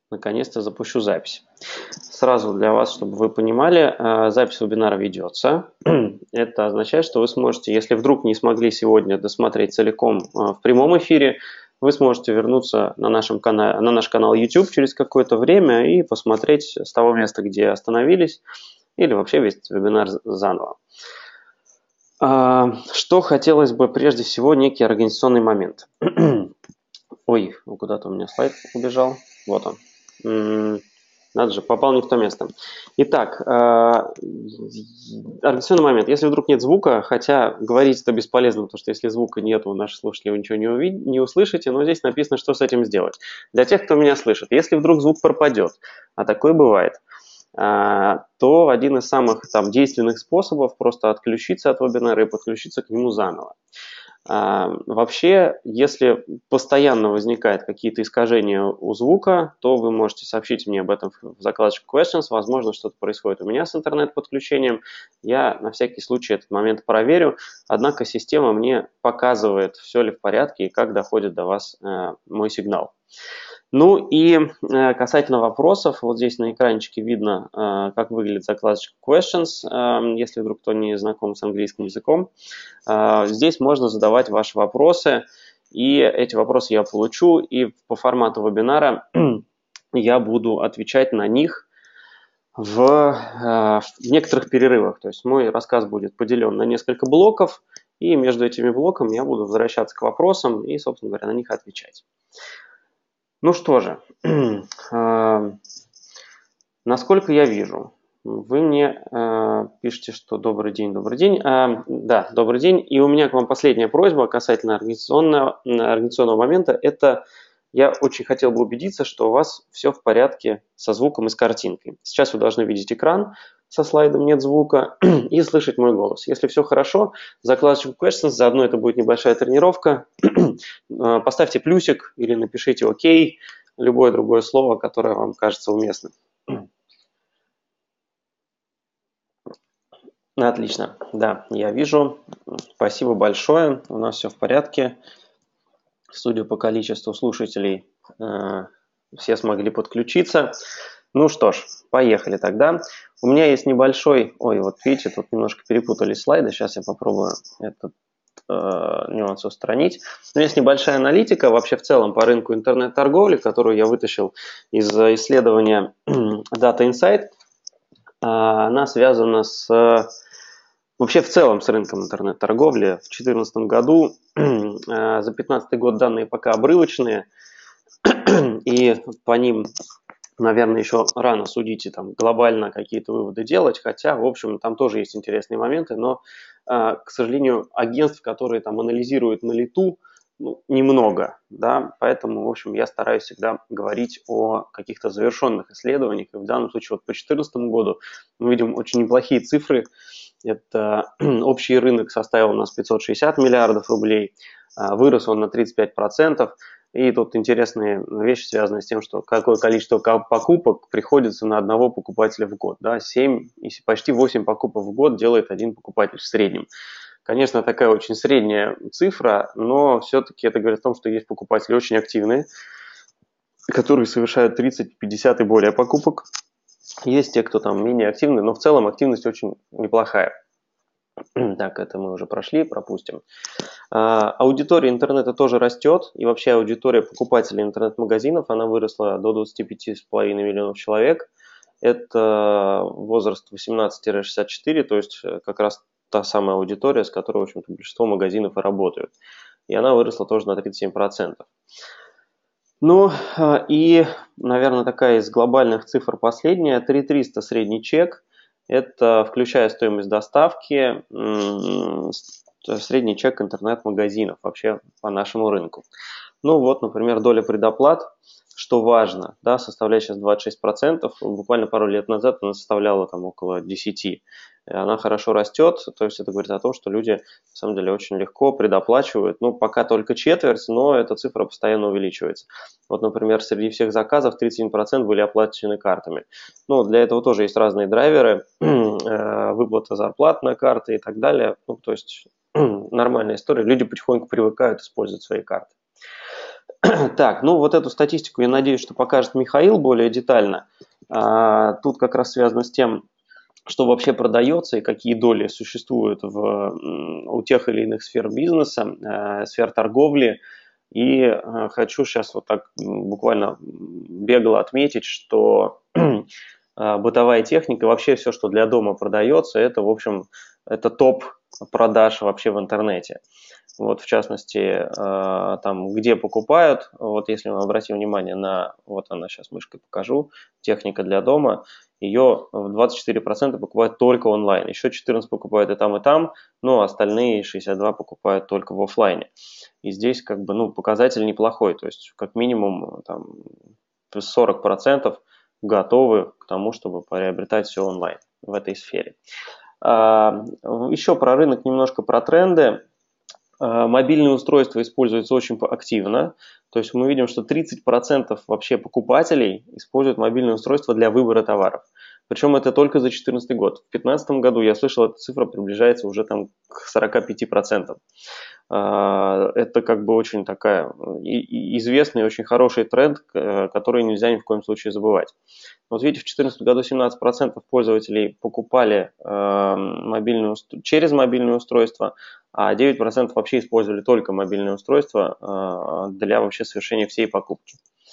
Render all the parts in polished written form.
наконец-то запущу запись. Сразу для вас, чтобы вы понимали, запись вебинара ведется. Это означает, что вы сможете, если вдруг не смогли сегодня досмотреть целиком в прямом эфире, вы сможете вернуться на наш канал YouTube через какое-то время и посмотреть с того места, где остановились, или вообще весь вебинар заново. Что хотелось бы прежде всего, некий организационный момент. Ой, куда-то у меня слайд убежал. Вот он. Надо же, попал не в то место. Итак, организационный момент. Если вдруг нет звука, хотя говорить это бесполезно, потому что если звука нет, у наших слушателей вы ничего не услышите, но здесь написано, что с этим сделать. Для тех, кто меня слышит, если вдруг звук пропадет, а такое бывает, то один из самых действенных способов просто отключиться от вебинара и подключиться к нему заново. Вообще, если постоянно возникают какие-то искажения у звука, то вы можете сообщить мне об этом в закладочку Questions. Возможно, что-то происходит у меня с интернет-подключением. Я на всякий случай этот момент проверю. Однако система мне показывает, все ли в порядке и как доходит до вас мой сигнал. Ну и касательно вопросов, вот здесь на экранчике видно, как выглядит закладочка Questions, если вдруг кто не знаком с английским языком. Здесь можно задавать ваши вопросы, и эти вопросы я получу, и по формату вебинара я буду отвечать на них в некоторых перерывах. То есть мой рассказ будет поделен на несколько блоков, и между этими блоками я буду возвращаться к вопросам и, собственно говоря, на них отвечать. Ну что же, насколько я вижу, вы мне пишете, что добрый день, добрый день. Да, добрый день. И у меня к вам последняя просьба касательно организационного момента. Это я очень хотел бы убедиться, что у вас все в порядке со звуком и с картинкой. Сейчас вы должны видеть экран со слайдом «Нет звука» и слышать мой голос. Если все хорошо, закладочку Questions, заодно это будет небольшая тренировка. Поставьте плюсик или напишите «Ок», любое другое слово, которое вам кажется уместным. Отлично, да, я вижу. Спасибо большое, у нас все в порядке. Судя по количеству слушателей, все смогли подключиться. Ну что ж, поехали тогда. У меня есть небольшой... Ой, вот видите, тут немножко перепутались слайды. Сейчас я попробую этот нюанс устранить. У меня есть небольшая аналитика вообще в целом по рынку интернет-торговли, которую я вытащил из исследования Data Insight. Она связана вообще в целом с рынком интернет-торговли. В 2014 году, за 2015 год данные пока обрывочные, и по ним, наверное, еще рано судить и глобально какие-то выводы делать, хотя, в общем, там тоже есть интересные моменты, но, к сожалению, агентств, которые анализируют на лету, немного, да, поэтому, в общем, я стараюсь всегда говорить о каких-то завершенных исследованиях, и в данном случае вот по 2014 году мы видим очень неплохие цифры. Это общий рынок составил у нас 560 миллиардов рублей, вырос он на 35%. И тут интересные вещи, связанные с тем, что какое количество покупок приходится на одного покупателя в год. Да? 7 и почти 8 покупок в год делает один покупатель в среднем. Конечно, такая очень средняя цифра, но все-таки это говорит о том, что есть покупатели очень активные, которые совершают 30, 50 и более покупок. Есть те, кто менее активны, но в целом активность очень неплохая. Так, это мы уже прошли, пропустим. Аудитория интернета тоже растет, и вообще аудитория покупателей интернет-магазинов, она выросла до 25,5 миллионов человек. Это возраст 18-64, то есть как раз та самая аудитория, с которой, в общем-то, большинство магазинов и работают. И она выросла тоже на 37%. Ну, и, наверное, такая из глобальных цифр последняя. 3300 средний чек. Это, включая стоимость доставки, средний чек интернет-магазинов вообще по нашему рынку. Ну вот, например, доля предоплат, что важно, да, составляет сейчас 26%. Буквально пару лет назад она составляла около 10%. Она хорошо растет, то есть это говорит о том, что люди, на самом деле, очень легко предоплачивают. Ну, пока только четверть, но эта цифра постоянно увеличивается. Вот, например, среди всех заказов 31% были оплачены картами. Ну, для этого тоже есть разные драйверы, выплата зарплат на карты и так далее. Ну, то есть нормальная история. Люди потихоньку привыкают использовать свои карты. Так, ну вот эту статистику, я надеюсь, что покажет Михаил более детально. Тут как раз связано с тем, что вообще продается и какие доли существуют у тех или иных сфер бизнеса, сфер торговли. И хочу сейчас вот так буквально бегло отметить, что бытовая техника, вообще все, что для дома продается, это, в общем, это топ продаж вообще в интернете. Вот, в частности, там, где покупают, вот если мы обратим внимание на, вот она сейчас мышкой покажу, техника для дома, ее в 24% покупают только онлайн, еще 14% покупают и там, но остальные 62% покупают только в офлайне. И здесь как бы, ну, показатель неплохой, то есть как минимум там 40% готовы к тому, чтобы приобретать все онлайн в этой сфере. Еще про рынок, немножко про тренды. Мобильные устройства используются очень активно. То есть мы видим, что 30% вообще покупателей используют мобильные устройства для выбора товаров. Причем это только за 2014 год. В 2015 году, я слышал, эта цифра приближается уже там к 45%. Это как бы очень такая известный, очень хороший тренд, который нельзя ни в коем случае забывать. Вот видите, в 2014 году 17% пользователей покупали через мобильное устройство, а 9% вообще использовали только мобильное устройство для вообще совершения всей покупки.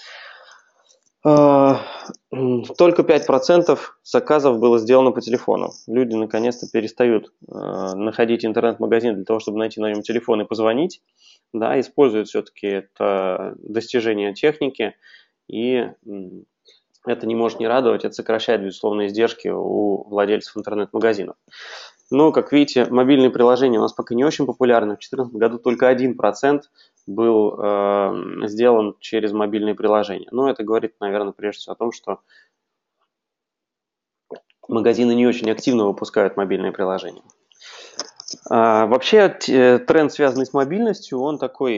Только 5% заказов было сделано по телефону. Люди наконец-то перестают находить интернет-магазин для того, чтобы найти на нем телефон и позвонить. Да, используют все-таки это достижение техники, и это не может не радовать, это сокращает, безусловно, издержки у владельцев интернет-магазинов. Но, как видите, мобильные приложения у нас пока не очень популярны. В 2014 году только 1% был сделан через мобильные приложения. Но это говорит, наверное, прежде всего о том, что магазины не очень активно выпускают мобильные приложения. Вообще, тренд, связанный с мобильностью, он такой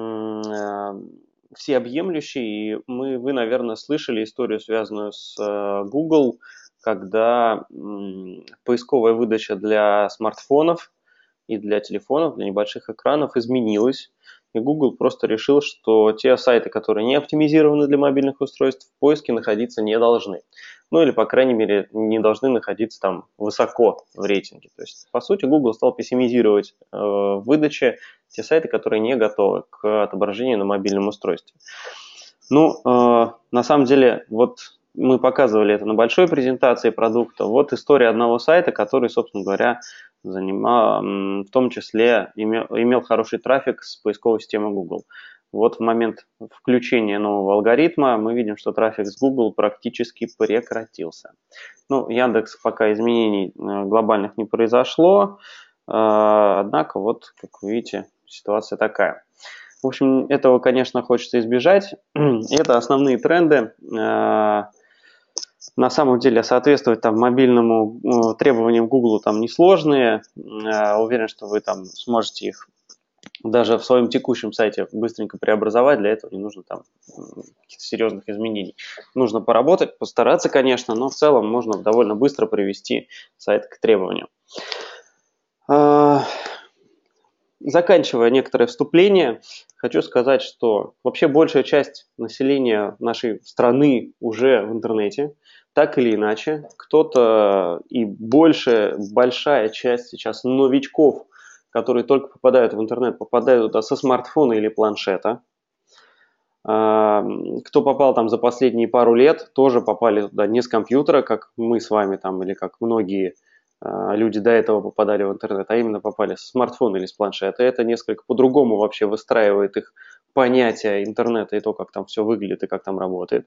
всеобъемлющий. И вы, наверное, слышали историю, связанную с Google, когда поисковая выдача для смартфонов и для телефонов, для небольших экранов изменилась. И Google просто решил, что те сайты, которые не оптимизированы для мобильных устройств, в поиске находиться не должны. Ну или, по крайней мере, не должны находиться там высоко в рейтинге. То есть, по сути, Google стал пессимизировать в выдаче те сайты, которые не готовы к отображению на мобильном устройстве. Ну, на самом деле, вот мы показывали это на большой презентации продукта. Вот история одного сайта, который, собственно говоря, в том числе имел хороший трафик с поисковой системы Google. Вот в момент включения нового алгоритма мы видим, что трафик с Google практически прекратился. Ну, Яндекс пока изменений глобальных не произошло, однако вот, как вы видите, ситуация такая. В общем, этого, конечно, хочется избежать. Это основные тренды. На самом деле соответствовать там мобильному требованиям Google там несложные. Уверен, что вы там сможете их даже в своем текущем сайте быстренько преобразовать. Для этого не нужно там каких-то серьезных изменений. Нужно поработать, постараться, конечно, но в целом можно довольно быстро привести сайт к требованиям. Заканчивая некоторое вступление, хочу сказать, что вообще большая часть населения нашей страны уже в интернете, так или иначе. Кто-то и большая часть сейчас новичков, которые только попадают в интернет, попадают туда со смартфона или планшета. Кто попал там за последние пару лет, тоже попали туда не с компьютера, как мы с вами там, или как многие люди до этого попадали в интернет, а именно попали с смартфона или с планшета. Это несколько по-другому вообще выстраивает их понятие интернета и то, как там все выглядит и как там работает.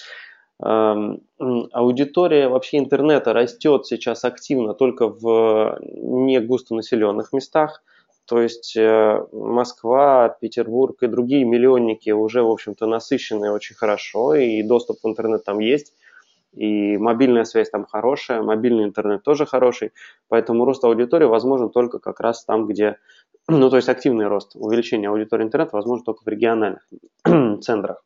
Аудитория вообще интернета растет сейчас активно только в не густонаселенных местах. То есть Москва, Петербург и другие миллионники уже, в общем-то, насыщены очень хорошо, и доступ в интернет там есть. И мобильная связь там хорошая, мобильный интернет тоже хороший, поэтому рост аудитории возможен только как раз там, где, ну, то есть активный рост, увеличение аудитории интернета возможно только в региональных центрах.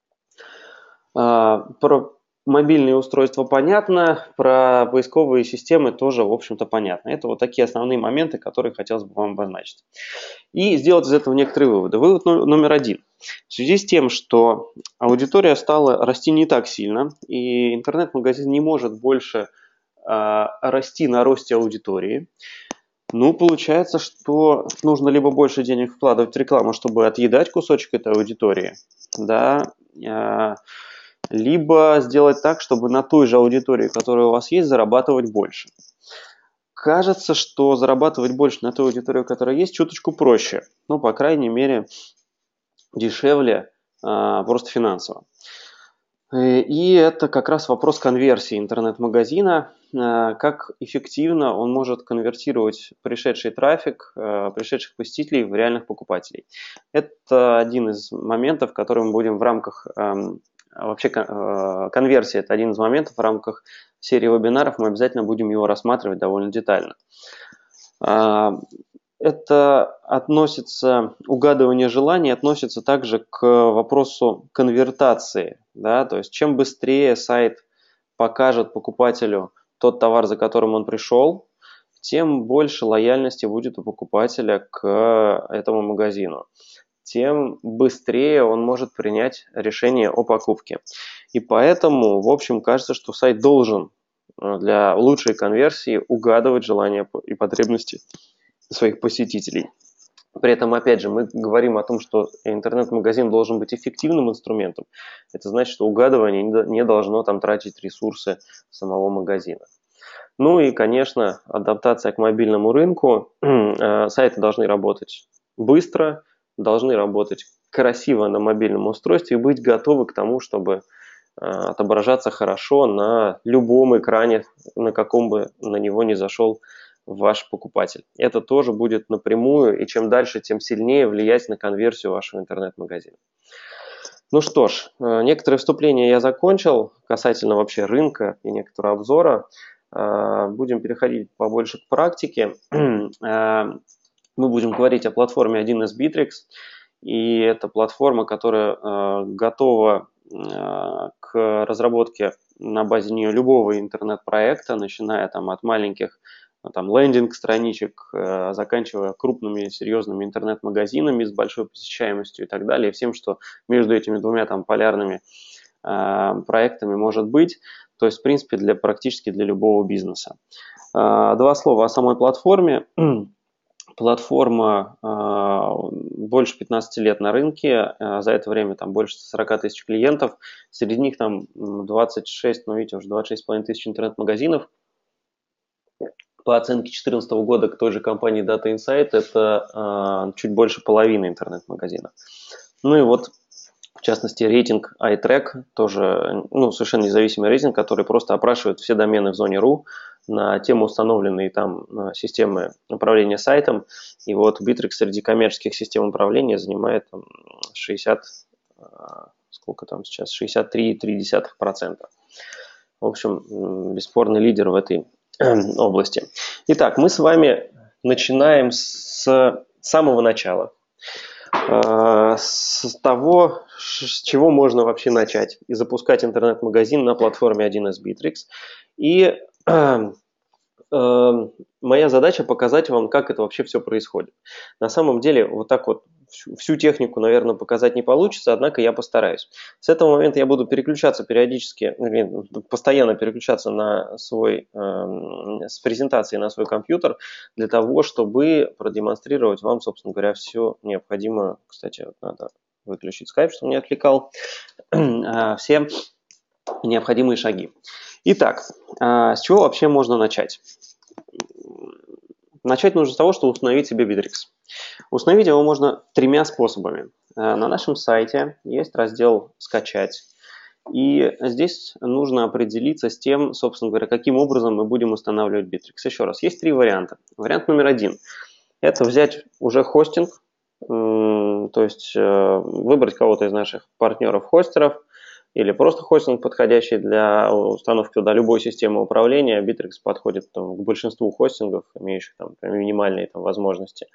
Про мобильные устройства понятно, про поисковые системы тоже, в общем-то, понятно. Это вот такие основные моменты, которые хотелось бы вам обозначить. И сделать из этого некоторые выводы. Вывод номер один. В связи с тем, что аудитория стала расти не так сильно, и интернет-магазин не может больше расти на росте аудитории, получается, что нужно либо больше денег вкладывать в рекламу, чтобы отъедать кусочек этой аудитории, да, либо сделать так, чтобы на той же аудитории, которая у вас есть, зарабатывать больше. Кажется, что зарабатывать больше на той аудитории, которая есть, чуточку проще. По крайней мере, дешевле просто финансово. И это как раз вопрос конверсии интернет-магазина, как эффективно он может конвертировать пришедший трафик, пришедших посетителей в реальных покупателей. Это один из моментов, который мы будем в рамках, вообще конверсия – это один из моментов в рамках серии вебинаров, мы обязательно будем его рассматривать довольно детально. Это относится, угадывание желаний относится также к вопросу конвертации. Да? То есть чем быстрее сайт покажет покупателю тот товар, за которым он пришел, тем больше лояльности будет у покупателя к этому магазину. Тем быстрее он может принять решение о покупке. И поэтому, в общем, кажется, что сайт должен для лучшей конверсии угадывать желания и потребности своих посетителей. При этом, опять же, мы говорим о том, что интернет-магазин должен быть эффективным инструментом. Это значит, что угадывание не должно там тратить ресурсы самого магазина. И, конечно, адаптация к мобильному рынку. Сайты должны работать быстро, должны работать красиво на мобильном устройстве и быть готовы к тому, чтобы отображаться хорошо на любом экране, на каком бы на него ни зашел ваш покупатель. Это тоже будет напрямую, и чем дальше, тем сильнее влиять на конверсию вашего интернет-магазина. Что ж, некоторые вступления я закончил касательно вообще рынка и некоторого обзора. Будем переходить побольше к практике. Мы будем говорить о платформе 1С Bittrex, и это платформа, которая готова к разработке на базе нее любого интернет-проекта, начиная от маленьких лендинг-страничек, заканчивая крупными серьезными интернет-магазинами с большой посещаемостью и так далее, всем, что между этими двумя полярными проектами может быть, то есть, в принципе, практически для любого бизнеса. Два слова о самой платформе. Платформа больше 15 лет на рынке, за это время больше 40 тысяч клиентов, среди них 26, видите, уже 26,5 тысяч интернет-магазинов. По оценке 2014 года к той же компании Data Insight это чуть больше половины интернет-магазинов. В частности, рейтинг iTrack, тоже совершенно независимый рейтинг, который просто опрашивает все домены в зоне .ru на тему установленной там системы управления сайтом. И Bittrex среди коммерческих систем управления занимает 63,3%. В общем, бесспорный лидер в этой области. Итак, мы с вами начинаем с самого начала. С того, с чего можно вообще начать и запускать интернет-магазин на платформе 1С Bittrex. И моя задача показать вам, как это вообще все происходит. На самом деле, всю технику, наверное, показать не получится, однако я постараюсь. С этого момента я буду переключаться периодически, постоянно переключаться с презентации на свой компьютер для того, чтобы продемонстрировать вам, собственно говоря, все необходимое. Кстати, надо выключить скайп, чтобы не отвлекал. Все необходимые шаги. Итак, с чего вообще можно начать? Начать нужно с того, что установить себе Bittrex. Установить его можно тремя способами. На нашем сайте есть раздел «Скачать». И здесь нужно определиться с тем, собственно говоря, каким образом мы будем устанавливать Bittrex. Еще раз, есть три варианта. Вариант номер один – это взять уже хостинг, то есть выбрать кого-то из наших партнеров-хостеров, или просто хостинг, подходящий для установки туда любой системы управления. Bittrex подходит к большинству хостингов, имеющих минимальные возможности.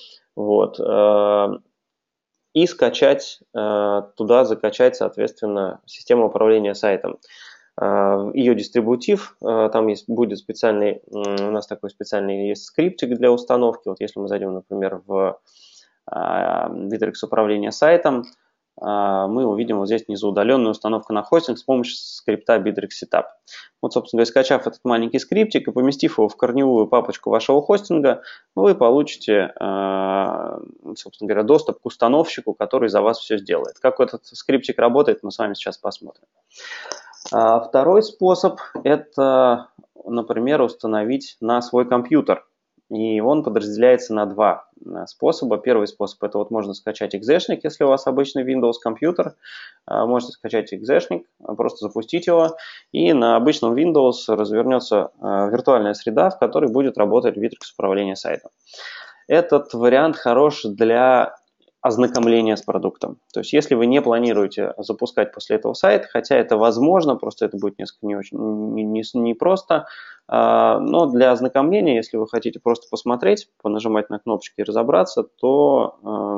И скачать, туда закачать, соответственно, систему управления сайтом. Ее дистрибутив, там будет специальный, у нас такой специальный есть скриптик для установки. Если мы зайдем, например, в Bittrex управление сайтом, мы увидим вот здесь внизу удаленную установку на хостинг с помощью скрипта Bittrex Setup. Вот, собственно говоря, скачав этот маленький скриптик и поместив его в корневую папочку вашего хостинга, вы получите, собственно говоря, доступ к установщику, который за вас все сделает. Как этот скриптик работает, мы с вами сейчас посмотрим. Второй способ – это, например, установить на свой компьютер. И он подразделяется на два способа. Первый способ – это вот можно скачать экзешник, если у вас обычный Windows компьютер. Можете скачать экзешник, просто запустить его, и на обычном Windows развернется виртуальная среда, в которой будет работать Bittrex управление сайтом. Этот вариант хорош для ознакомления с продуктом. То есть, если вы не планируете запускать после этого сайт, хотя это возможно, просто это будет несколько не просто, но для ознакомления, если вы хотите просто посмотреть, понажимать на кнопочки и разобраться, то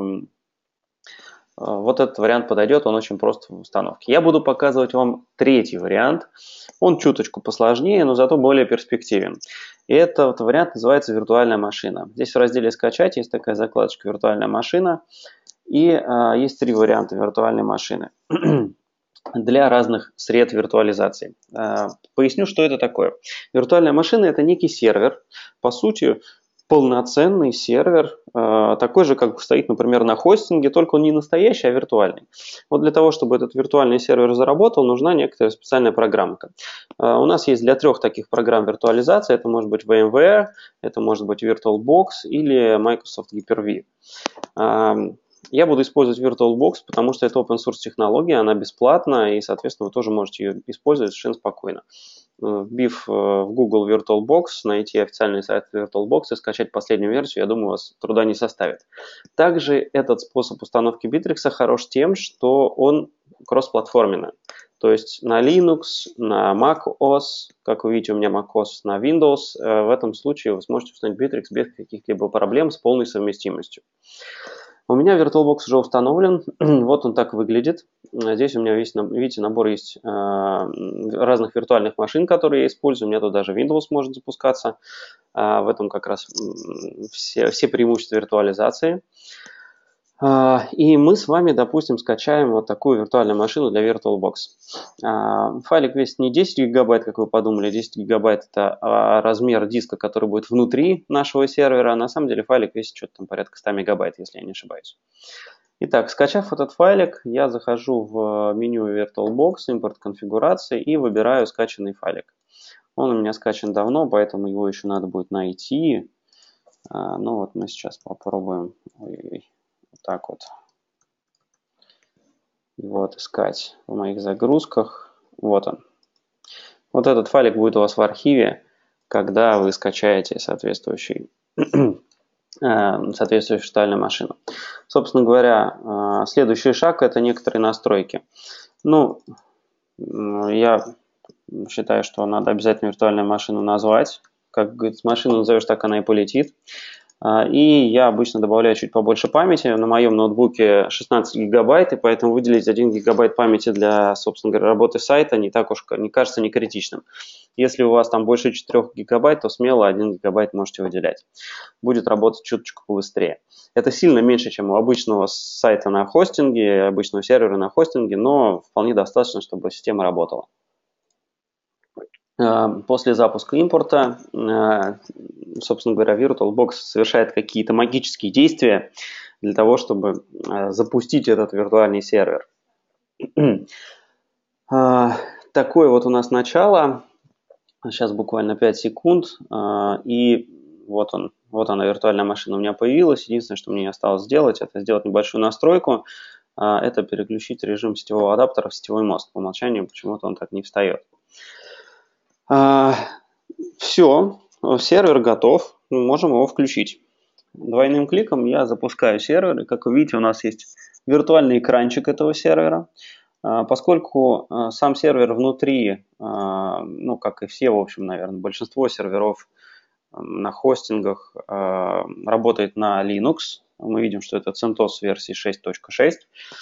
вот этот вариант подойдет, он очень прост в установке. Я буду показывать вам третий вариант. Он чуточку посложнее, но зато более перспективен. И этот вариант называется виртуальная машина. Здесь в разделе «Скачать» есть такая закладочка «Виртуальная машина». И есть три варианта виртуальной машины для разных сред виртуализации. Поясню, что это такое. Виртуальная машина – это некий сервер, по сути, полноценный сервер, такой же, как стоит, например, на хостинге, только он не настоящий, а виртуальный. Вот для того, чтобы этот виртуальный сервер заработал, нужна некоторая специальная программка. У нас есть для трех таких программ виртуализации. Это может быть VMware, это может быть VirtualBox или Microsoft Hyper-V. Я буду использовать VirtualBox, потому что это open source технология, она бесплатна, и, соответственно, вы тоже можете ее использовать совершенно спокойно. Вбив в Google VirtualBox, найти официальный сайт VirtualBox и скачать последнюю версию, я думаю, у вас труда не составит. Также этот способ установки Bittrex хорош тем, что он кроссплатформенный. То есть на Linux, на macOS, как вы видите, у меня macOS, на Windows, в этом случае вы сможете установить Bittrex без каких-либо проблем с полной совместимостью. У меня VirtualBox уже установлен, вот он так выглядит. Здесь у меня, видите, набор есть разных виртуальных машин, которые я использую. У меня тут даже Windows может запускаться. В этом как раз все преимущества виртуализации. И мы с вами, допустим, скачаем вот такую виртуальную машину для VirtualBox. Файлик весит не 10 гигабайт, как вы подумали. 10 гигабайт – это размер диска, который будет внутри нашего сервера. На самом деле файлик весит что-то там порядка 100 мегабайт, если я не ошибаюсь. Итак, скачав этот файлик, я захожу в меню VirtualBox, импорт конфигурации и выбираю скачанный файлик. Он у меня скачан давно, поэтому его еще надо будет найти. Ну вот мы сейчас попробуем... Так вот. Вот, искать в моих загрузках. Вот он. Вот этот файлик будет у вас в архиве, когда вы скачаете соответствующую виртуальную машину. Собственно говоря, следующий шаг – это некоторые настройки. Ну, я считаю, что надо обязательно виртуальную машину назвать. Как говорится, машину назовешь, так она и полетит. И я обычно добавляю чуть побольше памяти. На моем ноутбуке 16 гигабайт, и поэтому выделить 1 гигабайт памяти для, собственно говоря, работы сайта не так уж, не кажется, не критичным. Если у вас там больше 4 гигабайт, то смело 1 гигабайт можете выделять. Будет работать чуточку побыстрее. Это сильно меньше, чем у обычного сайта на хостинге, обычного сервера на хостинге, но вполне достаточно, чтобы система работала. После запуска импорта, собственно говоря, VirtualBox совершает какие-то магические действия для того, чтобы запустить этот виртуальный сервер. Такое вот у нас начало. Сейчас буквально 5 секунд. И вот она, виртуальная машина у меня появилась. Единственное, что мне осталось сделать, это сделать небольшую настройку. Это переключить режим сетевого адаптера в сетевой мост. По умолчанию почему-то он так не встает. Все, сервер готов, мы можем его включить. Двойным кликом я запускаю сервер, и как вы видите, у нас есть виртуальный экранчик этого сервера. Поскольку сам сервер внутри, ну, как и все, в общем, наверное, большинство серверов на хостингах работает на Linux, мы видим, что это CentOS версии 6.6.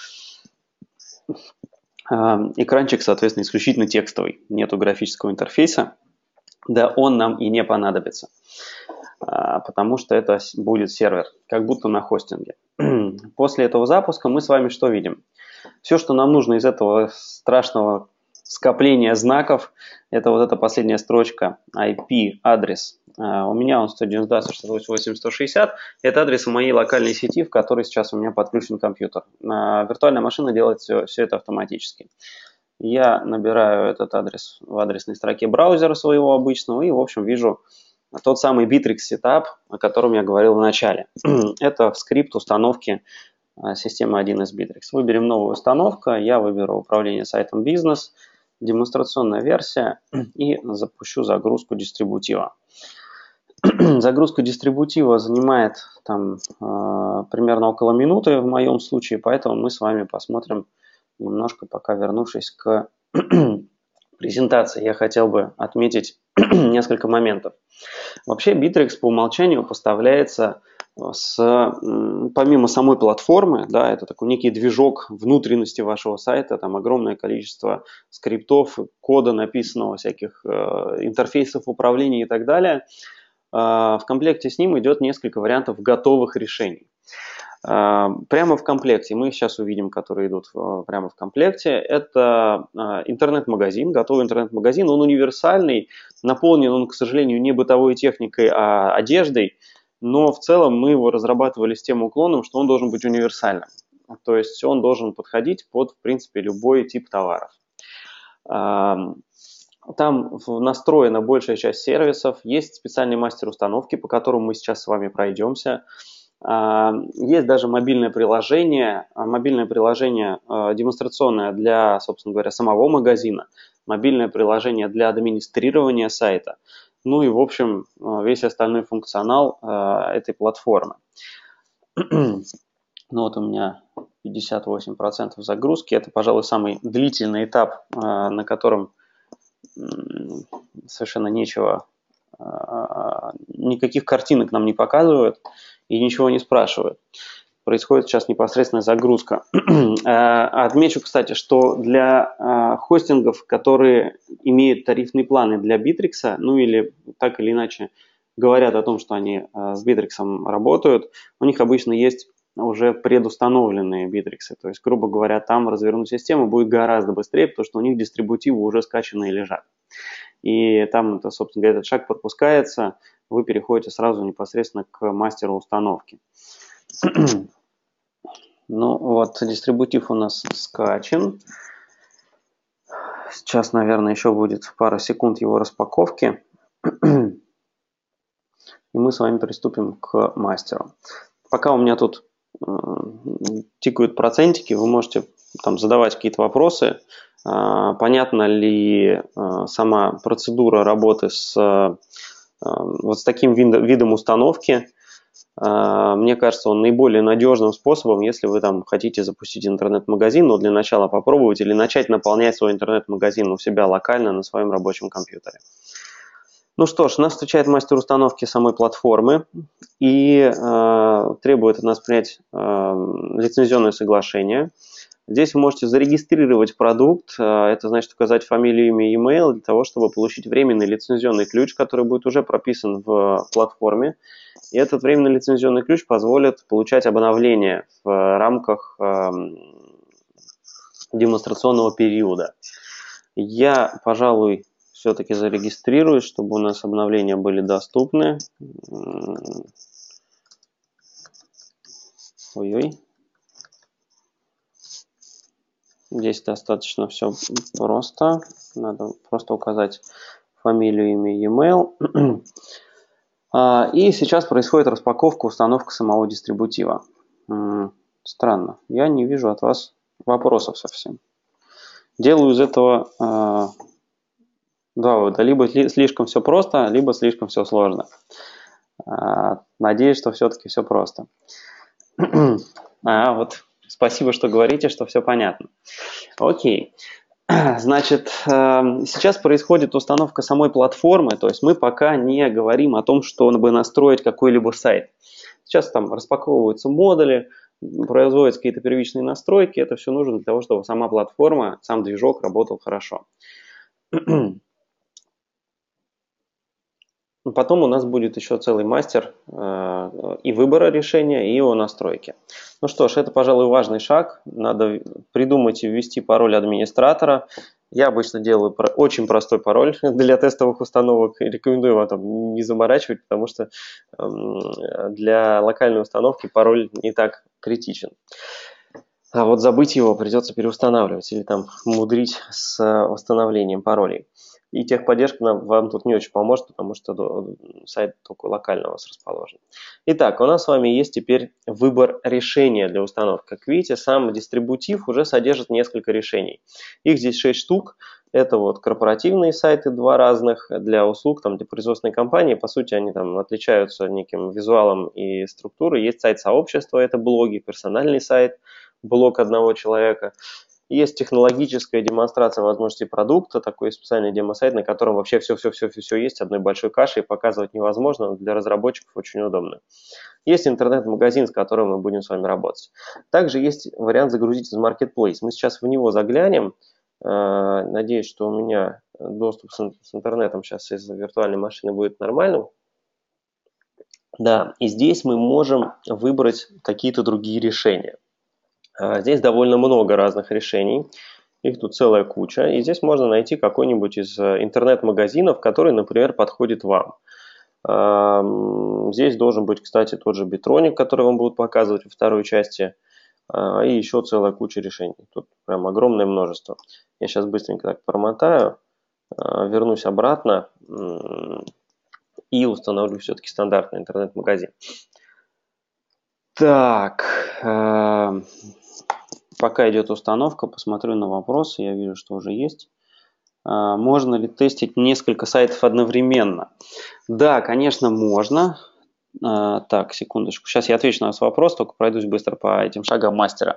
Экранчик, соответственно, исключительно текстовый, нету графического интерфейса, да он нам и не понадобится, потому что это будет сервер, как будто на хостинге. После этого запуска мы с вами что видим? Все, что нам нужно из этого страшного скопления знаков, это вот эта последняя строчка IP-адрес. У меня он 192.168.160. Это адрес в моей локальной сети, в которой сейчас у меня подключен компьютер. Виртуальная машина делает все это автоматически. Я набираю этот адрес в адресной строке браузера своего обычного и, в общем, вижу тот самый Bittrex Setup, о котором я говорил в начале. Это скрипт установки системы 1С Bittrex. Выберем новую установку, я выберу управление сайтом бизнес, демонстрационная версия и запущу загрузку дистрибутива. Загрузка дистрибутива занимает там примерно около минуты в моем случае, поэтому мы с вами посмотрим немножко, пока вернувшись к презентации, я хотел бы отметить несколько моментов. Вообще Bittrex по умолчанию поставляется помимо самой платформы, да, это такой некий движок внутренности вашего сайта, там огромное количество скриптов, кода написанного, всяких интерфейсов управления и так далее. В комплекте с ним идет несколько вариантов готовых решений. Прямо в комплекте, мы сейчас увидим, которые идут прямо в комплекте, это интернет-магазин, готовый интернет-магазин, он универсальный, наполнен он, к сожалению, не бытовой техникой, а одеждой, но в целом мы его разрабатывали с тем уклоном, что он должен быть универсальным, то есть он должен подходить под, в принципе, любой тип товаров. Там настроена большая часть сервисов, есть специальный мастер установки, по которому мы сейчас с вами пройдемся. Есть даже мобильное приложение демонстрационное для, собственно говоря, самого магазина, мобильное приложение для администрирования сайта, ну и, в общем, весь остальной функционал этой платформы. Ну вот у меня 58% загрузки, это, пожалуй, самый длительный этап, на котором совершенно нечего, никаких картинок нам не показывают и ничего не спрашивают. Происходит сейчас непосредственная загрузка. Отмечу, кстати, что для хостингов, которые имеют тарифные планы для Bittrex, ну или так или иначе говорят о том, что они с Bittrex работают, у них обычно есть уже предустановленные Bittrex. То есть, грубо говоря, там развернуть систему будет гораздо быстрее, потому что у них дистрибутивы уже скачаны и лежат. И там, собственно говоря, этот шаг пропускается, вы переходите сразу непосредственно к мастеру установки. Ну вот, дистрибутив у нас скачан. Сейчас, наверное, еще будет пара секунд его распаковки. И мы с вами приступим к мастеру. Пока у меня тут тикают процентики, вы можете там задавать какие-то вопросы. Понятна ли сама процедура работы вот с таким видом установки? Мне кажется, он наиболее надежным способом, если вы там хотите запустить интернет-магазин, но для начала попробовать или начать наполнять свой интернет-магазин у себя локально на своем рабочем компьютере. Ну что ж, нас встречает мастер установки самой платформы и требует от нас принять лицензионное соглашение. Здесь вы можете зарегистрировать продукт, это значит указать фамилию, имя, e-mail для того, чтобы получить временный лицензионный ключ, который будет уже прописан в платформе. И этот временный лицензионный ключ позволит получать обновления в рамках демонстрационного периода. Я, пожалуй, все-таки зарегистрируюсь, чтобы у нас обновления были доступны. Ой-ой. Здесь достаточно все просто. Надо просто указать фамилию, имя, e-mail. И сейчас происходит распаковка, установка самого дистрибутива. Странно. Я не вижу от вас вопросов совсем. Делаю из этого два вывода. Либо слишком все просто, либо слишком все сложно. Надеюсь, что все-таки все просто. Вот спасибо, что говорите, что все понятно. Окей. Значит, сейчас происходит установка самой платформы, то есть мы пока не говорим о том, чтобы настроить какой-либо сайт. Сейчас там распаковываются модули, производятся какие-то первичные настройки, это все нужно для того, чтобы сама платформа, сам движок работал хорошо. Потом у нас будет еще целый мастер и выбора решения, и его настройки. Ну что ж, это, пожалуй, важный шаг. Надо придумать и ввести пароль администратора. Я обычно делаю очень простой пароль для тестовых установок. Рекомендую вам там не заморачивать, потому что для локальной установки пароль не так критичен. А вот забыть его придется переустанавливать или там мудрить с восстановлением паролей. И техподдержка вам тут не очень поможет, потому что сайт только локально у вас расположен. Итак, у нас с вами есть теперь выбор решения для установки. Как видите, сам дистрибутив уже содержит несколько решений. Их здесь 6 штук. Это вот корпоративные сайты, два разных, для услуг, там, для производственной компании. По сути, они там отличаются неким визуалом и структурой. Есть сайт сообщества, это блоги, персональный сайт, блог одного человека. Есть технологическая демонстрация возможностей продукта, такой специальный демо-сайт, на котором вообще все есть, одной большой кашей, показывать невозможно, но для разработчиков очень удобно. Есть интернет-магазин, с которым мы будем с вами работать. Также есть вариант загрузить из Marketplace. Мы сейчас в него заглянем. Надеюсь, что у меня доступ с интернетом сейчас из виртуальной машины будет нормальным. Да, и здесь мы можем выбрать какие-то другие решения. Здесь довольно много разных решений, их тут целая куча, и здесь можно найти какой-нибудь из интернет-магазинов, который, например, подходит вам. Здесь должен быть, кстати, тот же Bitronic, который вам будут показывать во второй части, и еще целая куча решений. Тут прям огромное множество. Я сейчас быстренько так промотаю, вернусь обратно и установлю все-таки стандартный интернет-магазин. Так, пока идет установка, посмотрю на вопросы, я вижу, что уже есть. Можно ли тестить несколько сайтов одновременно? Да, конечно, можно. Так, секундочку. Сейчас я отвечу на ваш вопрос, только пройдусь быстро по этим шагам мастера.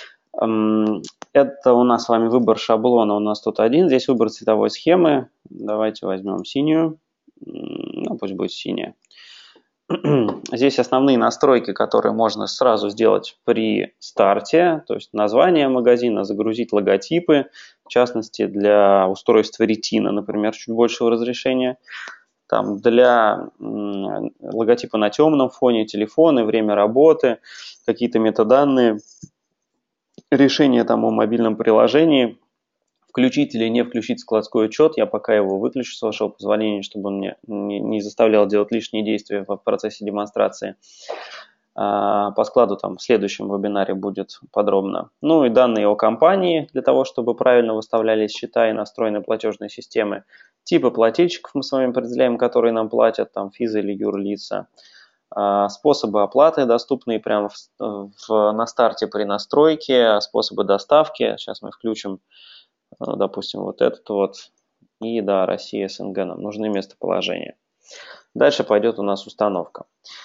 Это у нас с вами выбор шаблона, у нас тут один. Здесь выбор цветовой схемы. Давайте возьмем синюю. Ну, пусть будет синяя. Здесь основные настройки, которые можно сразу сделать при старте, то есть название магазина, загрузить логотипы, в частности для устройства Retina, например, чуть большего разрешения. Там для логотипа на темном фоне, телефоны, время работы, какие-то метаданные, решение там о мобильном приложении. Включить или не включить складской учет, я пока его выключу, с вашего позволения, чтобы он мне не заставлял делать лишние действия в процессе демонстрации. По складу там в следующем вебинаре будет подробно. Ну и данные о компании, для того, чтобы правильно выставлялись счета и настроены платежные системы. Типы плательщиков мы с вами определяем, которые нам платят, там физы или юрлица. Способы оплаты доступные прямо на старте при настройке, способы доставки. Сейчас мы включим, допустим, вот этот вот, и да, Россия, СНГ, нам нужны местоположения. Дальше пойдет у нас установка.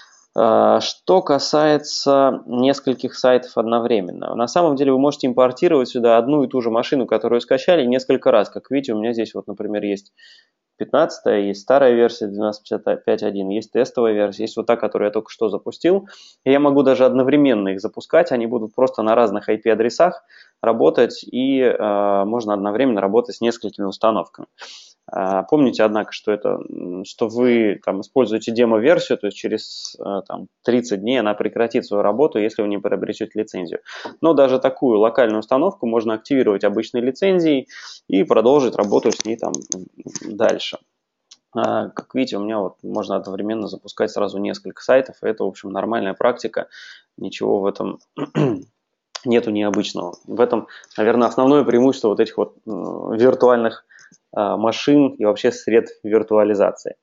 Что касается нескольких сайтов одновременно, на самом деле вы можете импортировать сюда одну и ту же машину, которую скачали, несколько раз. Как видите, у меня здесь вот, например, есть 15-я, есть старая версия 12.55.1, есть тестовая версия, есть вот та, которую я только что запустил. И я могу даже одновременно их запускать, они будут просто на разных IP-адресах работать, и можно одновременно работать с несколькими установками. Помните, однако, что вы там используете демо-версию, то есть через 30 дней она прекратит свою работу, если вы не приобретете лицензию. Но даже такую локальную установку можно активировать обычной лицензией и продолжить работу с ней там дальше. Как видите, у меня вот можно одновременно запускать сразу несколько сайтов, и это, в общем, нормальная практика, ничего в этом нету необычного. В этом, наверное, основное преимущество вот этих вот виртуальных машин и вообще средств виртуализации.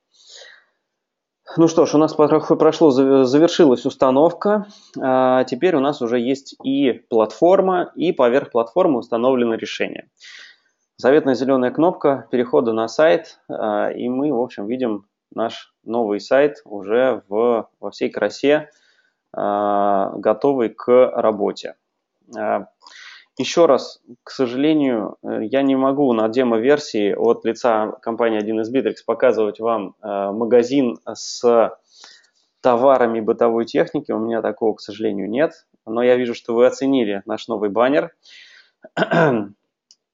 Ну что ж, у нас завершилась установка. Теперь у нас уже есть и платформа, и поверх платформы установлено решение. Заветная зеленая кнопка перехода на сайт, и мы, в общем, видим наш новый сайт уже во всей красе, готовый к работе. Еще раз, к сожалению, я не могу на демо-версии от лица компании 1С Bittrex показывать вам магазин с товарами бытовой техники. У меня такого, к сожалению, нет. Но я вижу, что вы оценили наш новый баннер.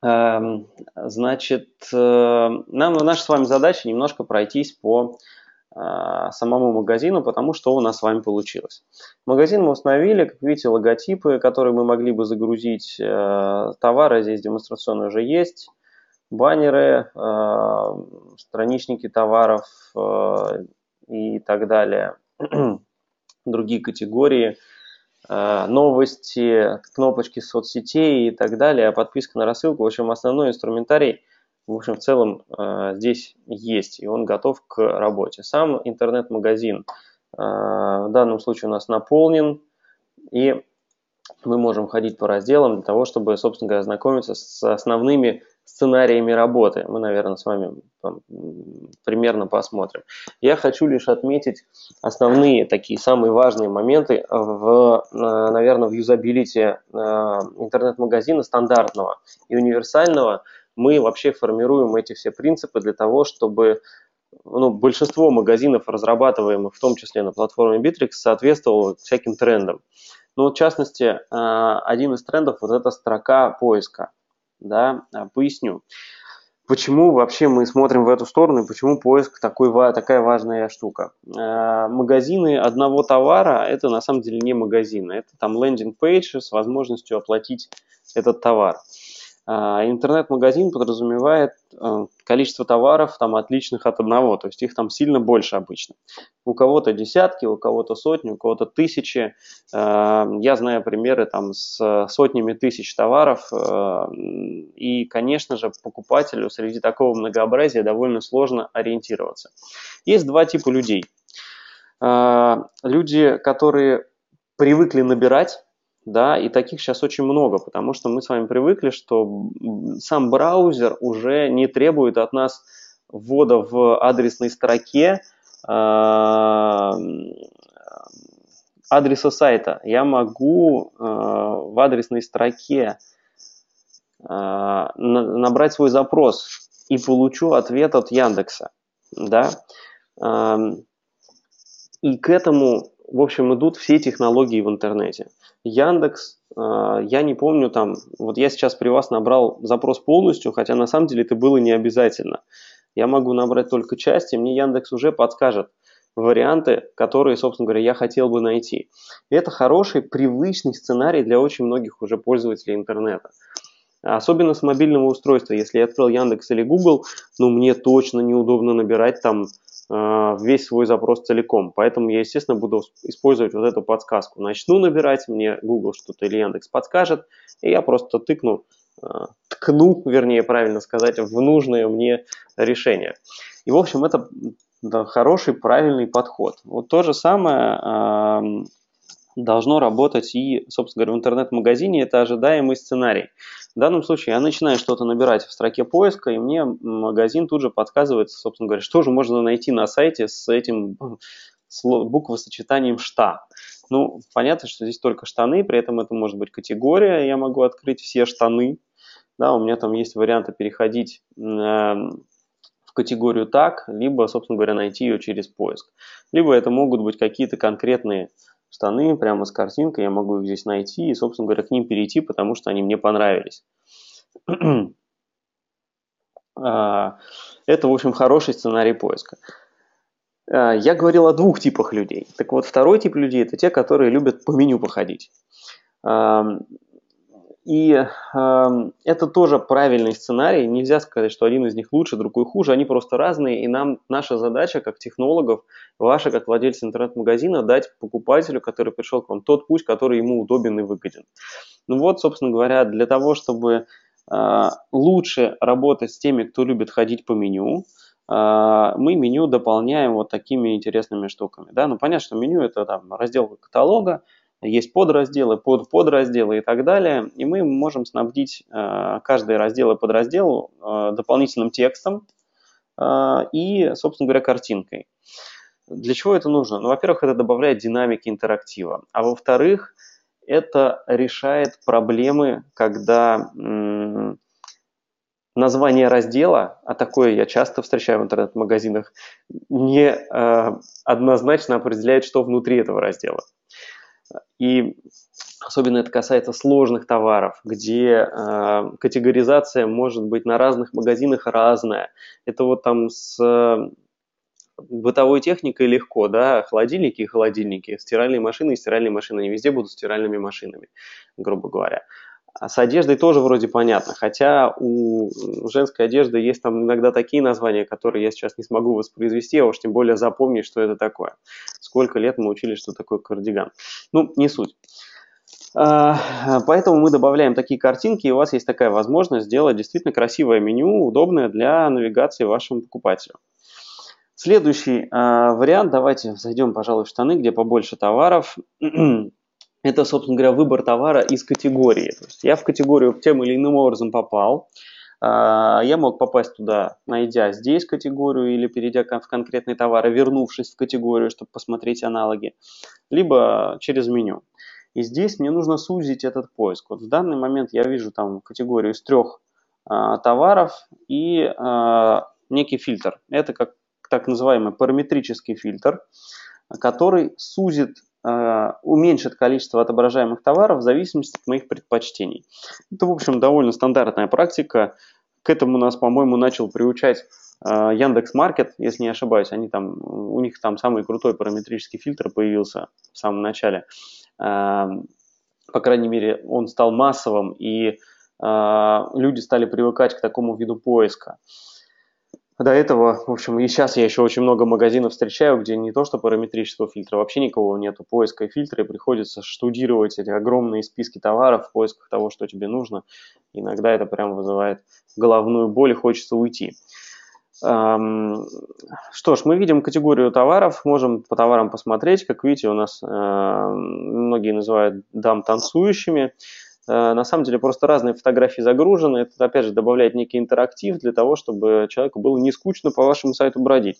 Значит, наша с вами задача немножко пройтись по самому магазину, потому что у нас с вами получилось. Магазин мы установили, как видите, логотипы, которые мы могли бы загрузить, товары здесь демонстрационно уже есть, баннеры, страничники товаров и так далее, другие категории, новости, кнопочки соцсетей и так далее, подписка на рассылку. В общем, основной инструментарий, в общем, в целом здесь есть, и он готов к работе. Сам интернет-магазин в данном случае у нас наполнен, и мы можем ходить по разделам для того, чтобы, собственно говоря, ознакомиться с основными сценариями работы. Мы, наверное, с вами примерно посмотрим. Я хочу лишь отметить основные такие самые важные моменты наверное, в юзабилити интернет-магазина стандартного и универсального. Мы вообще формируем эти все принципы для того, чтобы большинство магазинов, разрабатываемых в том числе на платформе Bittrex, соответствовало всяким трендам. В частности, один из трендов – вот эта строка поиска. Да? Поясню. Почему вообще мы смотрим в эту сторону и почему поиск такая важная штука? Магазины одного товара – это на самом деле не магазины. Это там лендинг-пейдж с возможностью оплатить этот товар. Интернет-магазин подразумевает количество товаров там отличных от одного, то есть их там сильно больше обычно. У кого-то десятки, у кого-то сотни, у кого-то тысячи. Я знаю примеры там с сотнями тысяч товаров, и, конечно же, покупателю среди такого многообразия довольно сложно ориентироваться. Есть два типа людей. Люди, которые привыкли набирать, да, и таких сейчас очень много, потому что мы с вами привыкли, что сам браузер уже не требует от нас ввода в адресной строке адреса сайта. Я могу в адресной строке набрать свой запрос и получу ответ от Яндекса, да, и к этому, в общем, идут все технологии в интернете. Яндекс, я не помню там, вот я сейчас при вас набрал запрос полностью, хотя на самом деле это было не обязательно. Я могу набрать только часть, и мне Яндекс уже подскажет варианты, которые, собственно говоря, я хотел бы найти. И это хороший, привычный сценарий для очень многих уже пользователей интернета. Особенно с мобильного устройства. Если я открыл Яндекс или Google, мне точно неудобно набирать там весь свой запрос целиком. Поэтому я, естественно, буду использовать вот эту подсказку. Начну набирать, мне Google что-то или Яндекс подскажет, и я просто ткну, вернее, правильно сказать, в нужное мне решение. И, в общем, это хороший, правильный подход. Вот то же самое должно работать и, собственно говоря, в интернет-магазине. Это ожидаемый сценарий. В данном случае я начинаю что-то набирать в строке поиска, и мне магазин тут же подсказывает, собственно говоря, что же можно найти на сайте с этим буквосочетанием «шта». Понятно, что здесь только штаны, при этом это может быть категория, я могу открыть все штаны. Да, у меня там есть варианты переходить в категорию «так», либо, собственно говоря, найти ее через поиск. Либо это могут быть какие-то конкретные штаны прямо с картинкой, я могу их здесь найти и, собственно говоря, к ним перейти, потому что они мне понравились. Это, в общем, хороший сценарий поиска. Я говорил о двух типах людей. Так вот, второй тип людей – это те, которые любят по меню походить. И это тоже правильный сценарий. Нельзя сказать, что один из них лучше, другой хуже. Они просто разные, и наша задача, как технологов, ваша, как владельца интернет-магазина, дать покупателю, который пришел к вам, тот путь, который ему удобен и выгоден. Собственно говоря, для того, чтобы лучше работать с теми, кто любит ходить по меню, мы меню дополняем вот такими интересными штуками. Да? Понятно, что меню – это там раздел каталога, есть подразделы, подразделы и так далее, и мы можем снабдить каждый раздел и подраздел дополнительным текстом и, собственно говоря, картинкой. Для чего это нужно? Во-первых, это добавляет динамики интерактива, а во-вторых, это решает проблемы, когда название раздела, а такое я часто встречаю в интернет-магазинах, не однозначно определяет, что внутри этого раздела. И особенно это касается сложных товаров, где категоризация может быть на разных магазинах разная. Это вот там с бытовой техникой легко, да, холодильники и холодильники, стиральные машины и стиральные машины, они везде будут стиральными машинами, грубо говоря. А с одеждой тоже вроде понятно, хотя у женской одежды есть там иногда такие названия, которые я сейчас не смогу воспроизвести, а уж тем более запомнить, что это такое. Сколько лет мы учили, что такое кардиган. Ну, не суть. Поэтому мы добавляем такие картинки, и у вас есть такая возможность сделать действительно красивое меню, удобное для навигации вашему покупателю. Следующий вариант, давайте зайдем, пожалуй, в штаны, где побольше товаров. Это, собственно говоря, выбор товара из категории. То есть я в категорию тем или иным образом попал. Я мог попасть туда, найдя здесь категорию или перейдя в конкретный товар, вернувшись в категорию, чтобы посмотреть аналоги, либо через меню. И здесь мне нужно сузить этот поиск. Вот в данный момент я вижу там категорию из 3 товаров и некий фильтр. Это как так называемый параметрический фильтр, который сузит, уменьшит количество отображаемых товаров в зависимости от моих предпочтений. Это, в общем, довольно стандартная практика. К этому нас, по-моему, начал приучать Яндекс.Маркет, если не ошибаюсь. У них там самый крутой параметрический фильтр появился в самом начале. По крайней мере, он стал массовым, и люди стали привыкать к такому виду поиска. До этого, в общем, и сейчас я еще очень много магазинов встречаю, где не то что параметрического фильтра, вообще никого нету, поиска и фильтра, и приходится штудировать эти огромные списки товаров в поисках того, что тебе нужно. Иногда это прям вызывает головную боль, и хочется уйти. Что ж, мы видим категорию товаров, можем по товарам посмотреть. Как видите, у нас многие называют дам танцующими. На самом деле просто разные фотографии загружены. Это, опять же, добавляет некий интерактив для того, чтобы человеку было не скучно по вашему сайту бродить.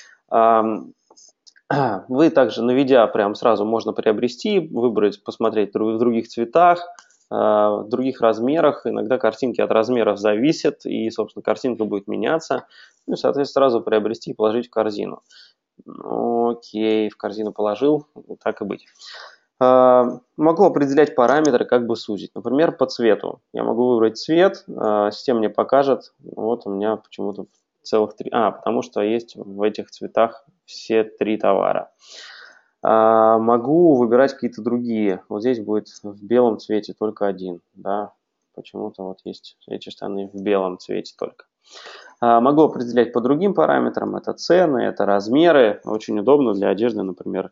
Вы также, наведя, прям сразу можно приобрести, выбрать, посмотреть в других цветах, в других размерах. Иногда картинки от размеров зависят, и, собственно, картинка будет меняться. Ну и, соответственно, сразу приобрести и положить в корзину. Окей, в корзину положил, так и быть. Могу определять параметры, как бы сузить. Например, по цвету. Я могу выбрать цвет, система мне покажет. Вот у меня почему-то целых 3. Потому что есть в этих цветах все 3 товара. Могу выбирать какие-то другие. Вот здесь будет в белом цвете только 1. Да? Почему-то вот есть эти штаны в белом цвете только. Могу определять по другим параметрам. Это цены, это размеры. Очень удобно для одежды, например,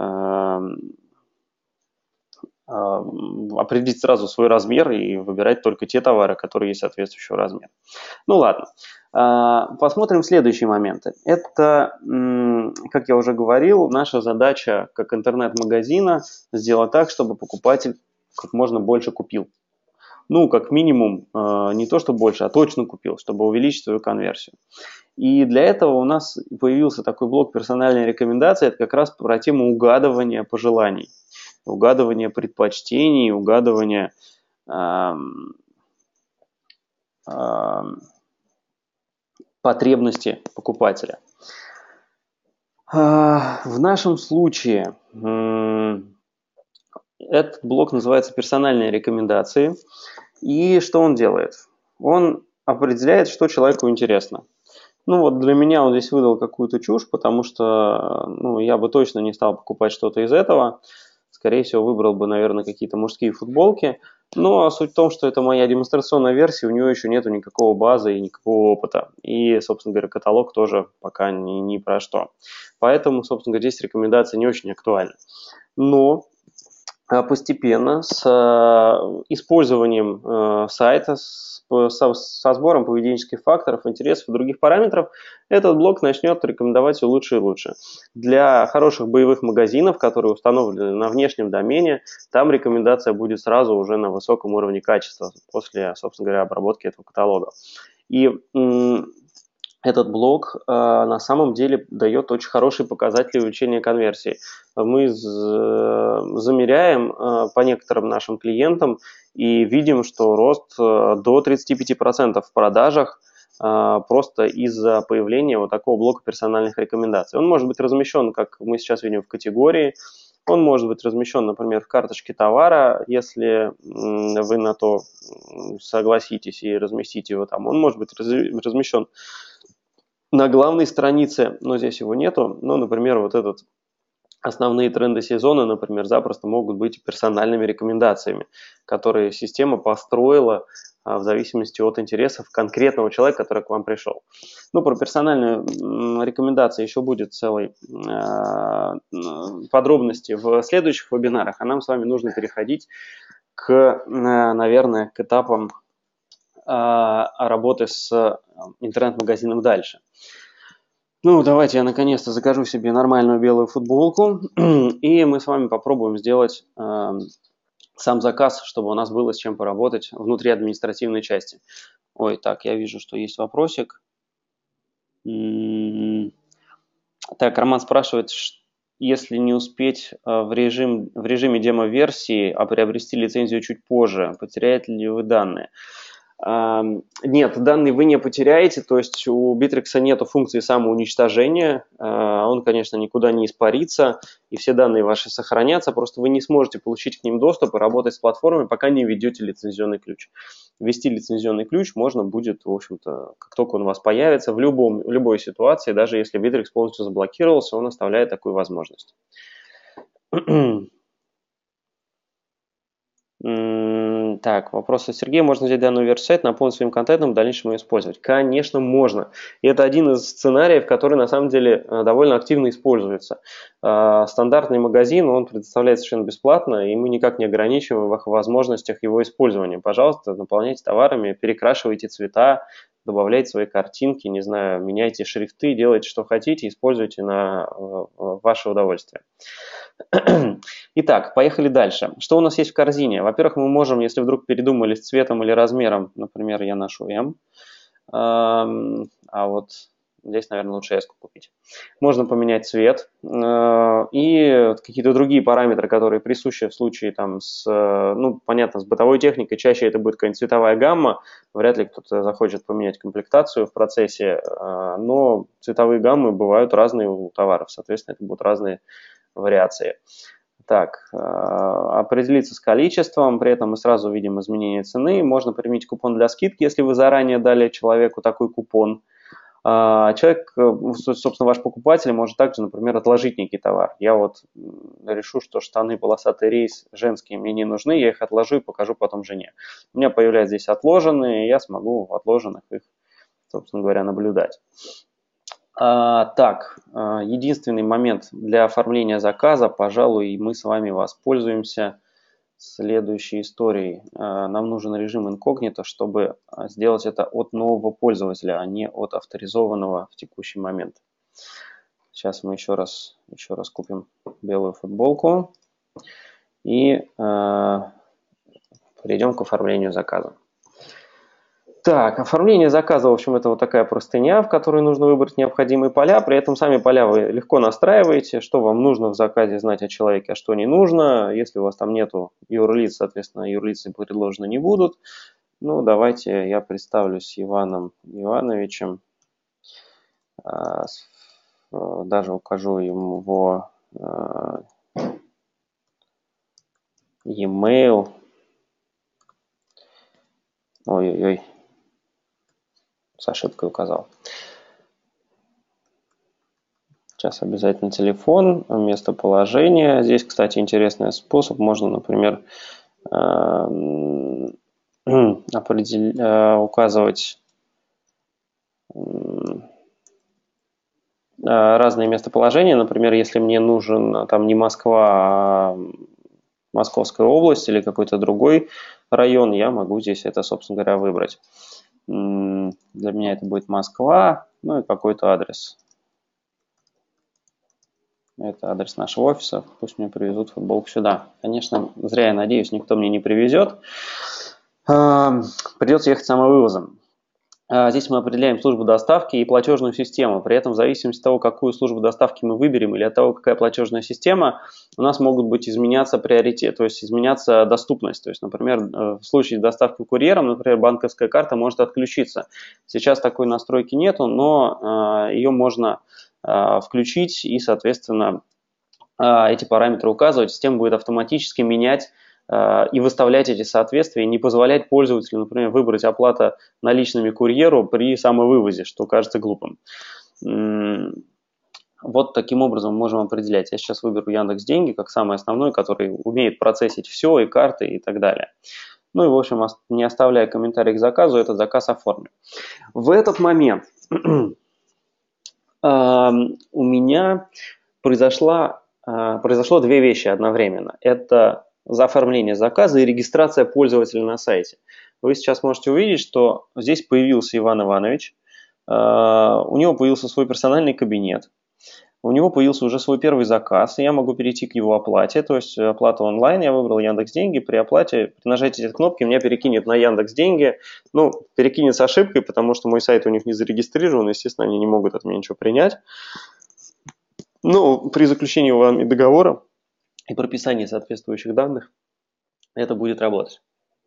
определить сразу свой размер и выбирать только те товары, которые есть соответствующего размера. Ну ладно. Посмотрим следующие моменты. Это, как я уже говорил, наша задача как интернет-магазина сделать так, чтобы покупатель как можно больше купил. Ну, как минимум, не то что больше, а точно купил, чтобы увеличить свою конверсию. И для этого у нас появился такой блок персональной рекомендации. Это как раз про тему угадывания пожеланий, угадывания предпочтений, угадывания потребности покупателя. В нашем случае этот блок называется «Персональные рекомендации». И что он делает? Он определяет, что человеку интересно. Ну вот для меня он здесь выдал какую-то чушь, потому что я бы точно не стал покупать что-то из этого. Скорее всего, выбрал бы, наверное, какие-то мужские футболки. Но суть в том, что это моя демонстрационная версия, у нее еще нету никакого базы и никакого опыта. И, собственно говоря, каталог тоже пока ни про что. Поэтому, собственно говоря, здесь рекомендации не очень актуальны. Но постепенно с использованием сайта, со сбором поведенческих факторов, интересов и других параметров, этот блок начнет рекомендовать все лучше и лучше. Для хороших боевых магазинов, которые установлены на внешнем домене, там рекомендация будет сразу уже на высоком уровне качества после, собственно говоря, обработки этого каталога. И этот блок на самом деле дает очень хорошие показатели увеличения конверсии. Мы замеряем по некоторым нашим клиентам и видим, что рост до 35% в продажах просто из-за появления вот такого блока персональных рекомендаций. Он может быть размещен, как мы сейчас видим, в категории. Он может быть размещен, например, в карточке товара, если вы на то согласитесь и разместите его там. Он может быть размещен на главной странице, но здесь его нету, но, например, вот этот основные тренды сезона, например, запросто могут быть персональными рекомендациями, которые система построила в зависимости от интересов конкретного человека, который к вам пришел. Ну, про персональную рекомендацию еще будет целой подробности в следующих вебинарах, а нам с вами нужно переходить наверное, к этапам работы с интернет-магазином дальше. Ну, давайте я наконец-то закажу себе нормальную белую футболку, и мы с вами попробуем сделать сам заказ, чтобы у нас было с чем поработать внутри административной части. Ой, так, я вижу, что есть вопросик. Так, Роман спрашивает, если не успеть в режиме демо-версии, а приобрести лицензию чуть позже, потеряете ли вы данные? Нет, данные вы не потеряете, то есть у Bittrex нету функции самоуничтожения, он, конечно, никуда не испарится, и все данные ваши сохранятся, просто вы не сможете получить к ним доступ и работать с платформой, пока не введете лицензионный ключ. Ввести лицензионный ключ можно будет, в общем-то, как только он у вас появится, в любой ситуации, даже если Bittrex полностью заблокировался, он оставляет такую возможность. Так, вопрос от Сергея. Можно взять данную версию сайта, наполнить своим контентом, в дальнейшем ее использовать? Конечно, можно. И это один из сценариев, который на самом деле довольно активно используется. Стандартный магазин, он предоставляется совершенно бесплатно, и мы никак не ограничиваем в возможностях его использования. Пожалуйста, наполняйте товарами, перекрашивайте цвета, добавляйте свои картинки, не знаю, меняйте шрифты, делайте, что хотите, используйте на ваше удовольствие. Итак, поехали дальше. Что у нас есть в корзине? Во-первых, мы можем, если вдруг передумали с цветом или размером, например, я ношу М, а вот здесь, наверное, лучше S купить. Можно поменять цвет и какие-то другие параметры, которые присущи в случае там понятно, с бытовой техникой, чаще это будет какая-нибудь цветовая гамма, вряд ли кто-то захочет поменять комплектацию в процессе, но цветовые гаммы бывают разные у товаров, соответственно, это будут разные вариации. Так, определиться с количеством, при этом мы сразу видим изменение цены. Можно применить купон для скидки, если вы заранее дали человеку такой купон. Человек, собственно, ваш покупатель может также, например, отложить некий товар. Я вот решу, что штаны полосатый рейс женские мне не нужны, я их отложу и покажу потом жене. У меня появляются здесь отложенные, и я смогу в отложенных их, собственно говоря, наблюдать. Так, единственный момент для оформления заказа, пожалуй, мы с вами воспользуемся следующей историей. Нам нужен режим инкогнито, чтобы сделать это от нового пользователя, а не от авторизованного в текущий момент. Сейчас мы еще раз купим белую футболку и перейдем к оформлению заказа. Так, оформление заказа, в общем, это вот такая простыня, в которой нужно выбрать необходимые поля. При этом сами поля вы легко настраиваете, что вам нужно в заказе знать о человеке, а что не нужно. Если у вас там нету юрлиц, соответственно, юрлицы предложены не будут. Ну, давайте я представлюсь Иваном Ивановичем. Даже укажу ему его e-mail. Ой-ой-ой. С ошибкой указал. Сейчас обязательно телефон, местоположение. Здесь, кстати, интересный способ. Можно, например, указывать разные местоположения. Например, если мне нужен там не Москва, а Московская область или какой-то другой район, я могу здесь это, собственно говоря, выбрать. Для меня это будет Москва, ну и какой-то адрес. Это адрес нашего офиса. Пусть мне привезут футболку сюда. Конечно, зря я надеюсь, никто мне не привезет. Придется ехать самовывозом. Здесь мы определяем службу доставки и платежную систему. При этом в зависимости от того, какую службу доставки мы выберем или от того, какая платежная система, у нас могут быть изменяться приоритеты, то есть изменяться доступность. То есть, например, в случае доставки курьером, например, банковская карта может отключиться. Сейчас такой настройки нету, но ее можно включить и, соответственно, эти параметры указывать. Система будет автоматически менять и выставлять эти соответствия, не позволять пользователю, например, выбрать оплата наличными курьеру при самовывозе, что кажется глупым. Вот таким образом мы можем определять. Я сейчас выберу Яндекс.Деньги как самый основной, который умеет процессить все, и карты, и так далее. Ну и, в общем, не оставляя комментарий к заказу, этот заказ оформлю. В этот момент у меня произошло две вещи одновременно. Это оформление заказа и регистрация пользователя на сайте. Вы сейчас можете увидеть, что здесь появился Иван Иванович, у него появился свой персональный кабинет, у него появился уже свой первый заказ, и я могу перейти к его оплате, то есть оплата онлайн, я выбрал Яндекс.Деньги, при оплате, при нажатии этой кнопки меня перекинет на Яндекс.Деньги, ну, перекинет с ошибкой, потому что мой сайт у них не зарегистрирован, естественно, они не могут от меня ничего принять. Но при заключении вами договора и прописании соответствующих данных это будет работать.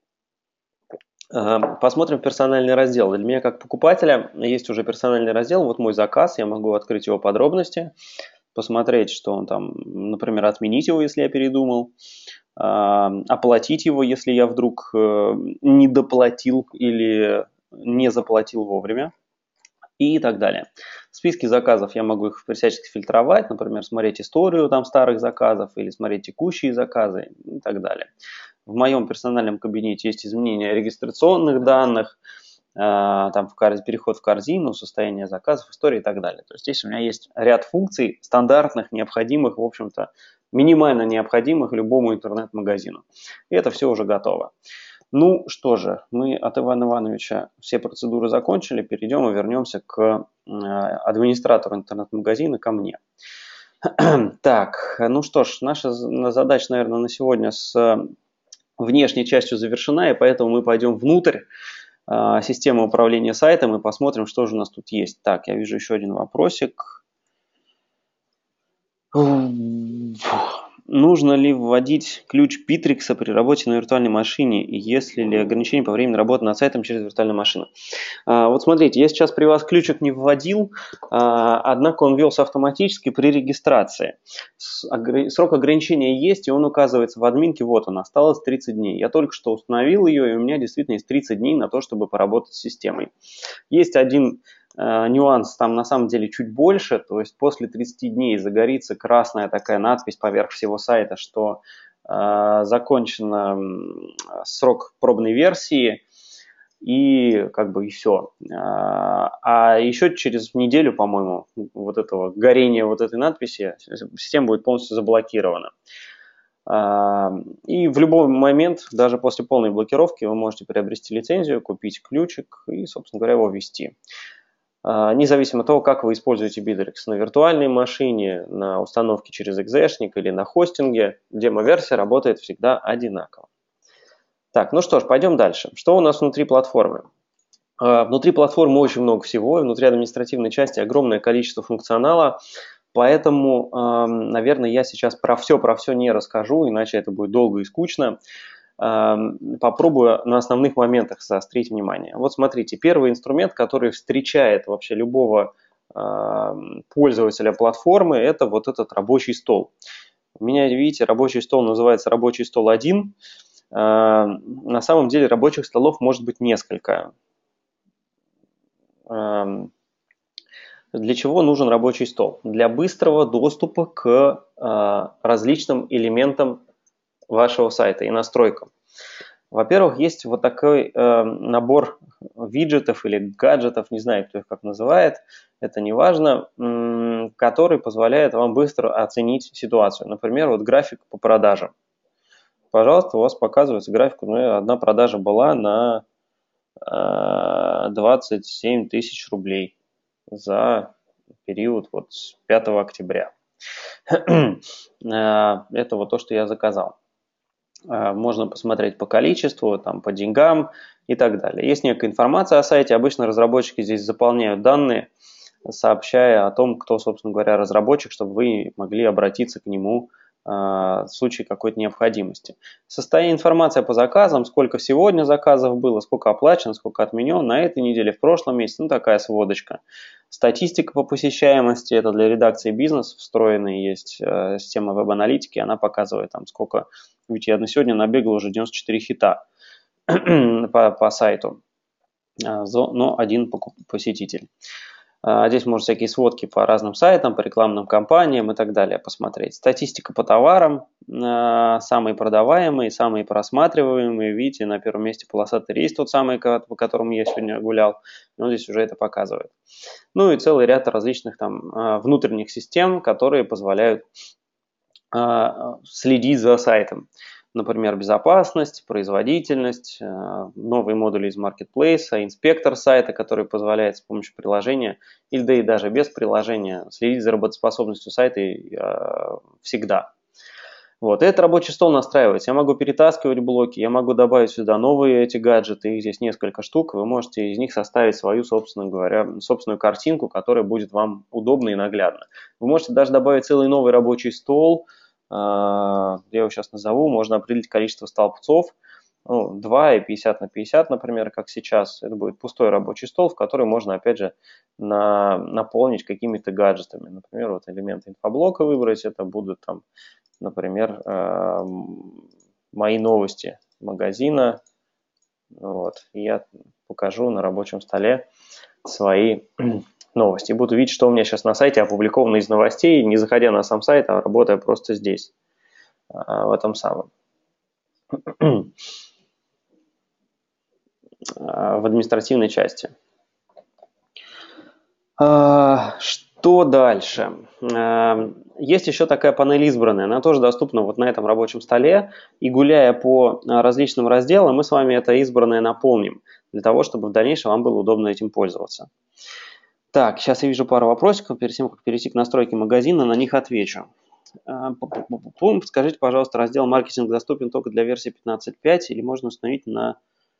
Посмотрим персональный раздел. Для меня как покупателя есть уже персональный раздел. Вот мой заказ, я могу открыть его подробности, посмотреть, что он там, например, отменить его, если я передумал, оплатить его, если я вдруг не доплатил или не заплатил вовремя и так далее. В списке заказов я могу их всячески фильтровать, например, смотреть историю там старых заказов или смотреть текущие заказы и так далее. В моем персональном кабинете есть изменения регистрационных данных, там переход в корзину, состояние заказов, истории и так далее. То есть здесь у меня есть ряд функций стандартных, необходимых, в общем-то, минимально необходимых любому интернет-магазину. И это все уже готово. Ну что же, мы от Ивана Ивановича все процедуры закончили, перейдем и вернемся к администратору интернет-магазина, ко мне. Так, ну что ж, наша задача, наверное, на сегодня с внешней частью завершена, и поэтому мы пойдем внутрь системы управления сайтом и посмотрим, что же у нас тут есть. Так, я вижу еще один вопросик. Нужно ли вводить ключ Bittrex при работе на виртуальной машине, и есть ли ограничения по времени работы над сайтом через виртуальную машину? Вот смотрите, я сейчас при вас ключик не вводил, однако он ввелся автоматически при регистрации. Срок ограничения есть, и он указывается в админке, вот он, осталось 30 дней. Я только что установил ее, и у меня действительно есть 30 дней на то, чтобы поработать с системой. Есть один нюанс, там на самом деле чуть больше, то есть после 30 дней загорится красная такая надпись поверх всего сайта, что закончен срок пробной версии, и как бы и все. А еще через неделю, по-моему, вот этого горения вот этой надписи, система будет полностью заблокирована. И в любой момент, даже после полной блокировки, вы можете приобрести лицензию, купить ключик и, собственно говоря, его ввести. Независимо от того, как вы используете Bittrex, на виртуальной машине, на установке через экзешник или на хостинге, демо-версия работает всегда одинаково. Так, ну что ж, пойдем дальше. Что у нас внутри платформы? Внутри платформы очень много всего, и внутри административной части огромное количество функционала, поэтому, наверное, я сейчас про все не расскажу, иначе это будет долго и скучно. Попробую на основных моментах заострить внимание. Вот смотрите, первый инструмент, который встречает вообще любого пользователя платформы, это вот этот рабочий стол. У меня, видите, рабочий стол называется рабочий стол 1. На самом деле рабочих столов может быть несколько. Для чего нужен рабочий стол? Для быстрого доступа к различным элементам вашего сайта и настройкам. Во-первых, есть вот такой набор виджетов или гаджетов, не знаю, кто их как называет, это не важно, который позволяет вам быстро оценить ситуацию. Например, вот график по продажам. Пожалуйста, у вас показывается график, одна продажа была на 27 тысяч рублей за период вот с 5 октября. Это вот то, что я заказал. Можно посмотреть по количеству, там, по деньгам и так далее. Есть некая информация о сайте. Обычно разработчики здесь заполняют данные, сообщая о том, кто, собственно говоря, разработчик, чтобы вы могли обратиться к нему в случае какой-то необходимости. Состояние информации по заказам, сколько сегодня заказов было, сколько оплачено, сколько отменено на этой неделе, в прошлом месяце, ну такая сводочка. Статистика по посещаемости, это для редакции бизнес встроенная есть система веб-аналитики, она показывает там сколько, ведь я на сегодня набегал уже 94 хита по сайту, но один посетитель. Здесь можно всякие сводки по разным сайтам, по рекламным кампаниям и так далее посмотреть. Статистика по товарам, самые продаваемые, самые просматриваемые. Видите, на первом месте полосатый рейс, тот самый, по которому я сегодня гулял. Но здесь уже это показывает. Ну и целый ряд различных там внутренних систем, которые позволяют следить за сайтом. Например, безопасность, производительность, новые модули из маркетплейса, инспектор сайта, который позволяет с помощью приложения, или да и даже без приложения, следить за работоспособностью сайта всегда. Вот, этот рабочий стол настраивается. Я могу перетаскивать блоки, я могу добавить сюда новые эти гаджеты, их здесь несколько штук, вы можете из них составить свою, собственную картинку, которая будет вам удобна и наглядна. Вы можете даже добавить целый новый рабочий стол, я его сейчас назову, можно определить количество столбцов, 2 и 50 на 50, например, как сейчас. Это будет пустой рабочий стол, в который можно, опять же, наполнить какими-то гаджетами. Например, вот элементы инфоблока выбрать, это будут там, например, мои новости магазина. Вот. И я покажу на рабочем столе свои новости. Буду видеть, что у меня сейчас на сайте опубликовано из новостей, не заходя на сам сайт, а работая просто здесь, в этом самом, в административной части. Что дальше? Есть еще такая панель избранная, она тоже доступна вот на этом рабочем столе, и гуляя по различным разделам, мы с вами это избранное наполним, для того, чтобы в дальнейшем вам было удобно этим пользоваться. Так, сейчас я вижу пару вопросиков, перед тем, как перейти к настройке магазина, на них отвечу. Скажите, пожалуйста, раздел «Маркетинг» доступен только для версии 15.5 или можно установить на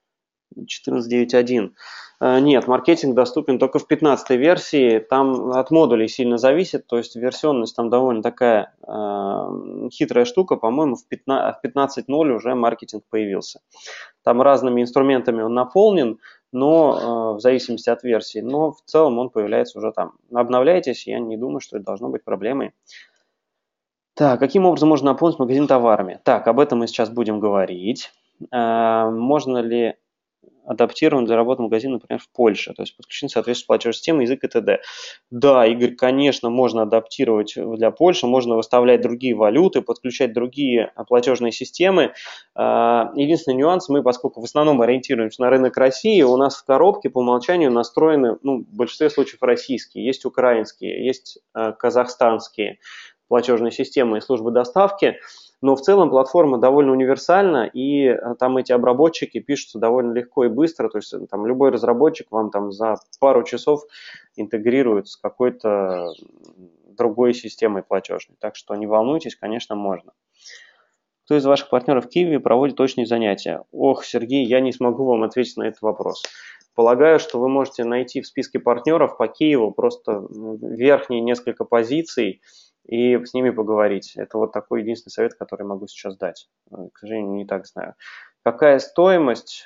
14.9.1? Нет, маркетинг доступен только в 15 версии, там от модулей сильно зависит, то есть версионность там довольно такая хитрая штука, по-моему, в 15.0 уже маркетинг появился. Там разными инструментами он наполнен, но в зависимости от версии, но в целом он появляется уже там. Обновляйтесь, я не думаю, что это должно быть проблемой. Так, каким образом можно наполнить магазин товарами? Так, об этом мы сейчас будем говорить. Можно ли адаптирован для работы магазина, например, в Польше, то есть подключен соответствующей платежной системы, язык и т.д. Да, Игорь, конечно, можно адаптировать для Польши, можно выставлять другие валюты, подключать другие платежные системы. Единственный нюанс, мы, поскольку в основном ориентируемся на рынок России, у нас в коробке по умолчанию настроены, в большинстве случаев российские, есть украинские, есть казахстанские платежные системы и службы доставки. Но в целом платформа довольно универсальна, и там эти обработчики пишутся довольно легко и быстро, то есть там любой разработчик вам там за пару часов интегрирует с какой-то другой системой платежной. Так что не волнуйтесь, конечно, можно. Кто из ваших партнеров в Киеве проводит очные занятия? Ох, Сергей, я не смогу вам ответить на этот вопрос. Полагаю, что вы можете найти в списке партнеров по Киеву просто верхние несколько позиций, и с ними поговорить. Это вот такой единственный совет, который могу сейчас дать. К сожалению, не так знаю. Какая стоимость?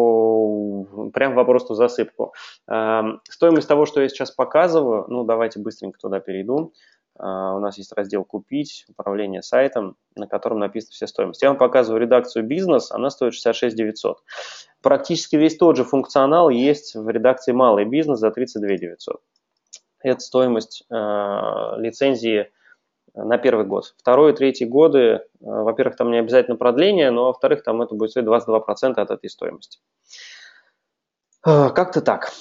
Прям вопрос на засыпку. Стоимость того, что я сейчас показываю, давайте быстренько туда перейду. У нас есть раздел «Купить», «Управление сайтом», на котором написаны все стоимости. Я вам показываю редакцию «Бизнес», она стоит 66 900. Практически весь тот же функционал есть в редакции «Малый бизнес» за 32 900. Это стоимость лицензии на первый год. Второй и третий годы, во-первых, там не обязательно продление, но во-вторых, там это будет стоить 22% от этой стоимости. Как-то так.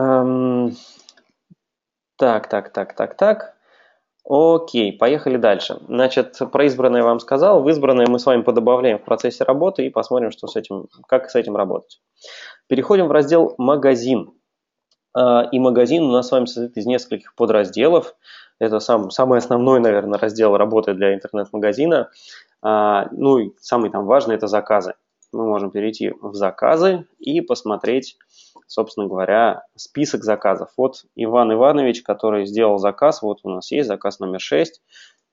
Так. Окей, поехали дальше. Значит, про избранное я вам сказал. В избранное мы с вами подобавляем в процессе работы и посмотрим, как с этим работать. Переходим в раздел «Магазин». И магазин у нас с вами состоит из нескольких подразделов. Это самый основной, наверное, раздел работы для интернет-магазина. И самый там важный – это заказы. Мы можем перейти в заказы и посмотреть, собственно говоря, список заказов. Вот Иван Иванович, который сделал заказ, вот у нас есть заказ номер 6.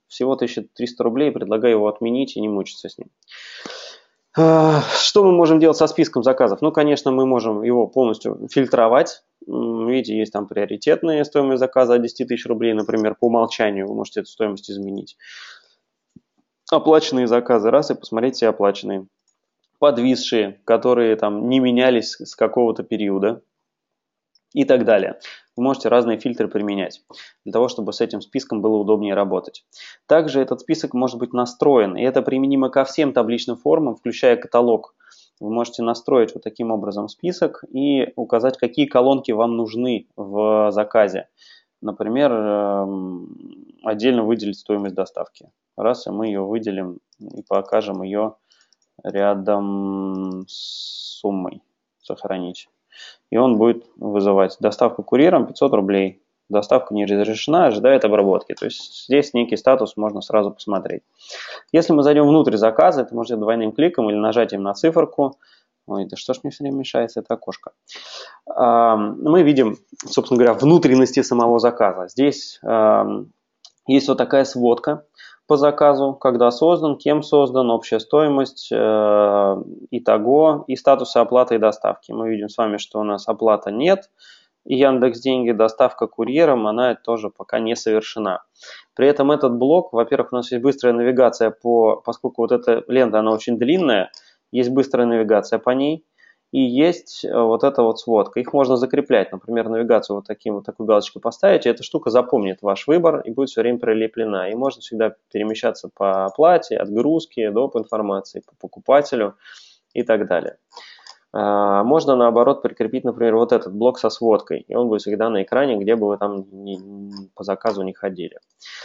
всего 1300 рублей, предлагаю его отменить и не мучиться с ним. Что мы можем делать со списком заказов? Ну, конечно, мы можем его полностью фильтровать. Видите, есть там приоритетные стоимость заказа от 10 тысяч рублей, например, по умолчанию вы можете эту стоимость изменить. Оплаченные заказы, раз, и посмотреть все оплаченные. Подвисшие, которые там не менялись с какого-то периода и так далее. Вы можете разные фильтры применять для того, чтобы с этим списком было удобнее работать. Также этот список может быть настроен, и это применимо ко всем табличным формам, включая каталог. Вы можете настроить вот таким образом список и указать, какие колонки вам нужны в заказе. Например, отдельно выделить стоимость доставки. Раз, и мы ее выделим и покажем ее рядом с суммой. Сохранить. И он будет вызывать доставку курьером 500 рублей. Доставка не разрешена, ожидает обработки. То есть здесь некий статус можно сразу посмотреть. Если мы зайдем внутрь заказа, это можете двойным кликом или нажатием на циферку. Ой, да что ж мне все время мешается это окошко. Мы видим, собственно говоря, внутренности самого заказа. Здесь есть вот такая сводка по заказу, когда создан, кем создан, общая стоимость, итого и статусы оплаты и доставки. Мы видим с вами, что у нас оплата нет, и Яндекс.Деньги, доставка курьером, она тоже пока не совершена. При этом этот блок, во-первых, у нас есть быстрая навигация, поскольку вот эта лента, она очень длинная, есть быстрая навигация по ней, и есть вот эта вот сводка. Их можно закреплять, например, навигацию вот такой галочкой поставить, и эта штука запомнит ваш выбор и будет все время прилеплена. И можно всегда перемещаться по оплате, отгрузке, доп. Информации, по покупателю и так далее. Можно, наоборот, прикрепить, например, вот этот блок со сводкой, и он будет всегда на экране, где бы вы там по заказу не ходили.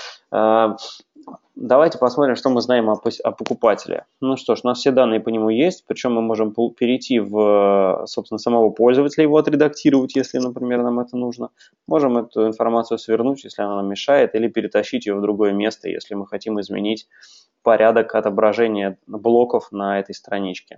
Давайте посмотрим, что мы знаем о покупателе. Ну что ж, у нас все данные по нему есть, причем мы можем перейти в, собственно, самого пользователя, его отредактировать, если, например, нам это нужно. Можем эту информацию свернуть, если она нам мешает, или перетащить ее в другое место, если мы хотим изменить порядок отображения блоков на этой страничке.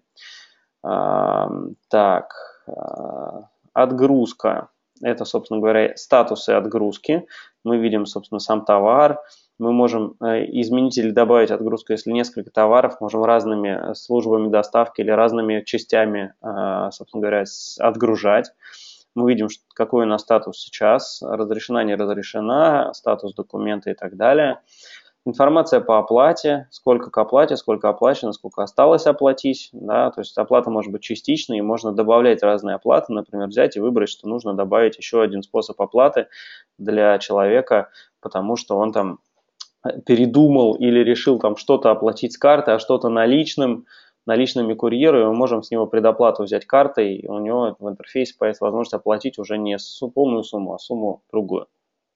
Так, отгрузка. Это, собственно говоря, статусы отгрузки. Мы видим, собственно, сам товар. Мы можем изменить или добавить отгрузку, если несколько товаров, можем разными службами доставки или разными частями, собственно говоря, отгружать. Мы видим, какой у нас статус сейчас, разрешена, не разрешена, статус документа и так далее. Информация по оплате, сколько к оплате, сколько оплачено, сколько осталось оплатить. Да, то есть оплата может быть частичной, и можно добавлять разные оплаты. Например, взять и выбрать, что нужно добавить еще один способ оплаты для человека, потому что он там передумал или решил там что-то оплатить с карты, а что-то наличными курьеру, и мы можем с него предоплату взять картой, и у него в интерфейсе появится возможность оплатить уже не полную сумму, а сумму другую.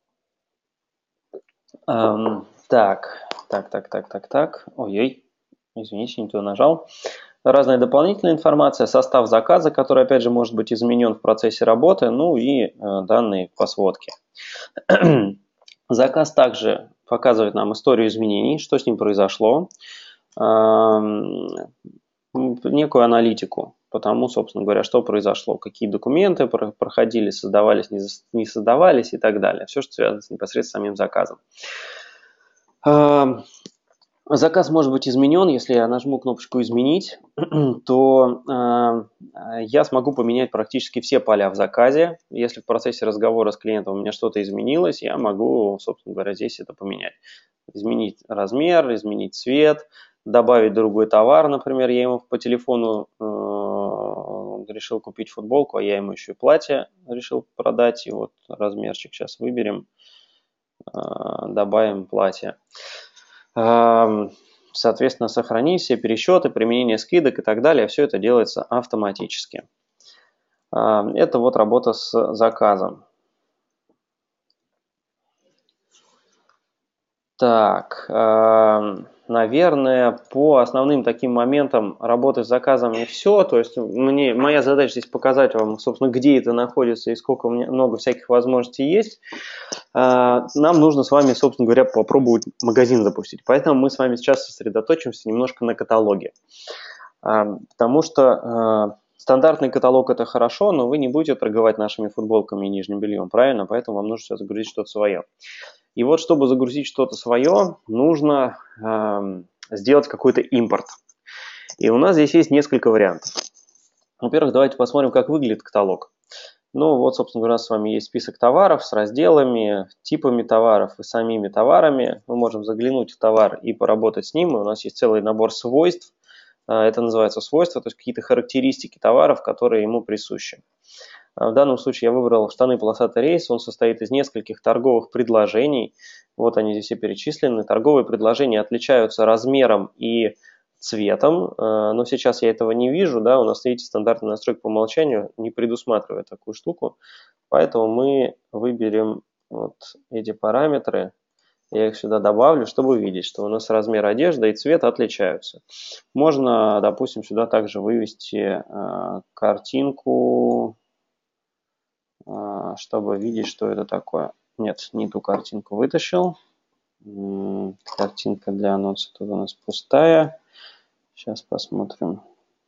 Так. Ой, извините, не туда нажал. Разная дополнительная информация, состав заказа, который, опять же, может быть изменен в процессе работы, ну и данные по сводке. Заказ также показывает нам историю изменений, что с ним произошло, некую аналитику по тому, собственно говоря, что произошло, какие документы проходили, создавались, не создавались и так далее. Все, что связано непосредственно с самим заказом. Заказ может быть изменен. Если я нажму кнопочку «Изменить», то я смогу поменять практически все поля в заказе. Если в процессе разговора с клиентом у меня что-то изменилось, я могу, собственно говоря, здесь это поменять. Изменить размер, изменить цвет, добавить другой товар. Например, я ему по телефону решил купить футболку, а я ему еще и платье решил продать. И вот размерчик сейчас выберем, добавим платье. Соответственно, сохранить все пересчеты, применение скидок и так далее. Все это делается автоматически. Это вот работа с заказом. Так, наверное, по основным таким моментам работы с заказами все. То есть моя задача здесь показать вам, собственно, где это находится и сколько много всяких возможностей есть. Нам нужно с вами, собственно говоря, попробовать магазин запустить. Поэтому мы с вами сейчас сосредоточимся немножко на каталоге. Потому что стандартный каталог – это хорошо, но вы не будете торговать нашими футболками и нижним бельем, правильно? Поэтому вам нужно сейчас загрузить что-то свое. И вот, чтобы загрузить что-то свое, нужно сделать какой-то импорт. И у нас здесь есть несколько вариантов. Во-первых, давайте посмотрим, как выглядит каталог. Ну вот, собственно говоря, с вами есть список товаров с разделами, типами товаров и самими товарами. Мы можем заглянуть в товар и поработать с ним. И у нас есть целый набор свойств. Это называется свойства, то есть какие-то характеристики товаров, которые ему присущи. В данном случае я выбрал штаны полосатый рейс. Он состоит из нескольких торговых предложений. Вот они здесь все перечислены. Торговые предложения отличаются размером и цветом, но сейчас я этого не вижу, да, у нас, видите, стандартная настройка по умолчанию не предусматривает такую штуку, поэтому мы выберем вот эти параметры, я их сюда добавлю, чтобы видеть, что у нас размер одежды и цвет отличаются. Можно, допустим, сюда также вывести картинку, чтобы видеть, что это такое. Нет, не ту картинку вытащил. Картинка для анонса тут у нас пустая. Сейчас посмотрим.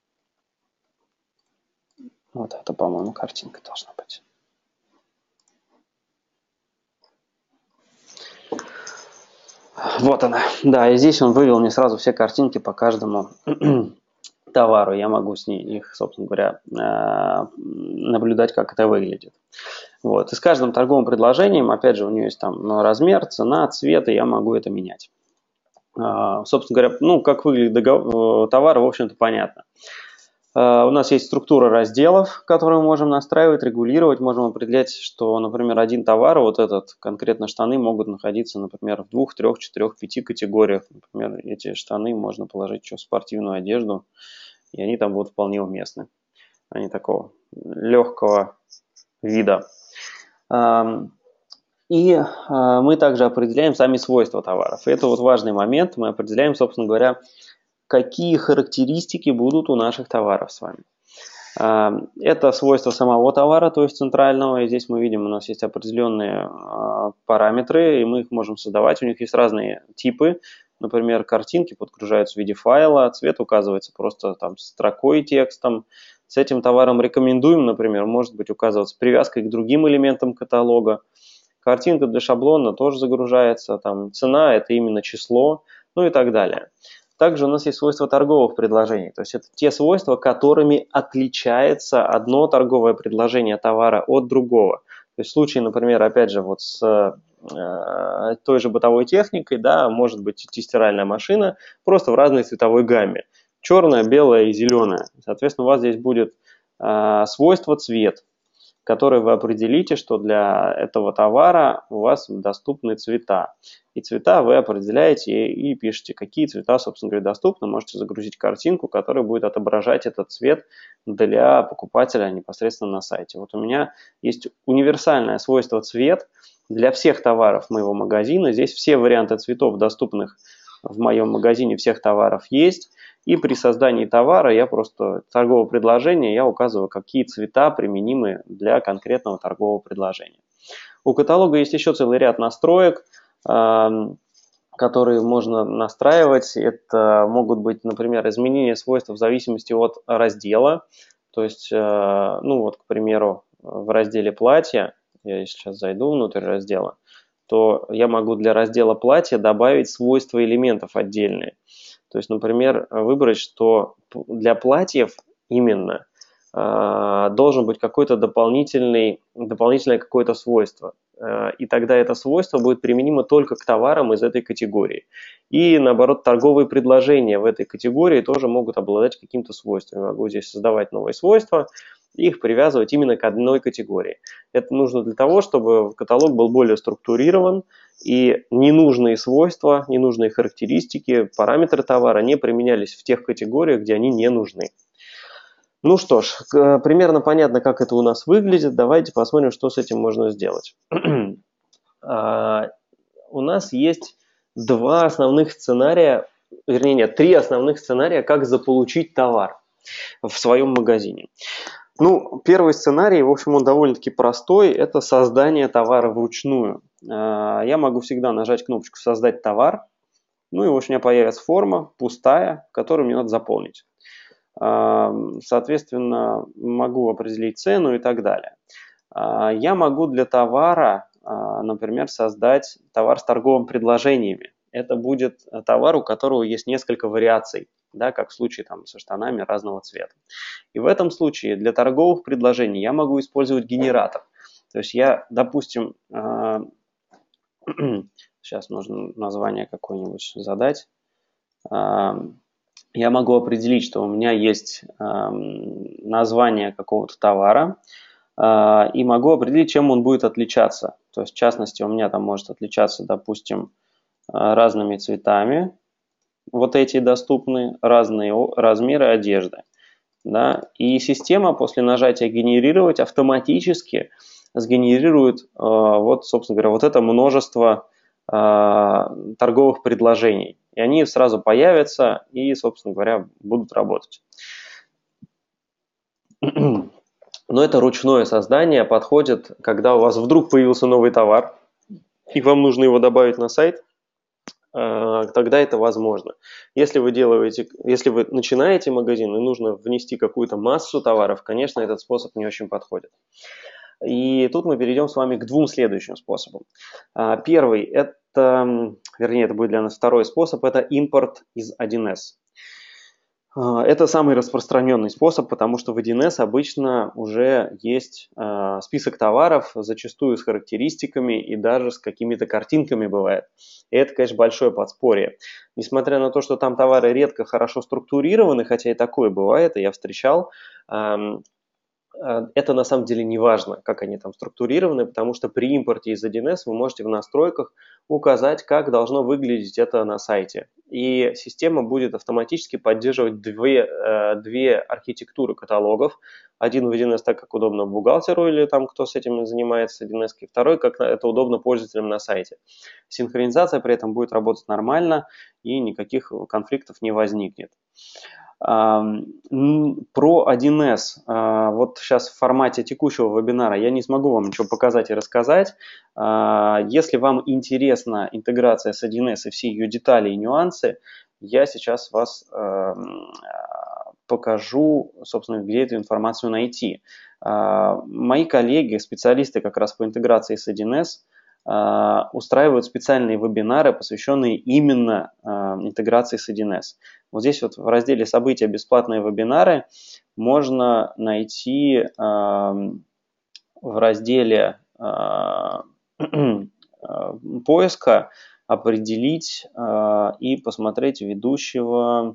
Вот это, по-моему, картинка должна быть. Вот она. Да, и здесь он вывел мне сразу все картинки по каждому товару. Я могу с них, собственно говоря, наблюдать, как это выглядит. Вот. И с каждым торговым предложением, опять же, у нее есть там размер, цена, цвет, и я могу это менять. Собственно говоря, ну, как выглядит товар, в общем-то, понятно. У нас есть структура разделов, которые мы можем настраивать, регулировать. Можем определять, что, например, один товар, вот этот, конкретно штаны, могут находиться, например, в 2, 3, 4, 5 категориях. Например, эти штаны можно положить еще в спортивную одежду, и они там будут вполне уместны. Они такого легкого вида. И мы также определяем сами свойства товаров. И это вот важный момент. Мы определяем, собственно говоря, какие характеристики будут у наших товаров с вами. Это свойства самого товара, то есть центрального. И здесь мы видим, у нас есть определенные параметры, и мы их можем создавать. У них есть разные типы. Например, картинки подгружаются в виде файла, цвет указывается просто там строкой, текстом. С этим товаром рекомендуем, например, может быть указываться привязкой к другим элементам каталога. Картинка для шаблона тоже загружается, там цена – это именно число, ну и так далее. Также у нас есть свойства торговых предложений, то есть это те свойства, которыми отличается одно торговое предложение товара от другого. То есть в случае, например, опять же, вот с той же бытовой техникой, да, может быть идти стиральная машина просто в разной цветовой гамме. Черная, белая и зеленая. Соответственно, у вас здесь будет свойство цвет, который вы определите, что для этого товара у вас доступны цвета. И цвета вы определяете и пишете, какие цвета, собственно говоря, доступны. Можете загрузить картинку, которая будет отображать этот цвет для покупателя непосредственно на сайте. Вот у меня есть универсальное свойство цвет для всех товаров моего магазина. Здесь все варианты цветов, доступных в моем магазине, всех товаров есть. И при создании товара я просто торгового предложения я указываю, какие цвета применимы для конкретного торгового предложения. У каталога есть еще целый ряд настроек, которые можно настраивать. Это могут быть, например, изменения свойств в зависимости от раздела. То есть, ну вот, к примеру, в разделе «Платья», я сейчас зайду внутрь раздела, то я могу для раздела «Платья» добавить свойства элементов отдельные. То есть, например, выбрать, что для платьев именно должен быть какое-то дополнительное какое-то свойство. И тогда это свойство будет применимо только к товарам из этой категории. И наоборот, торговые предложения в этой категории тоже могут обладать каким-то свойством. Я могу здесь создавать новые свойства и их привязывать именно к одной категории. Это нужно для того, чтобы каталог был более структурирован, и ненужные свойства, ненужные характеристики, параметры товара не применялись в тех категориях, где они не нужны. Ну что ж, примерно понятно, как это у нас выглядит. Давайте посмотрим, что с этим можно сделать. У нас есть два основных сценария, вернее, нет, три основных сценария, как заполучить товар в своем магазине. Ну, первый сценарий, в общем, он довольно-таки простой, это создание товара вручную. Я могу всегда нажать кнопочку «Создать товар», ну и у меня появится форма пустая, которую мне надо заполнить. Соответственно, могу определить цену и так далее. Я могу для товара например, создать товар с торговыми предложениями. Это будет товар, у которого есть несколько вариаций, да, как в случае там, со штанами разного цвета. И в этом случае для торговых предложений я могу использовать генератор. То есть я, допустим, сейчас нужно название какое-нибудь задать. Я могу определить, что у меня есть название какого-то товара, и могу определить, чем он будет отличаться. То есть, в частности, у меня там может отличаться, допустим, разными цветами. Вот эти доступны, разные размеры одежды. Да? И система после нажатия «Генерировать» автоматически сгенерирует, вот, собственно говоря, вот это множество торговых предложений. И они сразу появятся и, собственно говоря, будут работать. Но это ручное создание подходит, когда у вас вдруг появился новый товар, и вам нужно его добавить на сайт, тогда это возможно. Если вы начинаете магазин и нужно внести какую-то массу товаров, конечно, этот способ не очень подходит. И тут мы перейдем с вами к двум следующим способам. Первый, это будет для нас второй способ, это импорт из 1С. Это самый распространенный способ, потому что в 1С обычно уже есть список товаров, зачастую с характеристиками и даже с какими-то картинками бывает. И это, конечно, большое подспорье. Несмотря на то, что там товары редко хорошо структурированы, хотя и такое бывает, и я встречал, это на самом деле не важно, как они там структурированы, потому что при импорте из 1С вы можете в настройках указать, как должно выглядеть это на сайте. И система будет автоматически поддерживать две архитектуры каталогов. Один в 1С так, как удобно бухгалтеру или там, кто с этим занимается, 1С, и второй, как это удобно пользователям на сайте. Синхронизация при этом будет работать нормально и никаких конфликтов не возникнет. Про 1С, вот сейчас в формате текущего вебинара я не смогу вам ничего показать и рассказать. Если вам интересна интеграция с 1С и все ее детали и нюансы, я сейчас вас покажу, собственно, где эту информацию найти. Мои коллеги, специалисты как раз по интеграции с 1С, устраивают специальные вебинары, посвященные именно интеграции с 1С. Вот здесь вот в разделе «События. Бесплатные вебинары» можно найти в разделе поиска, определить и посмотреть ведущего.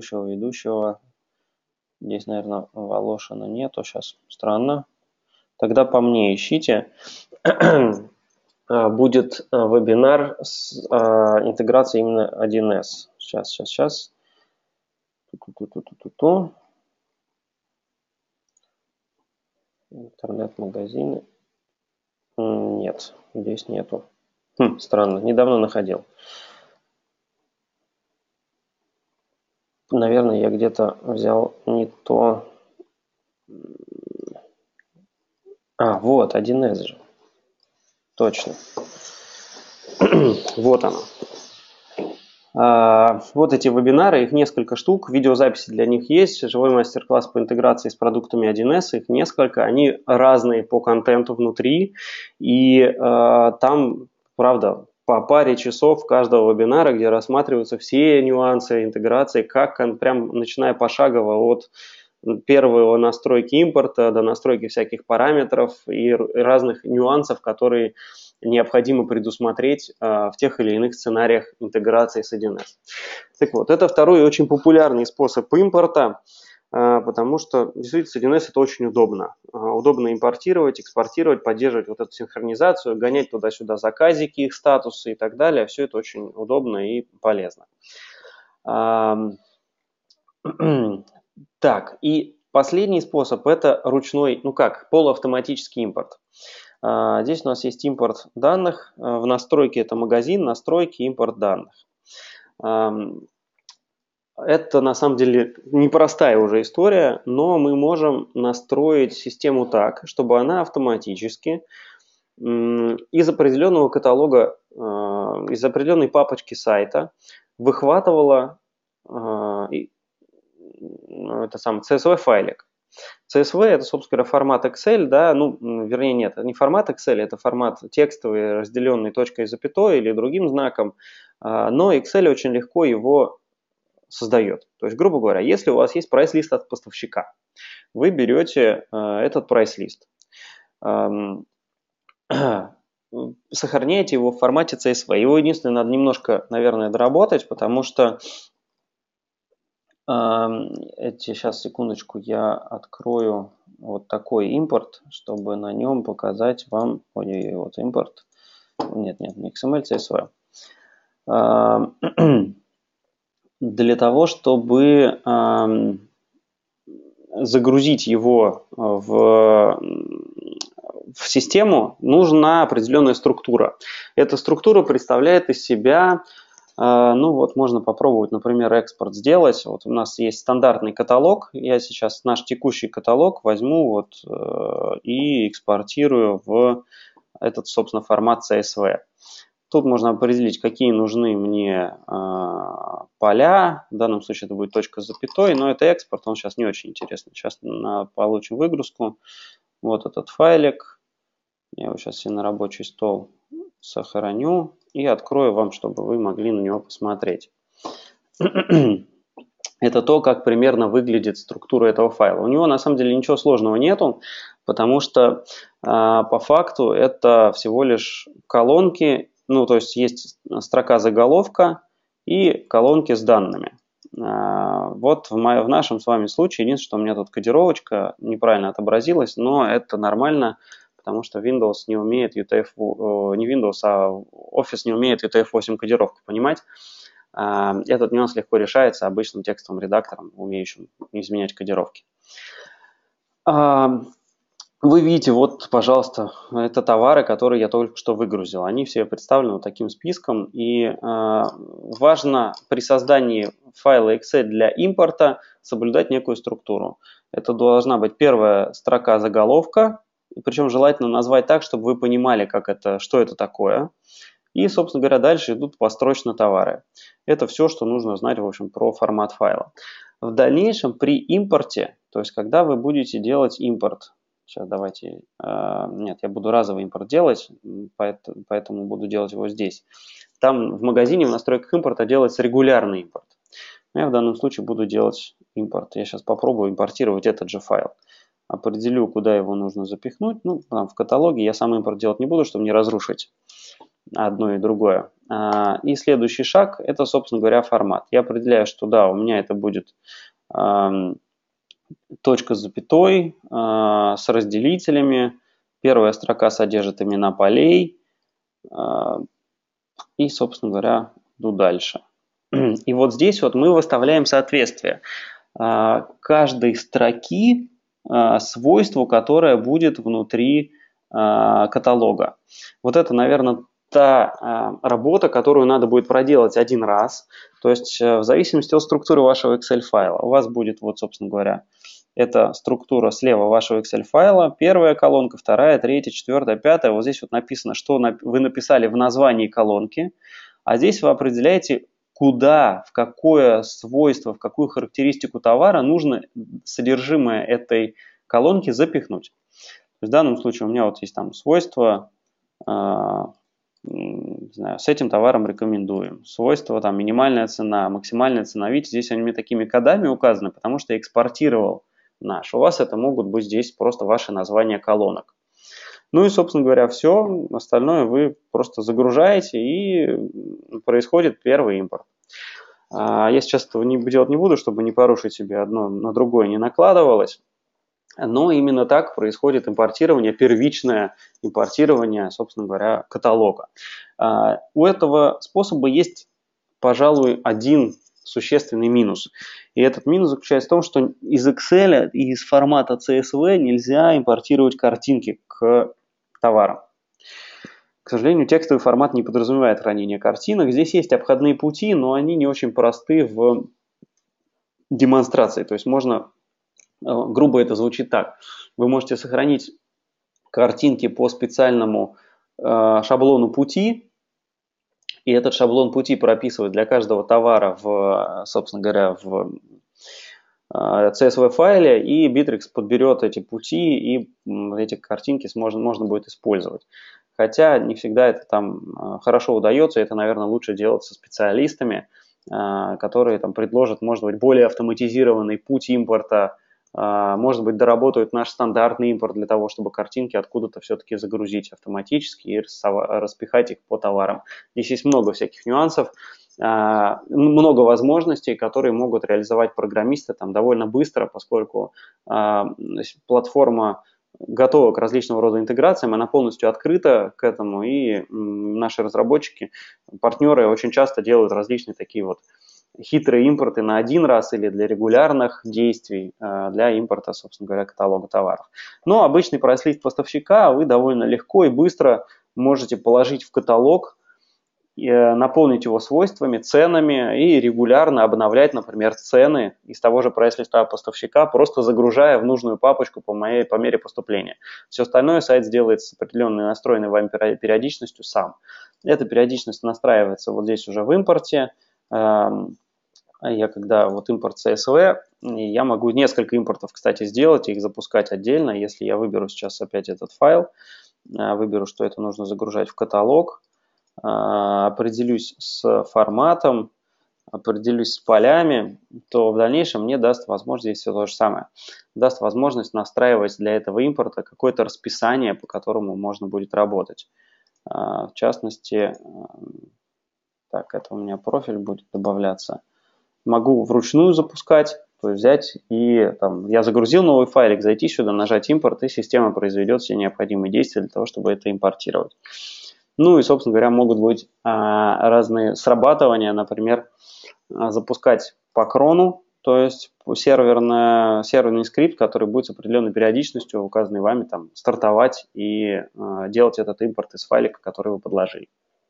Здесь, наверное, Волошина нету, сейчас странно. Тогда по мне ищите. Будет вебинар с интеграцией именно 1С. Сейчас. Интернет-магазины. Нет, здесь нету. Странно, недавно находил. Наверное, я где-то взял не то. Вот, 1С же. Точно. Вот оно. Вот эти вебинары, их несколько штук, видеозаписи для них есть, живой мастер-класс по интеграции с продуктами 1С, их несколько, они разные по контенту внутри, и там, правда, по паре часов каждого вебинара, где рассматриваются все нюансы интеграции, прям начиная пошагово от первого настройки импорта до настройки всяких параметров и разных нюансов, которые необходимо предусмотреть в тех или иных сценариях интеграции с 1С. Так вот, это второй очень популярный способ импорта, потому что действительно с 1С это очень удобно. Удобно импортировать, экспортировать, поддерживать вот эту синхронизацию, гонять туда-сюда заказики, их статусы и так далее. Все это очень удобно и полезно. Так, и последний способ – это ручной, полуавтоматический импорт. Здесь у нас есть импорт данных. В настройке это магазин, настройки, импорт данных. Это на самом деле непростая уже история, но мы можем настроить систему так, чтобы она автоматически из определенного каталога, из определенной папочки сайта выхватывала CSV-файлик. CSV – это, собственно говоря, формат Excel, да, ну, вернее, нет, это не формат Excel, это формат текстовый, разделенный точкой и запятой или другим знаком, но Excel очень легко его создает. То есть, грубо говоря, если у вас есть прайс-лист от поставщика, вы берете этот прайс-лист, сохраняете его в формате CSV. Его единственное надо немножко, наверное, доработать, потому что сейчас, секундочку, я открою вот такой импорт, чтобы на нем показать вам, ой, вот импорт, нет, не XML, CSV. Для того, чтобы загрузить его в систему, нужна определенная структура. Эта структура представляет из себя, ну вот можно попробовать, например, экспорт сделать. Вот у нас есть стандартный каталог. Я сейчас наш текущий каталог возьму вот и экспортирую в этот, собственно, формат CSV. Тут можно определить, какие нужны мне поля. В данном случае это будет точка с запятой, но это экспорт, он сейчас не очень интересный. Сейчас получим выгрузку. Вот этот файлик. Я его сейчас себе на рабочий стол сохраню и открою вам, чтобы вы могли на него посмотреть. Это то, как примерно выглядит структура этого файла. У него на самом деле ничего сложного нету, потому что по факту это всего лишь колонки. Ну, то есть есть строка заголовка и колонки с данными. Вот в нашем с вами случае единственное, что у меня тут кодировочка неправильно отобразилась, но это нормально, потому что Windows не умеет не Windows, а Office не умеет UTF-8 кодировку понимать. Этот нюанс легко решается обычным текстовым редактором, умеющим изменять кодировки. Вы видите, вот, пожалуйста, это товары, которые я только что выгрузил. Они все представлены вот таким списком. И важно при создании файла Excel для импорта соблюдать некую структуру. Это должна быть первая строка заголовка, причем желательно назвать так, чтобы вы понимали, что это такое. И, собственно говоря, дальше идут построчно товары. Это все, что нужно знать, в общем, про формат файла. В дальнейшем при импорте, то есть когда вы будете делать импорт, сейчас давайте, нет, я буду разовый импорт делать, поэтому буду делать его здесь. Там в магазине в настройках импорта делается регулярный импорт. Я в данном случае буду делать импорт. Я сейчас попробую импортировать этот же файл. Определю, куда его нужно запихнуть. Ну, там в каталоге я сам импорт делать не буду, чтобы не разрушить одно и другое. И следующий шаг – это, собственно говоря, формат. Я определяю, что да, у меня это будет точка с запятой, с разделителями. Первая строка содержит имена полей. И, собственно говоря, иду дальше. И вот здесь вот мы выставляем соответствие каждой строки свойству, которое будет внутри каталога. Вот это, наверное, та работа, которую надо будет проделать один раз. То есть в зависимости от структуры вашего Excel файла. У вас будет, вот, собственно говоря, эта структура слева вашего Excel файла. Первая колонка, вторая, третья, четвертая, пятая. Вот здесь вот написано, что вы написали в названии колонки. А здесь вы определяете, куда, в какое свойство, в какую характеристику товара нужно содержимое этой колонки запихнуть. В данном случае у меня вот есть там свойство, не знаю, с этим товаром рекомендуем. Свойство там минимальная цена, максимальная цена. Видите, здесь они мне такими кодами указаны, потому что я экспортировал наш. У вас это могут быть здесь просто ваши названия колонок. Ну и, собственно говоря, все. Остальное вы просто загружаете, и происходит первый импорт. Я сейчас этого делать не буду, чтобы не порушить себе одно на другое не накладывалось. Но именно так происходит импортирование, первичное импортирование, собственно говоря, каталога. У этого способа есть, пожалуй, один существенный минус. И этот минус заключается в том, что из Excel и из формата CSV нельзя импортировать картинки к товарам. К сожалению, текстовый формат не подразумевает хранение картинок. Здесь есть обходные пути, но они не очень просты в демонстрации. То есть можно, грубо это звучит так, вы можете сохранить картинки по специальному шаблону пути, и этот шаблон пути прописывать для каждого товара собственно говоря, в CSV-файле, и Bittrex подберет эти пути, и эти картинки можно будет использовать. Хотя не всегда это там хорошо удается, это, наверное, лучше делать со специалистами, которые там предложат, может быть, более автоматизированный путь импорта, может быть, доработают наш стандартный импорт для того, чтобы картинки откуда-то все-таки загрузить автоматически и распихать их по товарам. Здесь есть много всяких нюансов, много возможностей, которые могут реализовать программисты там довольно быстро, поскольку платформа готова к различного рода интеграциям, она полностью открыта к этому, и наши разработчики, партнеры очень часто делают различные такие вот хитрые импорты на один раз или для регулярных действий, для импорта, собственно говоря, каталога товаров. Но обычный прайс-лист поставщика вы довольно легко и быстро можете положить в каталог, наполнить его свойствами, ценами и регулярно обновлять, например, цены из того же прайс-листа поставщика, просто загружая в нужную папочку по мере поступления. Все остальное сайт сделает с определенной настроенной вами периодичностью сам. Эта периодичность настраивается вот здесь уже в импорте. Я когда вот импорт CSV, я могу несколько импортов, кстати, сделать, их запускать отдельно. Если я выберу сейчас опять этот файл, выберу, что это нужно загружать в каталог, определюсь с форматом, определюсь с полями, то в дальнейшем мне даст возможность, здесь все то же самое, даст возможность настраивать для этого импорта какое-то расписание, по которому можно будет работать. В частности, так, это у меня профиль будет добавляться. Могу вручную запускать, то есть взять и там, я загрузил новый файлик, зайти сюда, нажать импорт, и система произведет все необходимые действия для того, чтобы это импортировать. Ну и, собственно говоря, могут быть разные срабатывания, например, запускать по крону, то есть серверный скрипт, который будет с определенной периодичностью, указанной вами, там, стартовать и делать этот импорт из файлика, который вы подложили.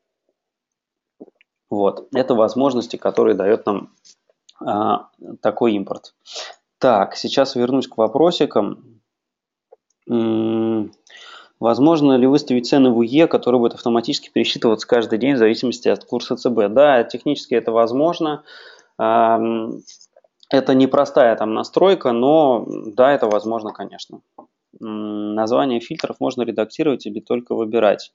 Вот, это возможности, которые дает нам такой импорт. Так, сейчас вернусь к вопросикам. Возможно ли выставить цены в УЕ, которые будут автоматически пересчитываться каждый день в зависимости от курса ЦБ? Да, технически это возможно. Это непростая там настройка, но да, это возможно, конечно. Название фильтров можно редактировать или только выбирать.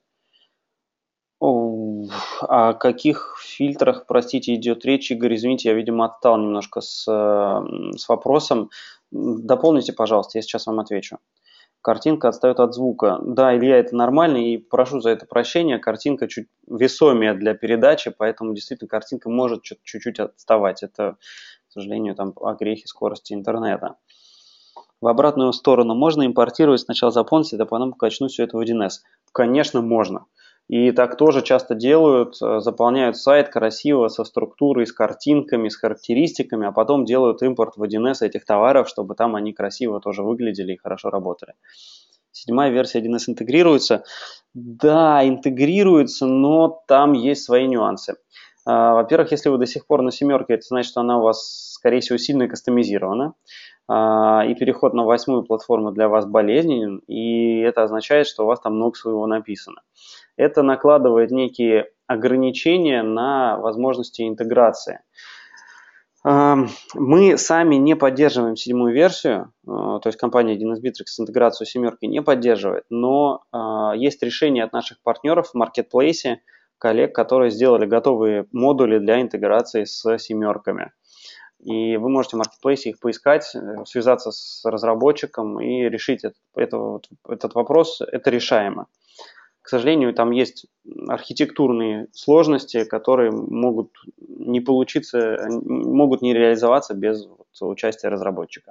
О каких фильтрах, простите, идет речь, Игорь? Извините, я, видимо, отстал немножко с вопросом. Дополните, пожалуйста, я сейчас вам отвечу. Картинка отстает от звука. Да, Илья, это нормально, и прошу за это прощения. Картинка чуть весомее для передачи, поэтому действительно картинка может чуть-чуть отставать. Это, к сожалению, там огрехи скорости интернета. В обратную сторону можно импортировать, сначала заполнить, а потом качнуть все это в 1С? Конечно, можно. И так тоже часто делают, заполняют сайт красиво, со структурой, с картинками, с характеристиками, а потом делают импорт в 1С этих товаров, чтобы там они красиво тоже выглядели и хорошо работали. 7-я версия 1С интегрируется? Да, интегрируется, но там есть свои нюансы. Во-первых, если вы до сих пор на 7-ке, это значит, что она у вас, скорее всего, сильно кастомизирована. И переход на 8-ю платформу для вас болезненен, и это означает, что у вас там много своего написано. Это накладывает некие ограничения на возможности интеграции. Мы сами не поддерживаем 7-ю версию, то есть компания 1С Bittrex интеграцию 7-ки не поддерживает, но есть решения от наших партнеров в маркетплейсе, коллег, которые сделали готовые модули для интеграции с 7-ками. И вы можете в маркетплейсе их поискать, связаться с разработчиком и решить этот вопрос. Это решаемо. К сожалению, там есть архитектурные сложности, которые могут не получиться, могут не реализоваться без участия разработчика.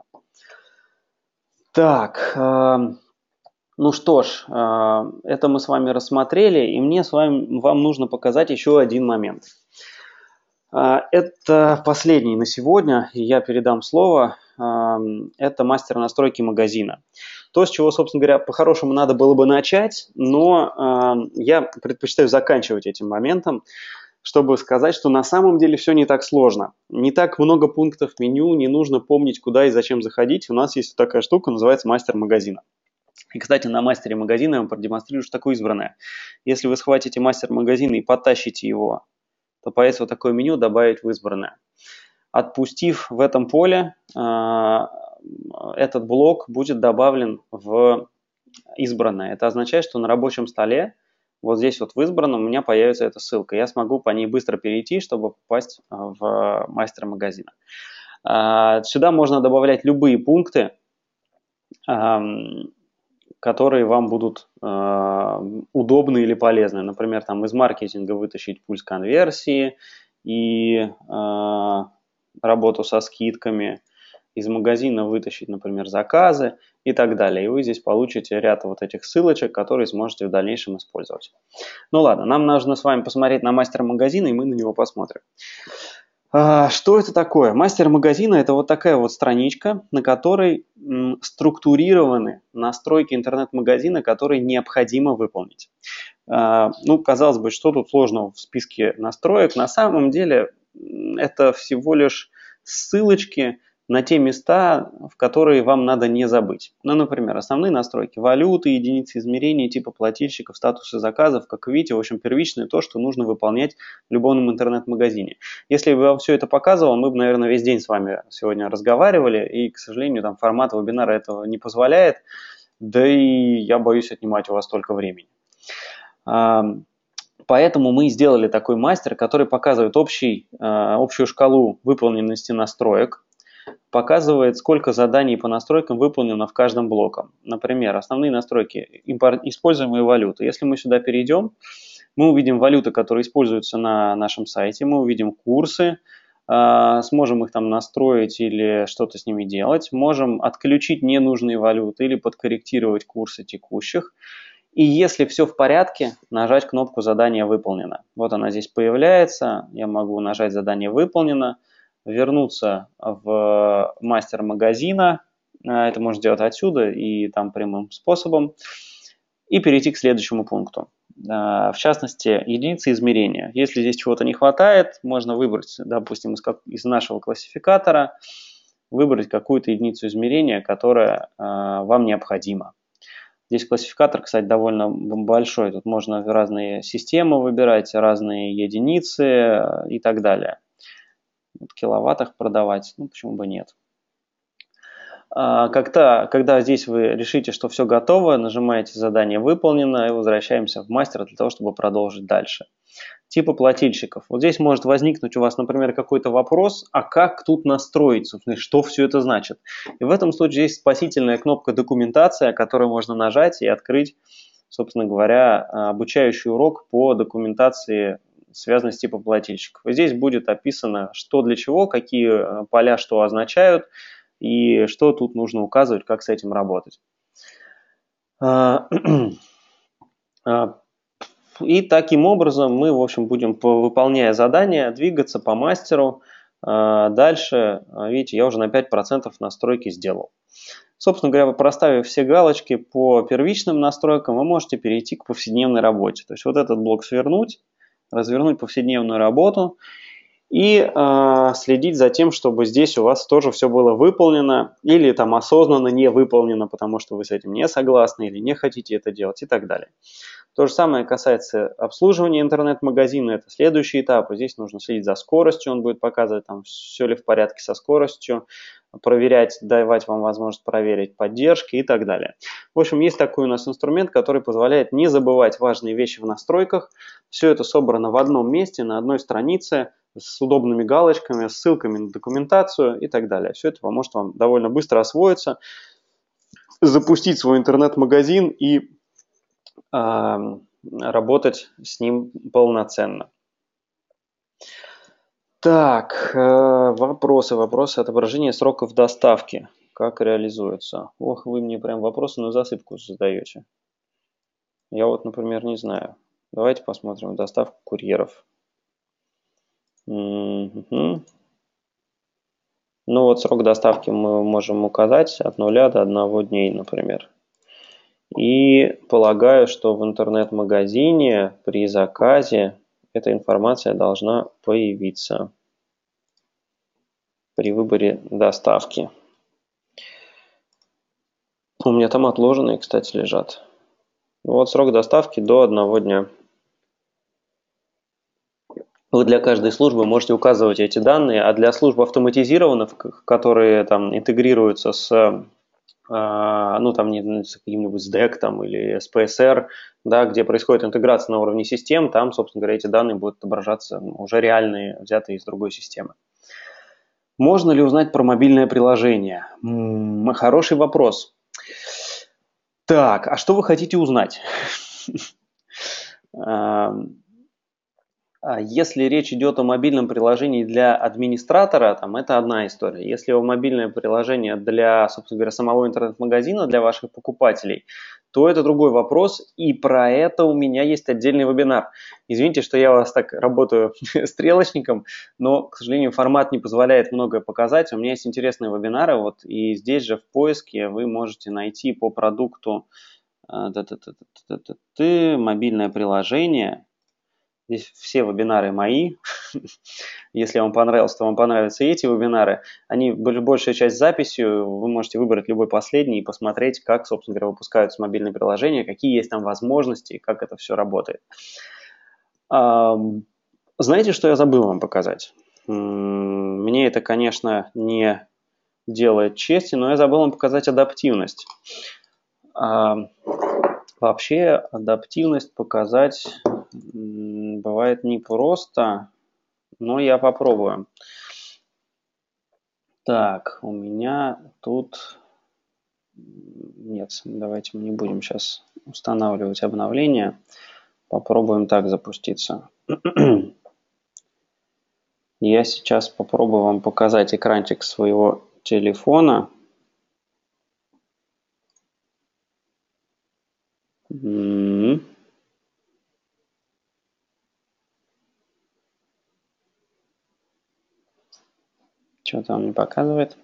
Так, ну что ж, это мы с вами рассмотрели, и мне вам нужно показать еще один момент. Это последний на сегодня, и я передам слово. Это мастер настройки магазина. То, с чего, собственно говоря, по-хорошему надо было бы начать, но я предпочитаю заканчивать этим моментом, чтобы сказать, что на самом деле все не так сложно. Не так много пунктов меню, не нужно помнить, куда и зачем заходить. У нас есть такая штука, называется мастер магазина. И, кстати, на мастере магазина я вам продемонстрирую, что такое избранное. Если вы схватите мастер магазина и потащите его, то появится вот такое меню «Добавить в избранное». отпустив в этом поле, этот блок будет добавлен в избранное. Это означает, что на рабочем столе, вот здесь вот в избранном, у меня появится эта ссылка. Я смогу по ней быстро перейти, чтобы попасть в мастера магазина. Сюда можно добавлять любые пункты, которые вам будут удобны или полезны. Например, там из маркетинга вытащить пульс конверсии и работу со скидками, из магазина вытащить, например, заказы и так далее. И вы здесь получите ряд вот этих ссылочек, которые сможете в дальнейшем использовать. Ну ладно, нам нужно с вами посмотреть на мастер магазина, и мы на него посмотрим. Что это такое? Мастер магазина – это вот такая вот страничка, на которой структурированы настройки интернет-магазина, которые необходимо выполнить. Ну, казалось бы, что тут сложного в списке настроек? На самом деле это всего лишь ссылочки на те места, в которые вам надо не забыть. Ну, например, основные настройки: валюты, единицы измерения, типа плательщиков, статусы заказов. Как вы видите, в общем, первичное то, что нужно выполнять в любом интернет-магазине. Если бы я вам все это показывал, мы бы, наверное, весь день с вами сегодня разговаривали, и, к сожалению, там формат вебинара этого не позволяет, да и я боюсь отнимать у вас столько времени. Поэтому мы сделали такой мастер, который показывает общую шкалу выполненности настроек, показывает, сколько заданий по настройкам выполнено в каждом блоке. Например, основные настройки, используемые валюты. Если мы сюда перейдем, мы увидим валюты, которые используются на нашем сайте, мы увидим курсы, сможем их там настроить или что-то с ними делать, можем отключить ненужные валюты или подкорректировать курсы текущих. И если все в порядке, нажать кнопку «Задание выполнено». Вот она здесь появляется, я могу нажать «Задание выполнено», вернуться в мастер магазина, это можно сделать отсюда и там прямым способом, и перейти к следующему пункту. В частности, единицы измерения. Если здесь чего-то не хватает, можно выбрать, допустим, из нашего классификатора, выбрать какую-то единицу измерения, которая вам необходима. Здесь классификатор, кстати, довольно большой. Тут можно разные системы выбирать, разные единицы и так далее. В киловаттах продавать, ну почему бы нет. Когда здесь вы решите, что все готово, нажимаете «Задание выполнено» и возвращаемся в мастер для того, чтобы продолжить дальше. Типы плательщиков. Вот здесь может возникнуть у вас, например, какой-то вопрос, а как тут настроить, собственно, что все это значит. И в этом случае есть спасительная кнопка «Документация», которую можно нажать и открыть, собственно говоря, обучающий урок по документации, связанной с типом плательщиков. И здесь будет описано, что для чего, какие поля что означают, и что тут нужно указывать, как с этим работать. И таким образом мы, в общем, будем, выполняя задания, двигаться по мастеру. Дальше, видите, я уже на 5% настройки сделал. Собственно говоря, проставив все галочки по первичным настройкам, вы можете перейти к повседневной работе. То есть вот этот блок свернуть, развернуть повседневную работу и следить за тем, чтобы здесь у вас тоже все было выполнено или там осознанно не выполнено, потому что вы с этим не согласны или не хотите это делать и так далее. То же самое касается обслуживания интернет-магазина, это следующий этап. Здесь нужно следить за скоростью, он будет показывать, там, все ли в порядке со скоростью, проверять, давать вам возможность проверить поддержки и так далее. В общем, есть такой у нас инструмент, который позволяет не забывать важные вещи в настройках. Все это собрано в одном месте, на одной странице, с удобными галочками, с ссылками на документацию и так далее. Все это поможет вам довольно быстро освоиться, запустить свой интернет-магазин и работать с ним полноценно. Так, вопросы. Отображение сроков доставки. Как реализуется? Ох, вы мне прям вопросы на засыпку задаете. Я вот, например, не знаю. Давайте посмотрим доставку курьеров. Ну вот срок доставки мы можем указать от 0 до 1 дней, например. И полагаю, что в интернет-магазине при заказе эта информация должна появиться при выборе доставки. У меня там отложенные, кстати, лежат. Вот срок доставки до 1 дня. Вы для каждой службы можете указывать эти данные, а для служб автоматизированных, которые там интегрируются с ну, там, не с каким-нибудь SDEC там, или SPSR, да, где происходит интеграция на уровне систем, там, собственно говоря, эти данные будут отображаться уже реальные, взятые из другой системы. Можно ли узнать про мобильное приложение? Хороший вопрос. Так, а что вы хотите узнать? Если речь идет о мобильном приложении для администратора, там, это одна история. Если о мобильное приложение для, собственно говоря, самого интернет-магазина, для ваших покупателей, то это другой вопрос, и про это у меня есть отдельный вебинар. Извините, что я у вас так работаю стрелочником, но, к сожалению, формат не позволяет многое показать. У меня есть интересные вебинары, вот, и здесь же в поиске вы можете найти по продукту мобильное приложение. Здесь все вебинары мои. Если вам понравилось, то вам понравятся и эти вебинары. Они были большая часть записью. Вы можете выбрать любой последний и посмотреть, как, собственно говоря, выпускаются мобильные приложения, какие есть там возможности и как это все работает. Знаете, что я забыл вам показать? Мне это, конечно, не делает чести, но я забыл вам показать адаптивность. Вообще адаптивность показать бывает непросто, но я попробую. Так, у меня тут... Нет, давайте мы не будем сейчас устанавливать обновления. Попробуем так запуститься. Я сейчас попробую вам показать экранчик своего телефона. Что-то он не показывает.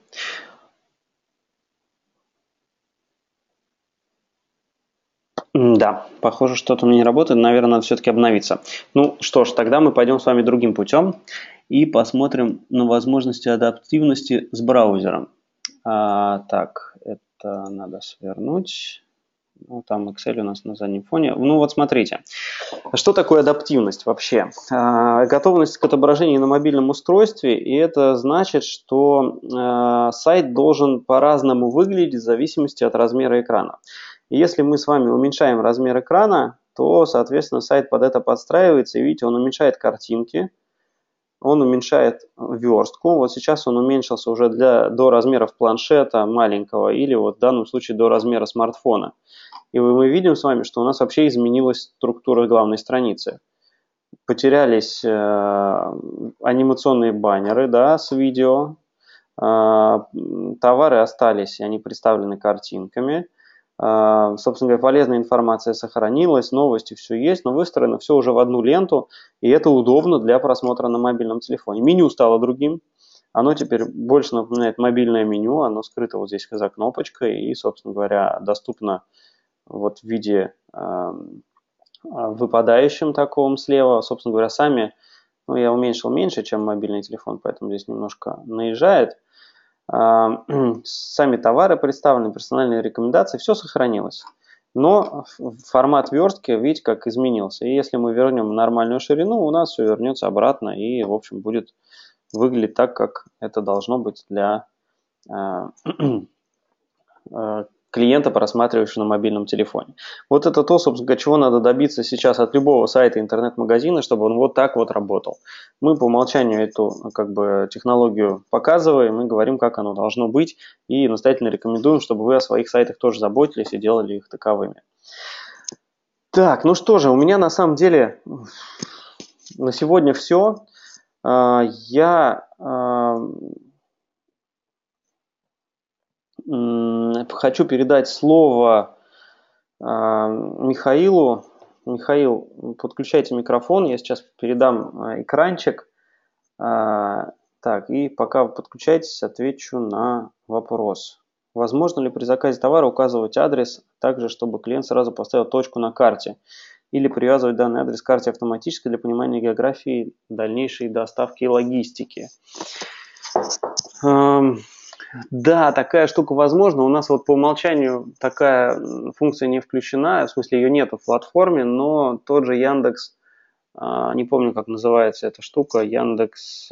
Да, похоже, что-то у меня не работает. Наверное, надо все-таки обновиться. Ну что ж, тогда мы пойдем с вами другим путем и посмотрим на возможности адаптивности с браузером. Так, это надо свернуть. Ну, там Excel у нас на заднем фоне. Ну вот смотрите, что такое адаптивность вообще? Готовность к отображению на мобильном устройстве, и это значит, что сайт должен по-разному выглядеть в зависимости от размера экрана. И если мы с вами уменьшаем размер экрана, то, соответственно, сайт под это подстраивается, и видите, он уменьшает картинки, он уменьшает верстку. Вот сейчас он уменьшился уже до размеров планшета маленького или вот в данном случае до размера смартфона. И мы видим с вами, что у нас вообще изменилась структура главной страницы. Потерялись анимационные баннеры, да, с видео, товары остались, и они представлены картинками. Собственно говоря, полезная информация сохранилась, новости все есть, но выстроено все уже в одну ленту, и это удобно для просмотра на мобильном телефоне. Меню стало другим, оно теперь больше напоминает мобильное меню, оно скрыто вот здесь за кнопочкой и, собственно говоря, доступно вот в виде выпадающем таком слева. Собственно говоря, сами, ну, я уменьшил меньше, чем мобильный телефон, поэтому здесь немножко наезжает. Сами товары представлены, персональные рекомендации, все сохранилось. Но формат верстки, видите, как изменился. И если мы вернем нормальную ширину, у нас все вернется обратно и, в общем, будет выглядеть так, как это должно быть для клиента, просматривающего на мобильном телефоне. Вот это то, собственно, чего надо добиться сейчас от любого сайта интернет-магазина, чтобы он вот так вот работал. Мы по умолчанию эту технологию показываем и говорим, как оно должно быть, и настоятельно рекомендуем, чтобы вы о своих сайтах тоже заботились и делали их таковыми. Так, ну что же, у меня на самом деле на сегодня все. Я хочу передать слово Михаилу. Михаил, подключайте микрофон, я сейчас передам экранчик. Так, и пока вы подключаетесь, отвечу на вопрос. Возможно ли при заказе товара указывать адрес, также чтобы клиент сразу поставил точку на карте? Или привязывать данный адрес к карте автоматически для понимания географии, дальнейшей доставки и логистики? Да, такая штука возможна. У нас вот по умолчанию такая функция не включена, в смысле ее нету в платформе, но тот же Яндекс Не помню, как называется эта штука, Яндекс.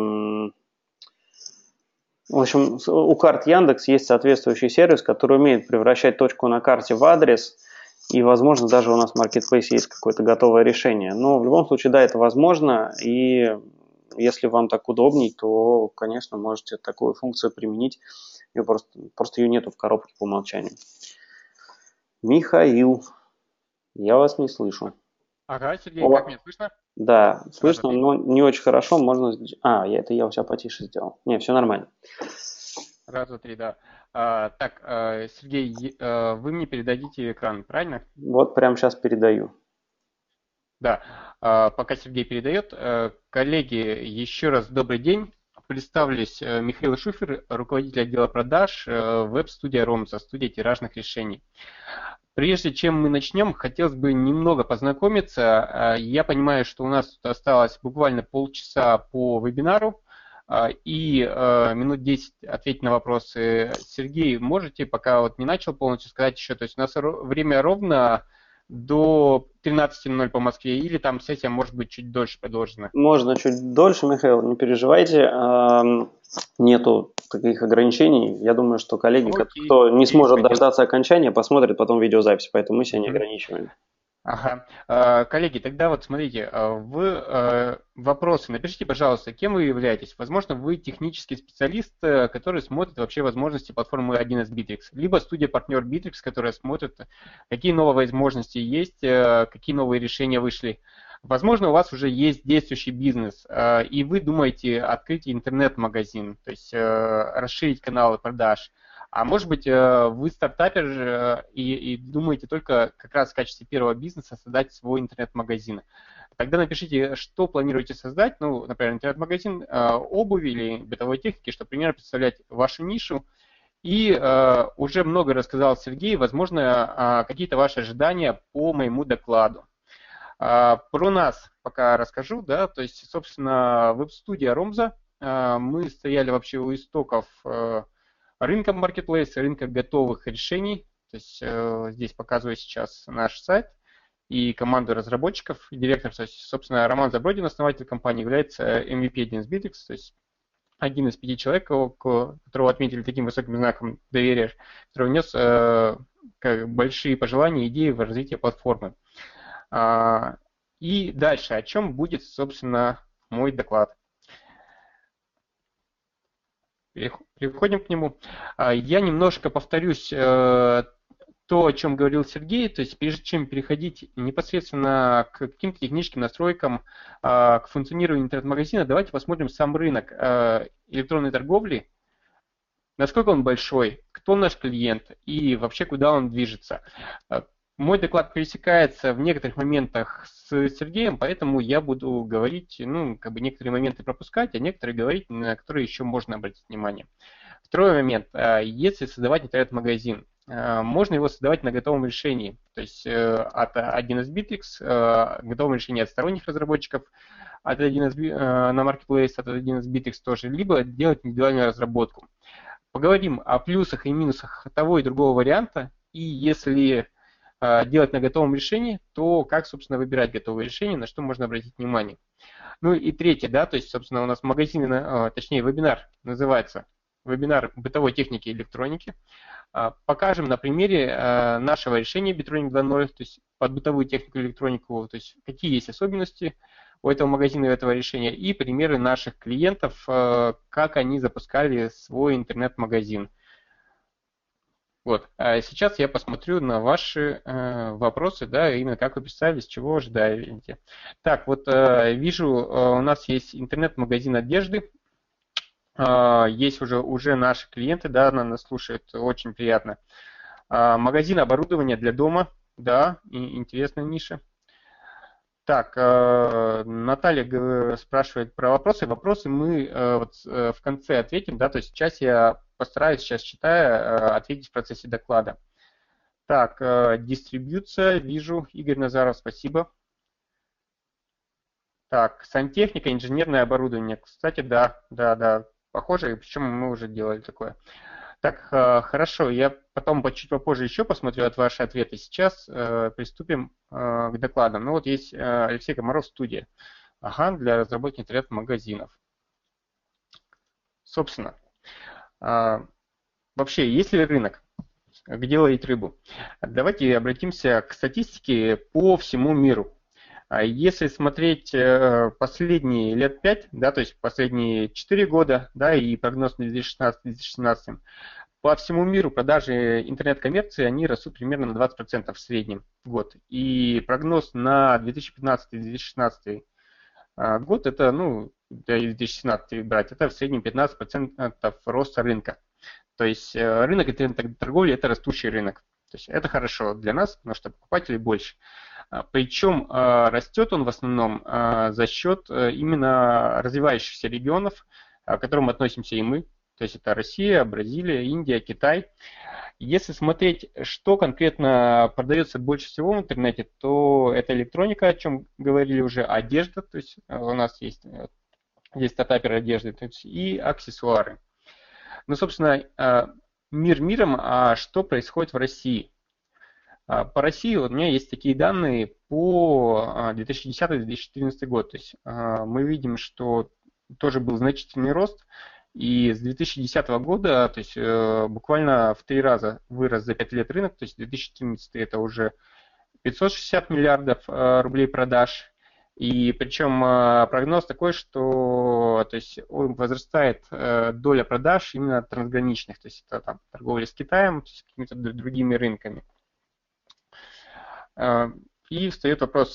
В общем, у карт Яндекс есть соответствующий сервис, который умеет превращать точку на карте в адрес, и, возможно, даже у нас в Marketplace есть какое-то готовое решение. Но в любом случае, да, это возможно, и если вам так удобней, то, конечно, можете такую функцию применить. Ее просто ее нету в коробке по умолчанию. Михаил, я вас не слышу. Ага, Сергей, как меня слышно? Да, Раз, два, слышно, три. но не очень хорошо. Можно... это я у себя потише сделал. Не, все нормально. Раз, два, три, да. Так, Сергей, вы мне передадите экран, правильно? Вот прямо сейчас передаю. Да. Пока Сергей передает, коллеги, еще раз добрый день. Представлюсь, Михаил Шуфер, руководитель отдела продаж веб-студия Ромса, студия тиражных решений. Прежде чем мы начнем, хотелось бы немного познакомиться. Я понимаю, что у нас тут осталось буквально полчаса по вебинару и минут 10 ответить на вопросы. Сергей, можете, пока вот не начал полностью сказать еще, то есть у нас время ровно до 13:00 по Москве, или там сессия может быть чуть дольше продолжена? Можно чуть дольше, Михаил, не переживайте. Нету таких ограничений. Я думаю, что коллеги, Окей, кто не окей, сможет понятно. дождаться окончания, посмотрят потом видеозапись, поэтому мы себя не Мгм. ограничиваем. Ага. Коллеги, тогда вот смотрите, вопросы напишите, пожалуйста, кем вы являетесь. Возможно, вы технический специалист, который смотрит вообще возможности платформы 1С Bittrex, либо студия-партнер Bittrex, которая смотрит, какие новые возможности есть, какие новые решения вышли. Возможно, у вас уже есть действующий бизнес, и вы думаете открыть интернет-магазин, то есть расширить каналы продаж. А может быть, вы стартапер и думаете только как раз в качестве первого бизнеса создать свой интернет-магазин. Тогда напишите, что планируете создать, ну, например, интернет-магазин обуви или бытовой техники, чтобы примерно представлять вашу нишу. И уже много рассказал Сергей, возможно, какие-то ваши ожидания по моему докладу. Про нас пока расскажу, да, то есть, собственно, веб-студия Ромза, мы стояли вообще у истоков рынка Marketplace, рынка готовых решений. То есть здесь показываю сейчас наш сайт и команду разработчиков, и директор, то есть, собственно, Роман Забродин, основатель компании, является MVP 1С Bittrex, то есть один из 5 человек, которого отметили таким высоким знаком доверия, который внес большие пожелания и идеи в развитие платформы. И дальше, о чем будет, собственно, мой доклад. Переходим к нему. Я немножко повторюсь то, о чем говорил Сергей, то есть прежде чем переходить непосредственно к каким-то техническим настройкам, к функционированию интернет-магазина, давайте посмотрим сам рынок электронной торговли, насколько он большой, кто наш клиент и вообще куда он движется. Мой доклад пересекается в некоторых моментах с Сергеем, поэтому я буду говорить, ну, как бы некоторые моменты пропускать, а некоторые говорить, на которые еще можно обратить внимание. Второй момент. Если создавать интернет-магазин, можно его создавать на готовом решении, то есть от 1С Bittrex, готовом решении от сторонних разработчиков, от 1С, на Marketplace, от 1С Bittrex тоже, либо делать индивидуальную разработку. Поговорим о плюсах и минусах того и другого варианта, и если делать на готовом решении, то как, собственно, выбирать готовые решения, на что можно обратить внимание. Ну и третье, да, то есть, собственно, у нас магазин, точнее, вебинар называется «Вебинар бытовой техники и электроники». Покажем на примере нашего решения Bitronic 2.0, то есть под бытовую технику и электронику, то есть какие есть особенности у этого магазина и этого решения, и примеры наших клиентов, как они запускали свой интернет-магазин. Вот. А сейчас я посмотрю на ваши вопросы, да, именно как вы представили, с чего ожидаете. Так, вот вижу, у нас есть интернет-магазин одежды, есть уже наши клиенты, да, нас слушают, очень приятно. Магазин оборудования для дома, да, интересная ниша. Так, Наталья спрашивает про вопросы. Вопросы мы вот в конце ответим, да, то есть часть я постараюсь сейчас, читая, ответить в процессе доклада. Так, дистрибьюция, вижу, Игорь Назаров, спасибо. Так, сантехника, инженерное оборудование. Кстати, да, похоже, причем мы уже делали такое. Так, хорошо, я потом чуть попозже еще посмотрю от ваши ответы. Сейчас приступим к докладам. Ну вот есть Алексей Комаров, студия. Ага, для разработки интернет-магазинов. Собственно, вообще, есть ли рынок, где ловить рыбу? Давайте обратимся к статистике по всему миру. Если смотреть последние лет 5, да, то есть последние 4 года, да, и прогноз на 2016-2017, по всему миру продажи интернет-коммерции, они растут примерно на 20% в среднем в год. И прогноз на 2015-2016 год, это, ну, 2017 брать, это в среднем 15% роста рынка. То есть рынок интернет-торговли – это растущий рынок. То есть это хорошо для нас, потому что покупателей больше. Причем растет он в основном за счет именно развивающихся регионов, к которым относимся и мы. То есть это Россия, Бразилия, Индия, Китай. Если смотреть, что конкретно продается больше всего в интернете, то это электроника, о чем говорили уже, одежда, то есть у нас есть стартапер одежды, то есть и аксессуары. Ну, собственно, мир миром, а что происходит в России? По России вот у меня есть такие данные по 2010-2014 год. То есть мы видим, что тоже был значительный рост. И с 2010 года, то есть буквально в 3 раза вырос за 5 лет рынок. То есть 2014 это уже 560 миллиардов рублей продаж. И причем прогноз такой, что то есть, возрастает доля продаж именно трансграничных. То есть это там, торговля с Китаем, с какими-то другими рынками. И встает вопрос,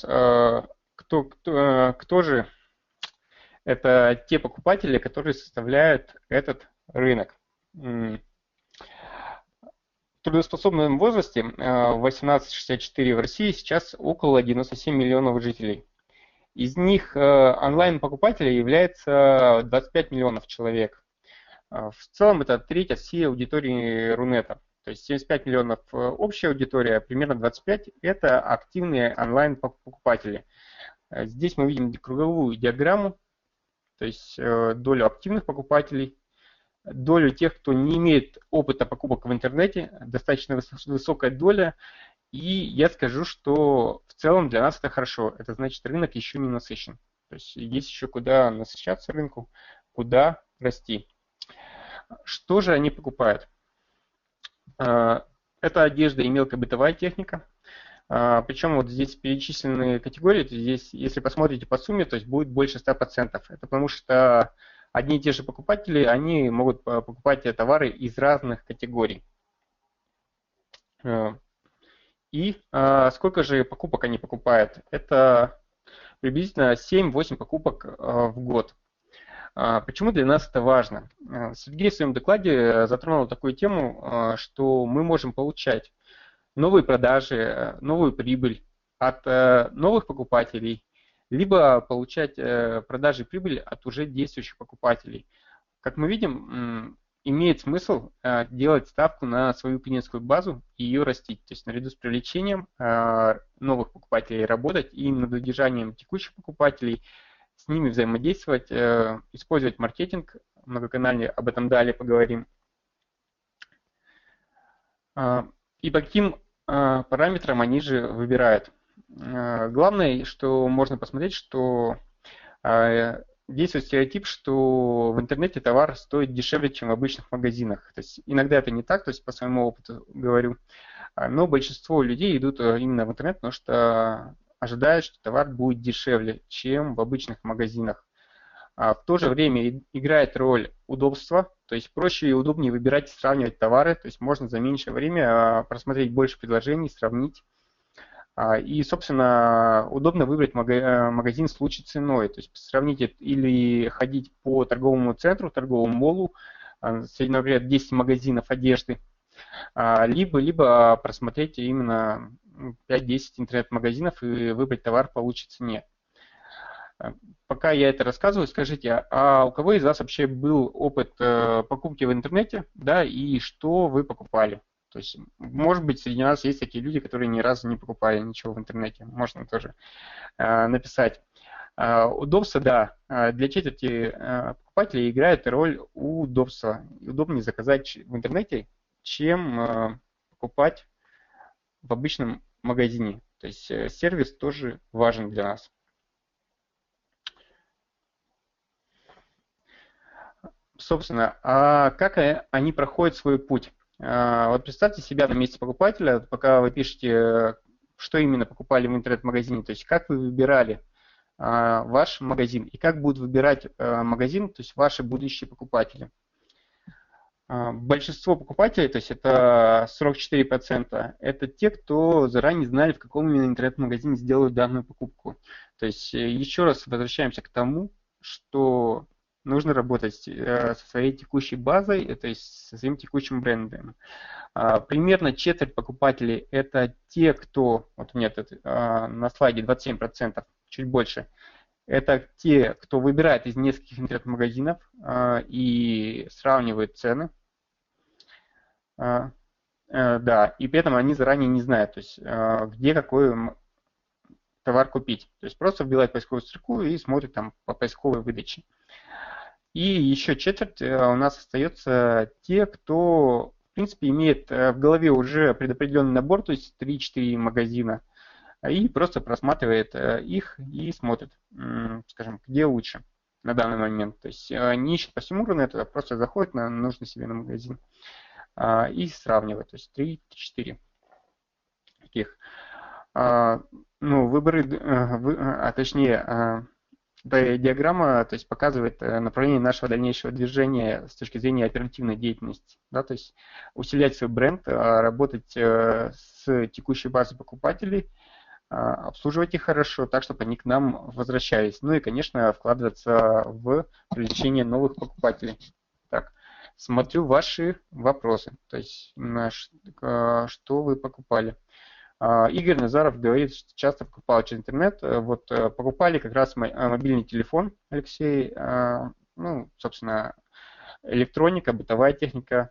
кто же это те покупатели, которые составляют этот рынок. В трудоспособном возрасте в 18-64 в России сейчас около 97 миллионов жителей. Из них онлайн-покупателей является 25 миллионов человек. В целом это треть от всей аудитории Рунета. То есть 75 миллионов общая аудитория, примерно 25 это активные онлайн-покупатели. Здесь мы видим круговую диаграмму, то есть долю активных покупателей, долю тех, кто не имеет опыта покупок в интернете, достаточно высокая доля. И я скажу, что в целом для нас это хорошо. Это значит, рынок еще не насыщен. То есть есть еще куда насыщаться рынку, куда расти. Что же они покупают? Это одежда и мелкая бытовая техника. Причем вот здесь перечислены категории. Здесь, если посмотрите по сумме, то есть будет больше 100%. Это потому что одни и те же покупатели, они могут покупать товары из разных категорий. И сколько же покупок они покупают? Это приблизительно 7-8 покупок в год. Почему для нас это важно? Сергей в своем докладе затронул такую тему, что мы можем получать новые продажи, новую прибыль от новых покупателей, либо получать продажи и прибыль от уже действующих покупателей. Как мы видим, имеет смысл делать ставку на свою клиентскую базу и ее растить. То есть наряду с привлечением новых покупателей работать и над удержанием текущих покупателей, с ними взаимодействовать, использовать маркетинг многоканальный, об этом далее поговорим. И по каким параметрам они же выбирают. Главное, что можно посмотреть, что действует стереотип, что в интернете товар стоит дешевле, чем в обычных магазинах. То есть иногда это не так, то есть по своему опыту говорю, но большинство людей идут именно в интернет, потому что ожидают, что товар будет дешевле, чем в обычных магазинах. В то же время играет роль удобства, то есть проще и удобнее выбирать и сравнивать товары, то есть можно за меньшее время просмотреть больше предложений, сравнить. И, собственно, удобно выбрать магазин с лучшей ценой, то есть сравнить или ходить по торговому центру, торговому молу, средний ряд 10 магазинов одежды, либо просмотреть именно 5-10 интернет-магазинов и выбрать товар по лучшей цене. Пока я это рассказываю, скажите, а у кого из вас вообще был опыт покупки в интернете, да, и что вы покупали? То есть, может быть, среди нас есть такие люди, которые ни разу не покупали ничего в интернете. Можно тоже написать. Удобство, да, для четверти покупателей играет роль удобства. Удобнее заказать в интернете, чем покупать в обычном магазине. То есть сервис тоже важен для нас. Собственно, а как они проходят свой путь? Вот представьте себя на месте покупателя, пока вы пишете, что именно покупали в интернет-магазине, то есть как вы выбирали ваш магазин и как будут выбирать магазин, то есть ваши будущие покупатели. Большинство покупателей, то есть это 44%, это те, кто заранее знали, в каком именно интернет-магазине сделают данную покупку. То есть еще раз возвращаемся к тому, что нужно работать со своей текущей базой, то есть со своим текущим брендом. Примерно четверть покупателей это те, кто, вот у меня тут на слайде 27%, чуть больше, это те, кто выбирает из нескольких интернет-магазинов и сравнивает цены. Да, и при этом они заранее не знают, то есть где какой товар купить. То есть просто вбивают поисковую строку и смотрят там по поисковой выдаче. И еще четверть у нас остается те, кто, в принципе, имеет в голове уже предопределенный набор, то есть 3-4 магазина, и просто просматривает их и смотрит, скажем, где лучше на данный момент. То есть не ищет по всему рынку, а просто заходит на нужный себе на магазин и сравнивает. То есть 3-4 таких. Ну, выборы, точнее, диаграмма, то есть показывает направление нашего дальнейшего движения с точки зрения оперативной деятельности. Да, то есть усилять свой бренд, работать с текущей базой покупателей, обслуживать их хорошо, так, чтобы они к нам возвращались. Ну и, конечно, вкладываться в привлечение новых покупателей. Так, смотрю ваши вопросы, то есть что вы покупали. Игорь Назаров говорит, что часто покупал через интернет. Вот покупали как раз мобильный телефон, Алексей, ну, собственно, электроника, бытовая техника.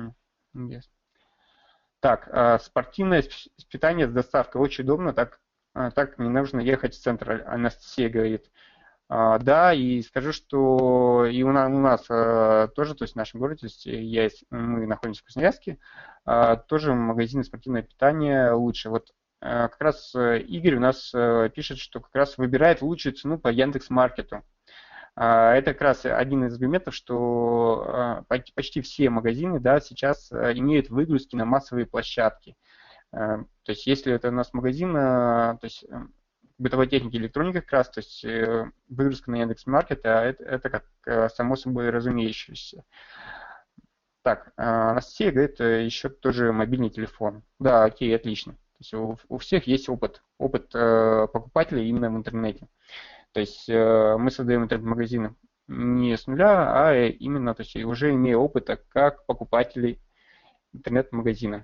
Так, спортивное питание с доставкой очень удобно, так не нужно ехать в центр, Анастасия говорит. Да, и скажу, что и у нас тоже, то есть в нашем городе, то есть мы находимся в Красноярске, тоже магазины спортивного питания лучше. Вот как раз Игорь у нас пишет, что как раз выбирает лучшую цену по Яндекс.Маркету. Это как раз один из аргументов, что почти все магазины, да, сейчас имеют выгрузки на массовые площадки. То есть если это у нас магазин, то есть бытовой техники, электроника как раз, то есть выгрузка на Яндекс.Маркет, это как само собой разумеющееся. Так, Анастасия говорит, еще тоже мобильный телефон. Да, окей, отлично. То есть у всех есть опыт покупателя именно в интернете. То есть мы создаем интернет-магазины не с нуля, а именно, то есть уже имея опыта как покупателей интернет-магазина.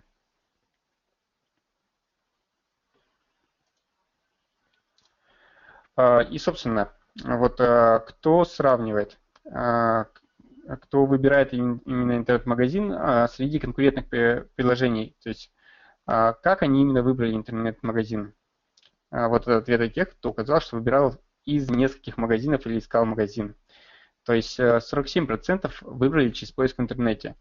И, собственно, вот кто сравнивает, кто выбирает именно интернет-магазин среди конкурентных приложений, то есть как они именно выбрали интернет-магазин. Вот это ответы тех, кто указал, что выбирал из нескольких магазинов или искал магазин. То есть 47% выбрали через поиск в интернете.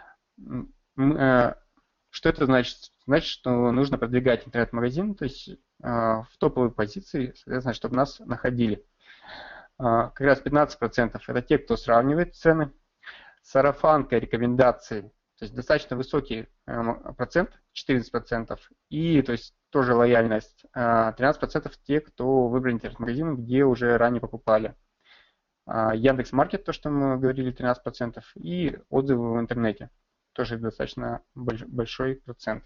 Что это значит? Значит, что нужно продвигать интернет-магазин, то есть в топовые позиции, соответственно, чтобы нас находили. Как раз 15% это те, кто сравнивает цены. Сарафанка, рекомендации, то есть достаточно высокий процент, 14%. И то есть тоже лояльность, 13% те, кто выбрали интернет-магазин, где уже ранее покупали. Яндекс.Маркет, то, что мы говорили, 13%. И отзывы в интернете, тоже достаточно большой процент.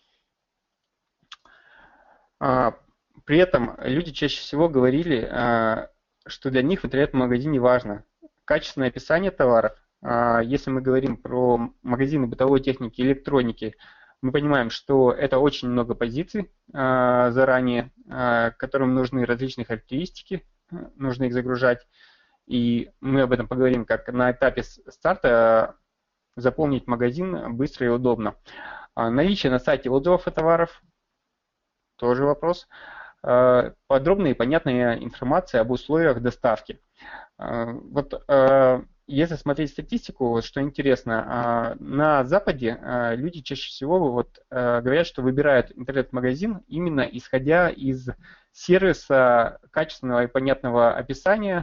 При этом люди чаще всего говорили, что для них в интернет-магазине важно качественное описание товаров. Если мы говорим про магазины бытовой техники, электроники, мы понимаем, что это очень много позиций заранее, которым нужны различные характеристики, нужно их загружать. И мы об этом поговорим, как на этапе старта заполнить магазин быстро и удобно. Наличие на сайте отзывов о товарах, тоже вопрос. подробная и понятная информация об условиях доставки. Вот если смотреть статистику, вот что интересно, на Западе люди чаще всего вот говорят, что выбирают интернет-магазин именно исходя из сервиса, качественного и понятного описания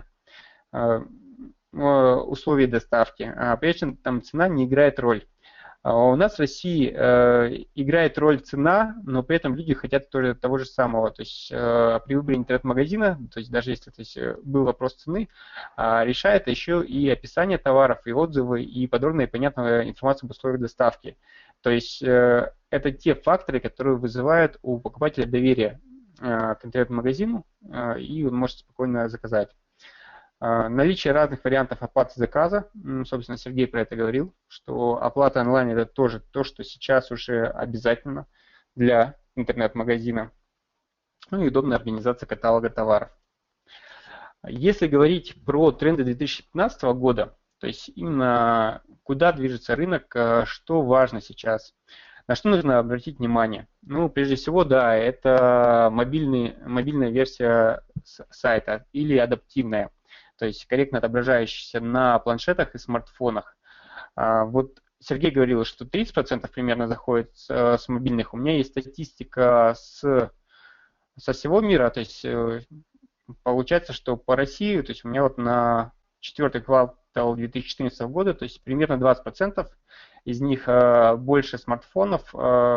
условий доставки. Прежде там цена не играет роль. У нас в России играет роль цена, но при этом люди хотят тоже того же самого. То есть при выборе интернет-магазина, то есть даже если был вопрос цены, решает еще и описание товаров, и отзывы, и подробная и понятная информация об условиях доставки. То есть это те факторы, которые вызывают у покупателя доверие к интернет-магазину, и он может спокойно заказать. Наличие разных вариантов оплаты заказа, собственно, Сергей про это говорил, что оплата онлайн это тоже то, что сейчас уже обязательно для интернет-магазина. Ну и удобная организация каталога товаров. Если говорить про тренды 2015 года, то есть именно куда движется рынок, что важно сейчас, на что нужно обратить внимание? Ну, прежде всего, да, это мобильная версия сайта или адаптивная. То есть корректно отображающийся на планшетах и смартфонах. Вот Сергей говорил, что 30% примерно заходит с мобильных. У меня есть статистика со всего мира, то есть получается, что по России, то есть у меня вот на 4-й квартал 2014 года, то есть примерно 20%, из них больше смартфонов,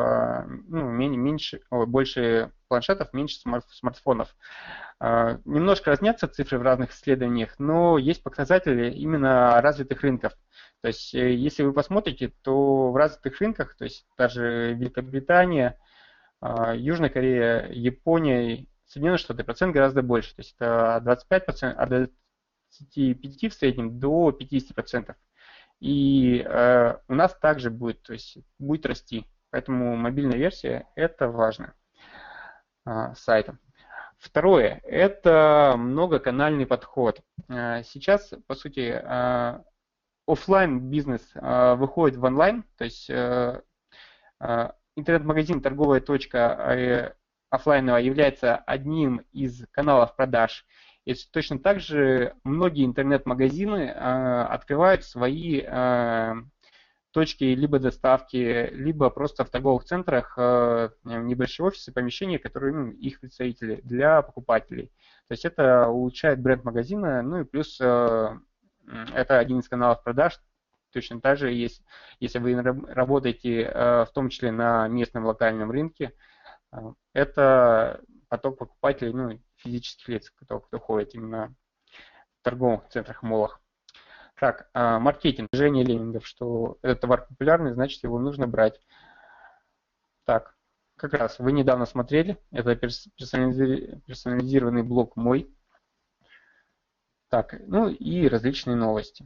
больше планшетов, меньше смартфонов. Немножко разнятся цифры в разных исследованиях, но есть показатели именно развитых рынков. То есть, если вы посмотрите, то в развитых рынках, то есть даже Великобритания, Южная Корея, Япония, Соединенные Штаты, процент гораздо больше. То есть это 25%, от 25% в среднем до 50%. И у нас также будет, то есть будет расти. Поэтому мобильная версия это важно сайта. Второе – это многоканальный подход. Сейчас, по сути, офлайн бизнес выходит в онлайн, то есть интернет-магазин, торговая точка офлайновая является одним из каналов продаж. И точно так же многие интернет-магазины открывают свои точки либо доставки, либо просто в торговых центрах небольшие офисы, помещения, которые их представители для покупателей. То есть это улучшает бренд магазина, ну и плюс это один из каналов продаж. Точно так же, если вы работаете в том числе на местном локальном рынке, это поток покупателей, физических лиц, кто ходит именно в торговых центрах, молах. Так, маркетинг, движение лендингов, что этот товар популярный, значит его нужно брать. Так, как раз вы недавно смотрели, это персонализированный блог мой. Так, и различные новости.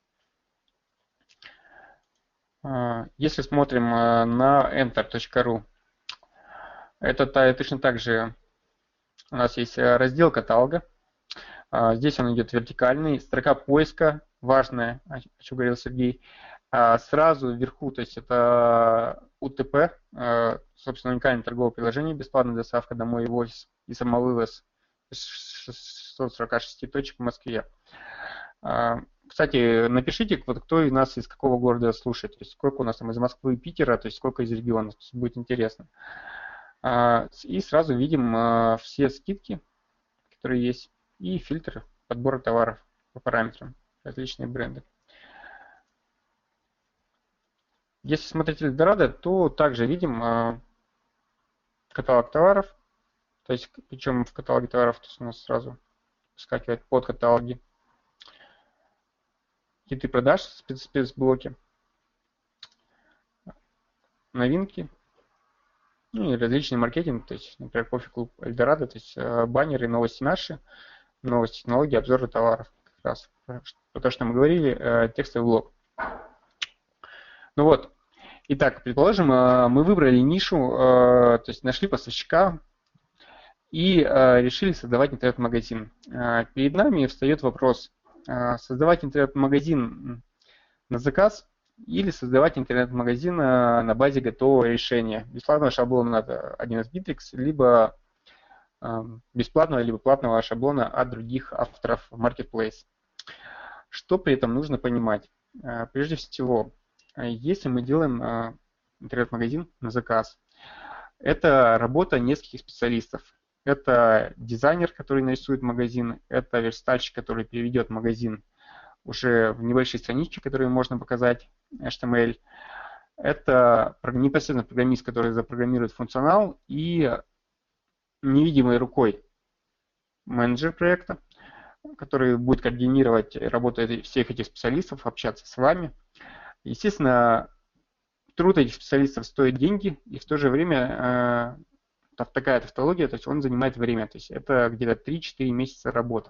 Если смотрим на enter.ru, это точно так же у нас есть раздел каталога. Здесь он идет вертикальный, строка поиска, важная, о чем говорил Сергей. Сразу вверху, то есть это УТП, собственно, уникальное торговое приложение, бесплатная доставка домой и в офис и самовывоз 646 точек в Москве. Кстати, напишите, кто из нас из какого города слушает, то есть сколько у нас там из Москвы и Питера, то есть сколько из регионов, то есть будет интересно. И сразу видим все скидки, которые есть, и фильтр подбора товаров по параметрам, различные бренды. Если смотреть Эльдорадо, то также видим каталог товаров, то есть причем в каталоге товаров то есть у нас сразу выскакивают под каталоги. Хиты продаж, спецблоки, новинки, и различный маркетинг, то есть, например, кофе-клуб Эльдорадо, то есть баннеры, новости наши, новости технологии, обзоры товаров, как раз про то, что мы говорили, текстовый блог. Ну вот, итак, предположим, мы выбрали нишу, то есть нашли поставщика и решили создавать интернет-магазин. Перед нами встает вопрос, создавать интернет-магазин на заказ или создавать интернет-магазин на базе готового решения. Бесплатного шаблона надо 1С Bittrex, либо бесплатного либо платного шаблона от других авторов Marketplace. Что при этом нужно понимать? Прежде всего, если мы делаем интернет-магазин на заказ, это работа нескольких специалистов. Это дизайнер, который нарисует магазин, это верстальщик, который переведет магазин уже в небольшие странички, которые можно показать, HTML. Это непосредственно программист, который запрограммирует функционал, и невидимой рукой менеджер проекта, который будет координировать работу всех этих специалистов, общаться с вами. Естественно, труд этих специалистов стоит деньги, и в то же время такая тавтология, то есть он занимает время, то есть это где-то 3-4 месяца работы.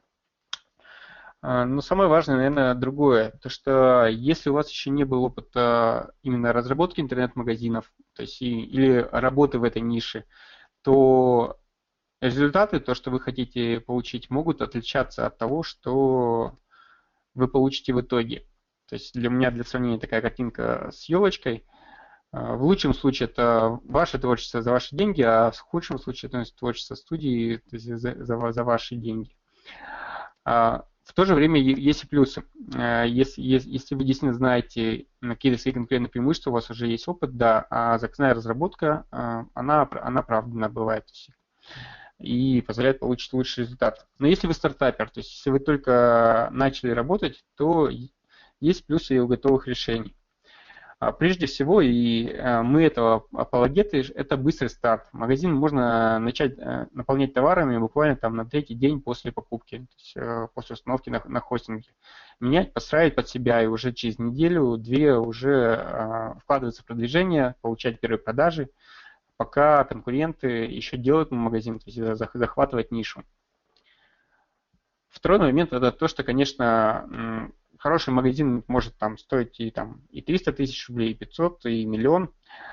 Но самое важное, наверное, другое, то что если у вас еще не было опыта именно разработки интернет-магазинов, то есть или работы в этой нише, то результаты, то, что вы хотите получить, могут отличаться от того, что вы получите в итоге. То есть для меня, для сравнения, такая картинка с елочкой. В лучшем случае это ваше творчество за ваши деньги, а в худшем случае это творчество студии, то есть за ваши деньги. В то же время есть и плюсы. Если вы действительно знаете какие-то свои конкурентные преимущества, у вас уже есть опыт, да, а заказная разработка, она оправданно бывает и позволяет получить лучший результат. Но если вы стартапер, то есть если вы только начали работать, то есть плюсы и у готовых решений. Прежде всего, и мы этого апологеты, это быстрый старт. Магазин можно начать наполнять товарами буквально там на третий день после покупки, то есть после установки на хостинге. Менять, подстраивать под себя, и уже через неделю-две уже вкладываться в продвижение, получать первые продажи, пока конкуренты еще делают магазин, то есть захватывать нишу. Второй момент это то, что, конечно, хороший магазин может там стоить и 300 тысяч рублей, и 500, и миллион.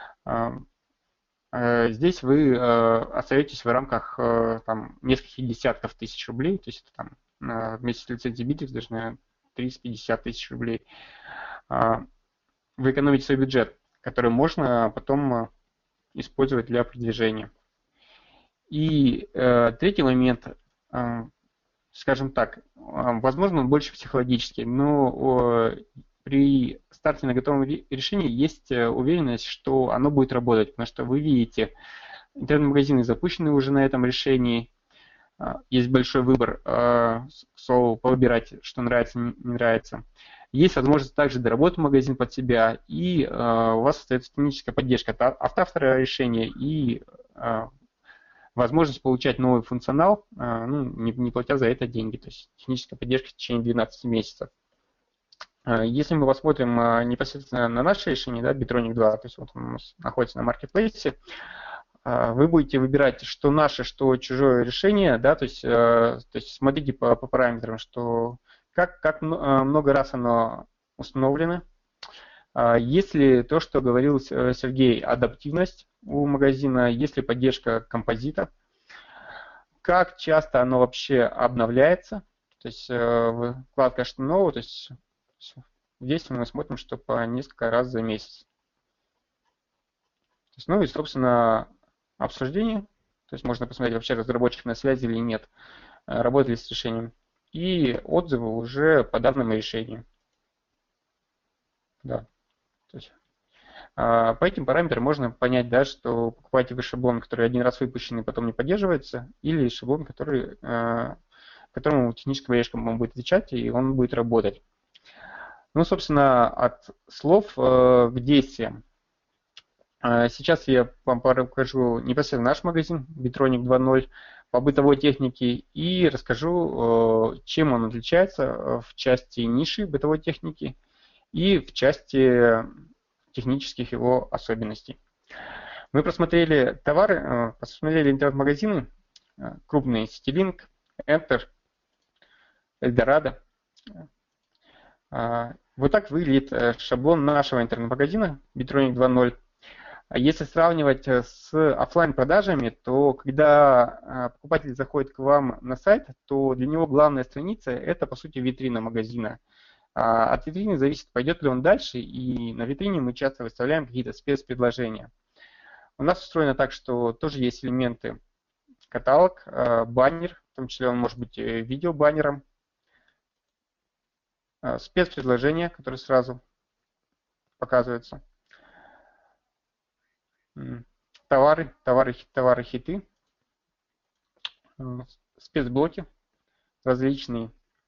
Здесь вы остаетесь в рамках там, нескольких десятков тысяч рублей, то есть это там вместе с лицензией Bittrex даже, наверное, 350 тысяч рублей. Вы экономите свой бюджет, который можно потом использовать для продвижения. И третий момент, скажем так, возможно, он больше психологический, но при старте на готовом решении есть уверенность, что оно будет работать, потому что вы видите, интернет-магазины запущены уже на этом решении, есть большой выбор, повыбирать, что нравится, не нравится. Есть возможность также доработать магазин под себя, и у вас остается техническая поддержка от автора решения и возможность получать новый функционал, не платя за это деньги, то есть техническая поддержка в течение 12 месяцев. Если мы посмотрим непосредственно на наше решение, да, Bitronic 2, то есть вот он у нас находится на Marketplace, вы будете выбирать, что наше, что чужое решение, да, то есть смотрите по параметрам, что как много раз оно установлено. Если то, что говорил Сергей, адаптивность у магазина, есть ли поддержка композита, как часто оно вообще обновляется, то есть вкладка что нового, то есть здесь мы смотрим, что по несколько раз за месяц. То есть, ну и, собственно, обсуждение, то есть можно посмотреть, вообще разработчик на связи или нет, работали с решением, и отзывы уже по данному решению. Да. То есть, по этим параметрам можно понять, да, что покупаете вы шаблон, который один раз выпущен и потом не поддерживается, или шаблон, которому техническая поддержка будет отвечать, и он будет работать. Ну, собственно, от слов к действиям. Сейчас я вам покажу непосредственно наш магазин Bitronic 2.0 по бытовой технике и расскажу, чем он отличается в части ниши бытовой техники и в части технических его особенностей. Мы просмотрели товары, посмотрели интернет-магазины, крупные CityLink, Enter, Eldorado. Вот так выглядит шаблон нашего интернет-магазина Bitronic 2.0. Если сравнивать с офлайн-продажами, то когда покупатель заходит к вам на сайт, то для него главная страница – это, по сути, витрина магазина. От витрины зависит, пойдет ли он дальше, и на витрине мы часто выставляем какие-то спецпредложения. У нас устроено так, что тоже есть элементы каталог, баннер, в том числе он может быть видеобаннером, спецпредложения, которые сразу показываются, товары, хиты, спецблоки различные.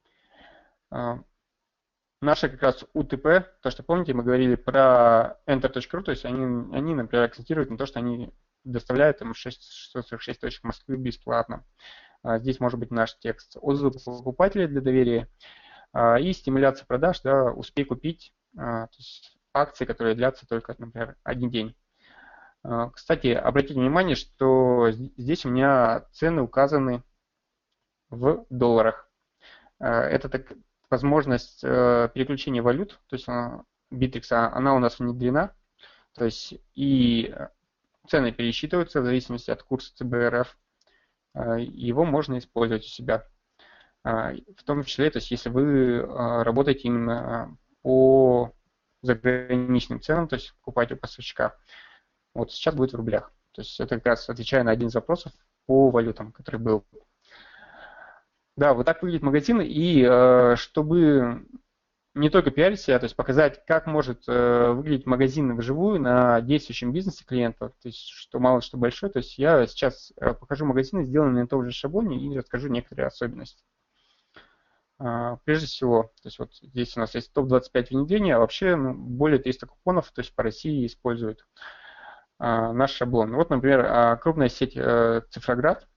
Наши как раз УТП, то, что помните, мы говорили про enter.ru, то есть они, например, акцентируют на то, что они доставляют им 646 точек Москвы бесплатно. Здесь может быть наш текст. Отзывы покупателей для доверия и стимуляция продаж, да, успей купить, то есть акции, которые длятся только, например, один день. Кстати, обратите внимание, что здесь у меня цены указаны в долларах. Это возможность переключения валют, то есть Bittrex, она у нас внедрена, то есть и цены пересчитываются в зависимости от курса ЦБ РФ, его можно использовать у себя. В том числе, то есть если вы работаете именно по заграничным ценам, то есть покупаете у поставщика, вот сейчас будет в рублях. То есть это как раз отвечая на один из вопросов по валютам, который был. Да, вот так выглядит магазин, и чтобы не только пиарить себя, то есть показать, как может выглядеть магазин вживую на действующем бизнесе клиента, то есть что мало, что большое, то есть я сейчас покажу магазины, сделанные на том же шаблоне, и расскажу некоторые особенности. Прежде всего, то есть вот здесь у нас есть топ-25 внедрения, а вообще более 300 купонов, то есть по России используют наш шаблон. Вот, например, крупная сеть Цифроград,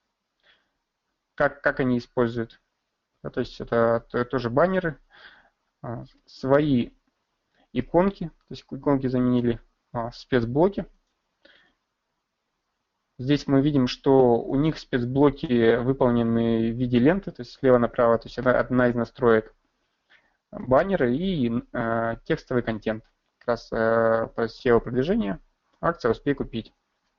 как они используют. То есть это тоже баннеры, свои иконки, то есть иконки заменили спецблоки. Здесь мы видим, что у них спецблоки выполнены в виде ленты, то есть слева направо, то есть это одна из настроек. Баннеры и текстовый контент. Как раз по SEO-продвижению, акция «Успей купить».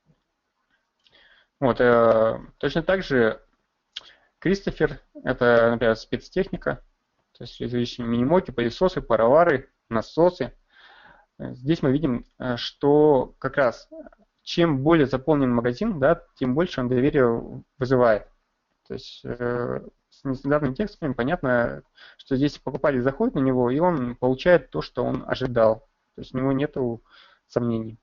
Вот, точно так же Кристофер, это, например, спецтехника, то есть различные минимоки, пылесосы, паровары, насосы. Здесь мы видим, что как раз чем более заполнен магазин, да, тем больше он доверие вызывает. То есть с нестандартным текстом понятно, что здесь покупатель заходит на него, и он получает то, что он ожидал. То есть у него нет сомнений.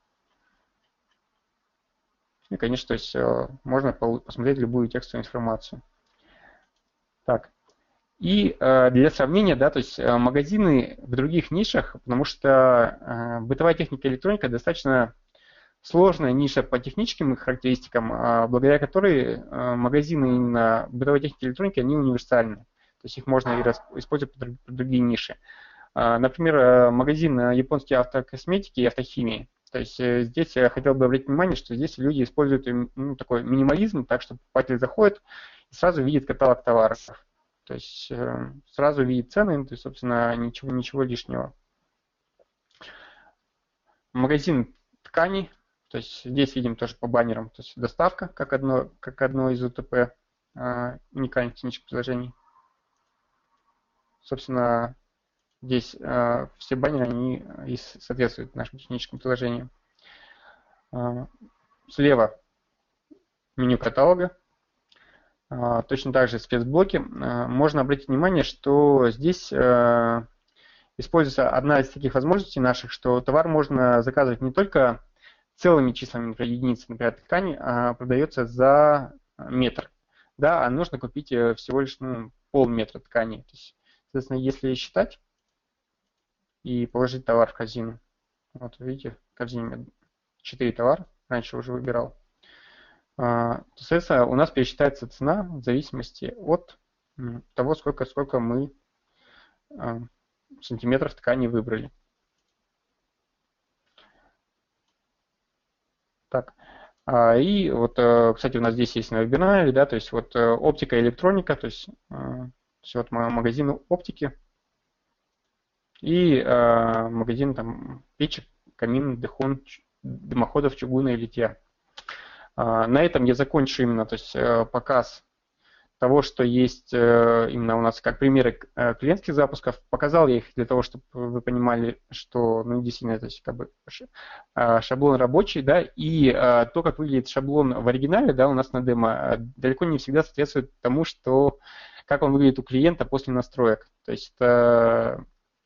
И, конечно, то есть можно посмотреть любую текстовую информацию. Так. И для сравнения, да, то есть магазины в других нишах, потому что бытовая техника и электроника достаточно сложная ниша по техническим характеристикам, благодаря которой магазины именно бытовой техники и электроники, они универсальны. То есть их можно использовать по другие ниши. Например, магазин японские автокосметики и автохимии. То есть здесь я хотел бы обратить внимание, что здесь люди используют такой минимализм, так что покупатель заходит и сразу видит каталог товаров. То есть сразу видит цены, то есть, собственно, ничего лишнего. Магазин тканей, то есть здесь видим тоже по баннерам, то есть доставка как одно из УТП, уникальных технических предложений. Собственно, здесь все баннеры, они соответствуют нашим техническим приложениям. Слева меню каталога. Точно так же спецблоки. Можно обратить внимание, что здесь используется одна из таких возможностей наших, что товар можно заказывать не только целыми числами, например, единицы, например, ткани, а продается за метр. Да, а нужно купить всего лишь полметра ткани. То есть, соответственно, если считать и положить товар в корзину, вот видите, в корзине 4 товара, раньше уже выбирал, то, соответственно, у нас пересчитается цена в зависимости от того, сколько мы сантиметров ткани выбрали. Так. И вот, кстати, у нас здесь есть на вебинаре, да, то есть вот оптика и электроника, то есть вот магазин оптики и магазин там печек, камин, дыхон, дымоходов, чугуна и литья. На этом я закончу именно, то есть показ того, что есть именно у нас как примеры клиентских запусков. Показал я их для того, чтобы вы понимали, что ну, действительно это как бы шаблон рабочий, да, и то, как выглядит шаблон в оригинале, да, у нас на демо, далеко не всегда соответствует тому, что как он выглядит у клиента после настроек. То есть это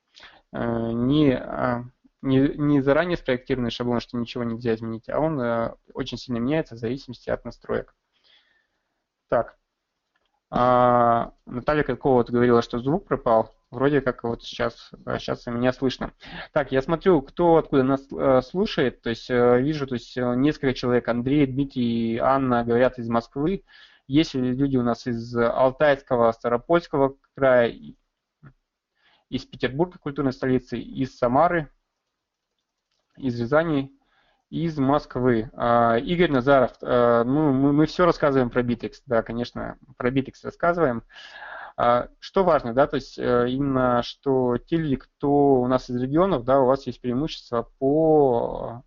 не заранее спроектированный шаблон, что ничего нельзя изменить, а он очень сильно меняется в зависимости от настроек. Так. Наталья Каткова вот говорила, что звук пропал. Вроде как вот сейчас меня слышно. Так, я смотрю, кто откуда нас слушает. То есть вижу, то есть несколько человек. Андрей, Дмитрий, Анна говорят из Москвы. Есть люди у нас из Алтайского, Ставропольского края, из Петербурга, культурной столицы, из Самары, из Рязани, из Москвы. Игорь Назаров, ну, мы все рассказываем про Bittrex, да, конечно, про Bittrex рассказываем. Что важно, да, то есть именно, что те люди, кто у нас из регионов, да, у вас есть преимущество по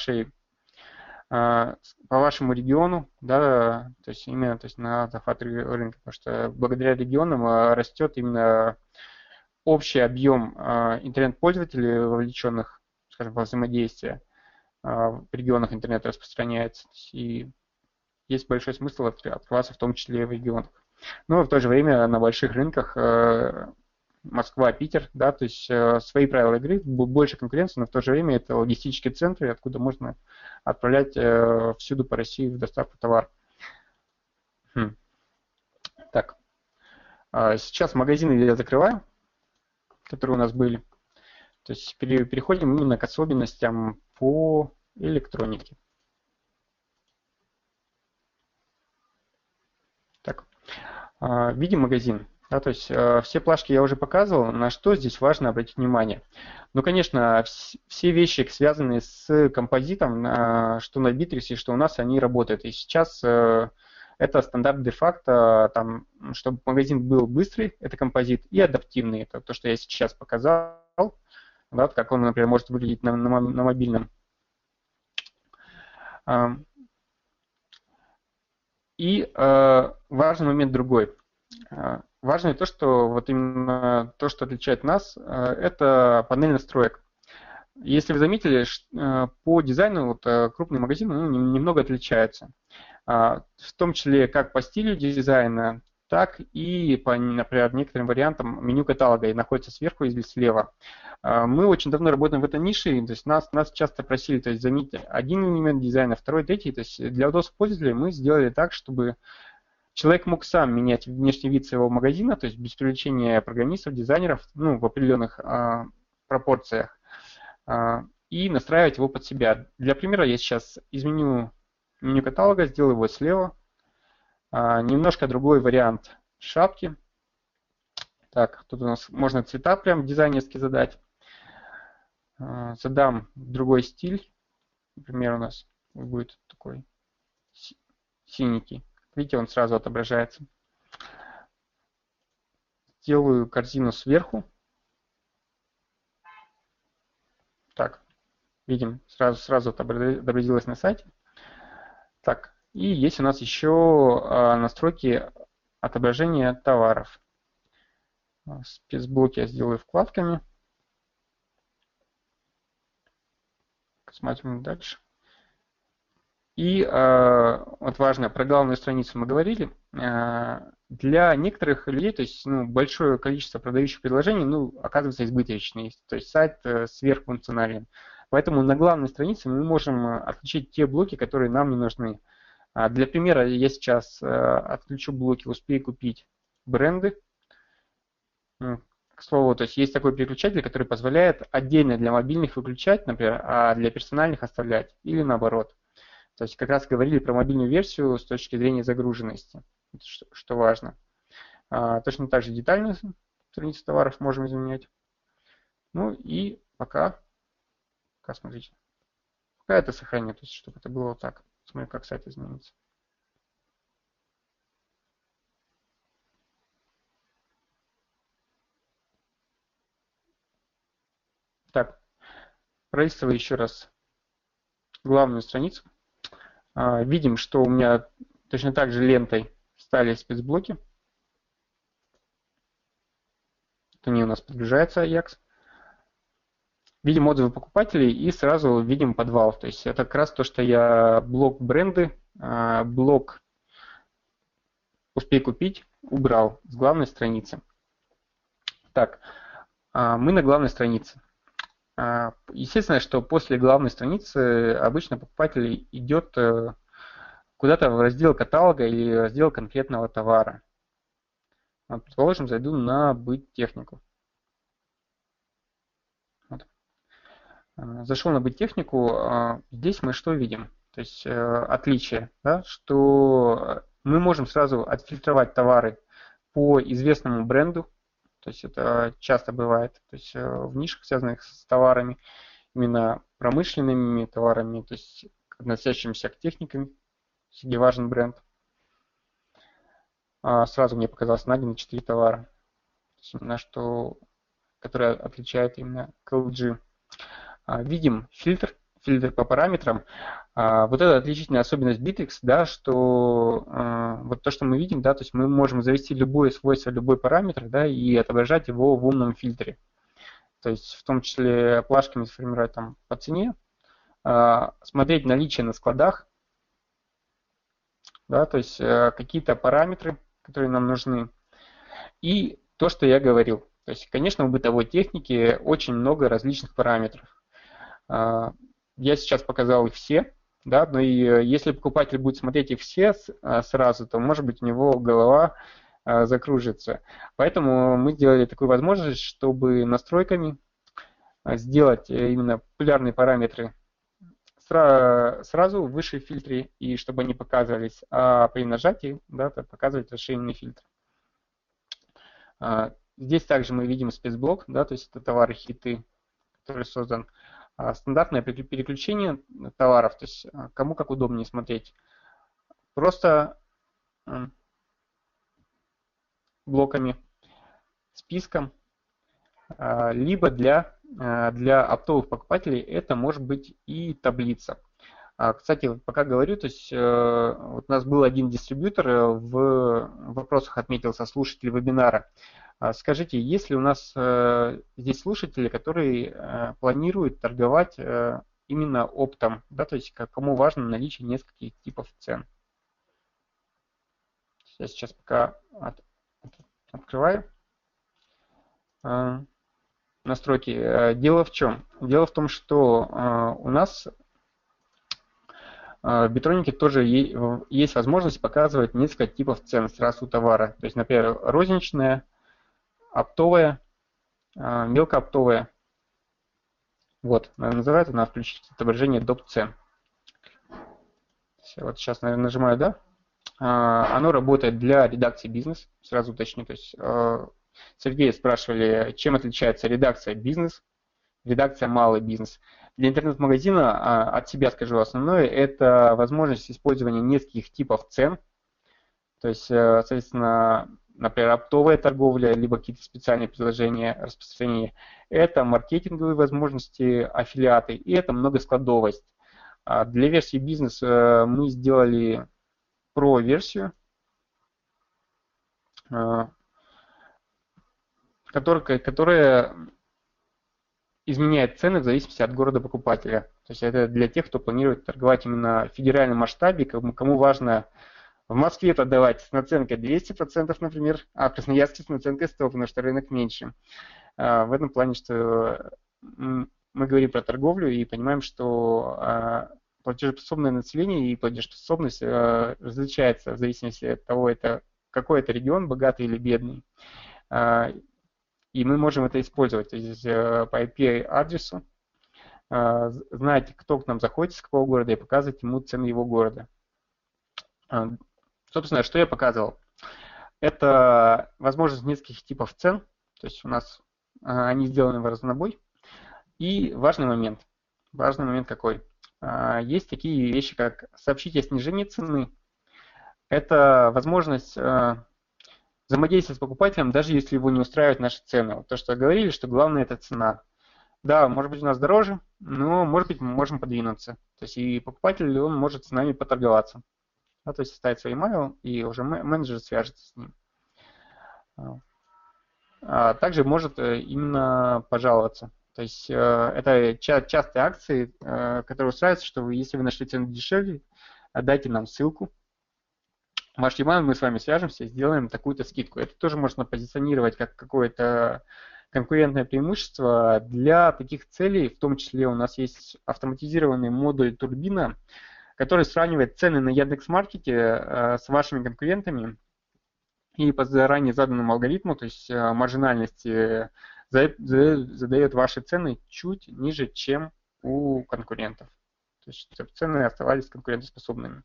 вашему региону, да, то есть именно то есть на захват рынка, потому что благодаря регионам растет именно общий объем интернет-пользователей, вовлеченных, скажем, во взаимодействие в регионах интернет распространяется, и есть большой смысл открываться в том числе и в регионах. Но в то же время на больших рынках Москва, Питер, да, то есть свои правила игры, больше конкуренции, но в то же время это логистические центры, откуда можно отправлять всюду по России в доставку товар. Так, сейчас магазины я закрываю, которые у нас были. То есть переходим именно к особенностям по электронике. Так, видим магазин. Да, то есть все плашки я уже показывал, на что здесь важно обратить внимание. Ну, конечно, все вещи, связанные с композитом, что на Bittrex, что у нас, они работают. И сейчас это стандарт де-факто, там, чтобы магазин был быстрый, это композит, и адаптивный, это то, что я сейчас показал, да, как он, например, может выглядеть на мобильном. И важный момент другой. Важно то, что вот именно то, что отличает нас, это панель настроек. Если вы заметили, по дизайну вот, крупные магазины немного отличаются. В том числе как по стилю дизайна, так и по, например, некоторым вариантам меню каталога и находится сверху или слева. Мы очень давно работаем в этой нише, то есть нас часто просили, то есть заменить один элемент дизайна, второй, третий. То есть для удобства пользователя мы сделали так, чтобы человек мог сам менять внешний вид своего магазина, то есть без привлечения программистов, дизайнеров, ну, в определенных пропорциях, и настраивать его под себя. Для примера я сейчас изменю меню каталога, сделаю его слева. Немножко другой вариант шапки. Так, тут у нас можно цвета прям дизайнерски задать. Задам другой стиль. Например, у нас будет такой синенький. Видите, он сразу отображается. Сделаю корзину сверху. Так, видим, сразу отобразилось на сайте. Так, и есть у нас еще настройки отображения товаров. Спецблоки я сделаю вкладками. Смотрим дальше. И вот важно, про главную страницу мы говорили. Для некоторых людей, то есть большое количество продающих предложений, оказывается избыточным. То есть сайт сверхфункционален. Поэтому на главной странице мы можем отключить те блоки, которые нам не нужны. Для примера я сейчас отключу блоки «Успей купить бренды». К слову, то есть есть такой переключатель, который позволяет отдельно для мобильных выключать, например, а для персональных оставлять, или наоборот. То есть как раз говорили про мобильную версию с точки зрения загруженности, что важно. Точно так же детальную страницу товаров можем изменять. Ну и пока смотрите, пока это сохраню, то есть чтобы это было вот так. Смотрим, как сайт изменится. Так, пролистываю еще раз главную страницу. Видим, что у меня точно так же лентой стали спецблоки. приложение у нас подгружается Ajax. Видим отзывы покупателей и сразу видим подвал. То есть это как раз то, что я блок бренды, блок «Успей купить» убрал с главной страницы. Так, мы на главной странице. Естественно, что после главной страницы обычно покупатель идет куда-то в раздел каталога или раздел конкретного товара. Предположим, зайду на быттехнику. Вот. Зашел на быттехнику, здесь мы что видим? То есть отличие, да, что мы можем сразу отфильтровать товары по известному бренду, то есть это часто бывает, то есть в нишах, связанных с товарами, именно промышленными товарами, то есть относящимися к техникам, где важен бренд. Сразу мне показалось найдено 4 товара, именно что, которые отличают именно KLG. Видим фильтр по параметрам. Вот это отличительная особенность Bittrex, да, что вот то, что мы видим, да, то есть мы можем завести любое свойство, любой параметр, да, и отображать его в умном фильтре. То есть в том числе плашками сформировать там по цене, смотреть наличие на складах, да, то есть какие-то параметры, которые нам нужны. И то, что я говорил. То есть, конечно, в бытовой технике очень много различных параметров. Я сейчас показал их все, да, но и если покупатель будет смотреть их все сразу, то, может быть, у него голова закружится. Поэтому мы сделали такую возможность, чтобы настройками сделать именно популярные параметры сразу выше в фильтре, и чтобы они показывались, а при нажатии, да, показывать расширенный фильтр. Здесь также мы видим спецблок, да, то есть это товары хиты, который создан. Стандартное переключение товаров, то есть кому как удобнее смотреть. Просто блоками, списком, либо для оптовых покупателей это может быть и таблица. Кстати, пока говорю, то есть вот у нас был один дистрибьютор, в вопросах отметился слушатель вебинара. Скажите, есть ли у нас здесь слушатели, которые планируют торговать именно оптом, да, то есть кому важно наличие нескольких типов цен? Я сейчас пока открываю настройки. Дело в чем? Дело в том, что у нас в Битронике тоже есть возможность показывать несколько типов цен сразу у товара. То есть, например, розничная, оптовая, мелкооптовая. Вот, называется, надо включить отображение доп. Цен. Вот сейчас, наверное, нажимаю «Да». Оно работает для редакции бизнес, сразу уточню. То есть Сергея спрашивали, чем отличается редакция бизнес, редакция малый бизнес. Для интернет-магазина от себя скажу основное, это возможность использования нескольких типов цен. То есть, соответственно, например, оптовая торговля, либо какие-то специальные предложения, распространения. Это маркетинговые возможности, аффилиаты, и это многоскладовость. Для версии бизнес мы сделали Pro-версию, которая изменяет цены в зависимости от города покупателя. То есть это для тех, кто планирует торговать именно в федеральном масштабе, кому важно в Москве продавать с наценкой 200%, например, а в Красноярске с наценкой 100%, потому что рынок меньше. В этом плане, что мы говорим про торговлю и понимаем, что платежеспособное население и платежеспособность различается в зависимости от того, какой это регион, богатый или бедный. И мы можем это использовать. То есть по IP-адресу знать, кто к нам заходит, с какого города, и показывать ему цены его города. Собственно, что я показывал? Это возможность нескольких типов цен. То есть у нас они сделаны в разнобой. И важный момент. Важный момент какой? Есть такие вещи, как сообщить о снижении цены. Это возможность взаимодействовать с покупателем, даже если его не устраивают наши цены. Вот то, что говорили, что главное это цена. Да, может быть у нас дороже, но может быть мы можем подвинуться. То есть и покупатель, он может с нами поторговаться. Да, то есть оставить свой email, и уже менеджер свяжется с ним. также может именно пожаловаться. То есть это частые акции, которые устраиваются, что если вы нашли цену дешевле, дайте нам ссылку. Ваш e-mail, мы с вами свяжемся и сделаем такую-то скидку. Это тоже можно позиционировать как какое-то конкурентное преимущество для таких целей. В том числе у нас есть автоматизированный модуль Турбина, который сравнивает цены на Яндекс.Маркете с вашими конкурентами и по заранее заданному алгоритму, то есть маржинальности, задает ваши цены чуть ниже, чем у конкурентов. То есть чтобы цены оставались конкурентоспособными.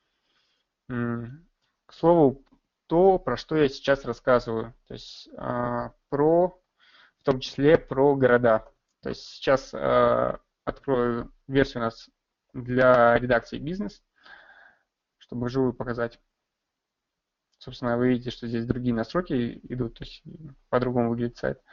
К слову, то, про что я сейчас рассказываю, то есть в том числе про города. То есть сейчас открою версию у нас для редакции бизнес, чтобы вживую показать. Собственно, вы видите, что здесь другие настройки идут, то есть по-другому выглядит сайт.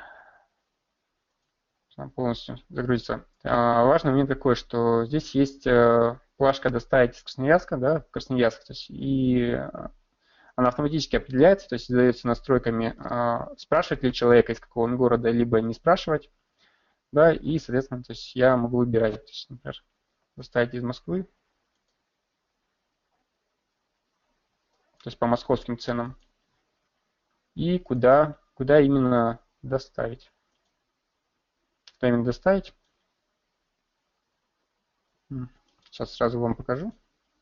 Полностью загрузится. Важный момент такой, что здесь есть плашка «Доставить из Красноярска», да, в Красноярск, то есть, и она автоматически определяется, то есть задается настройками, спрашивать ли человека, из какого он города, либо не спрашивать, да, и, соответственно, то есть я могу выбирать, то есть, например, доставить из Москвы, то есть по московским ценам, и куда именно доставить. Куда именно доставить? Сейчас сразу вам покажу.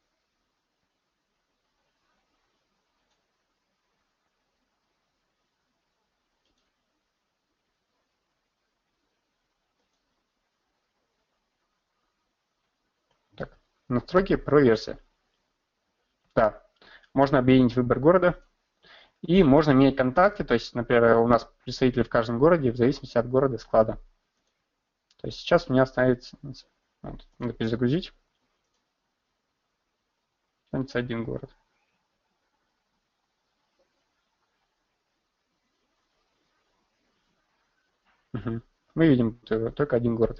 Так, настройки про версии. Да, можно объединить выбор города. И можно менять контакты, то есть, например, у нас представители в каждом городе в зависимости от города склада. То есть сейчас у меня останется, вот, надо перезагрузить, останется один город. Угу. Мы видим только один город.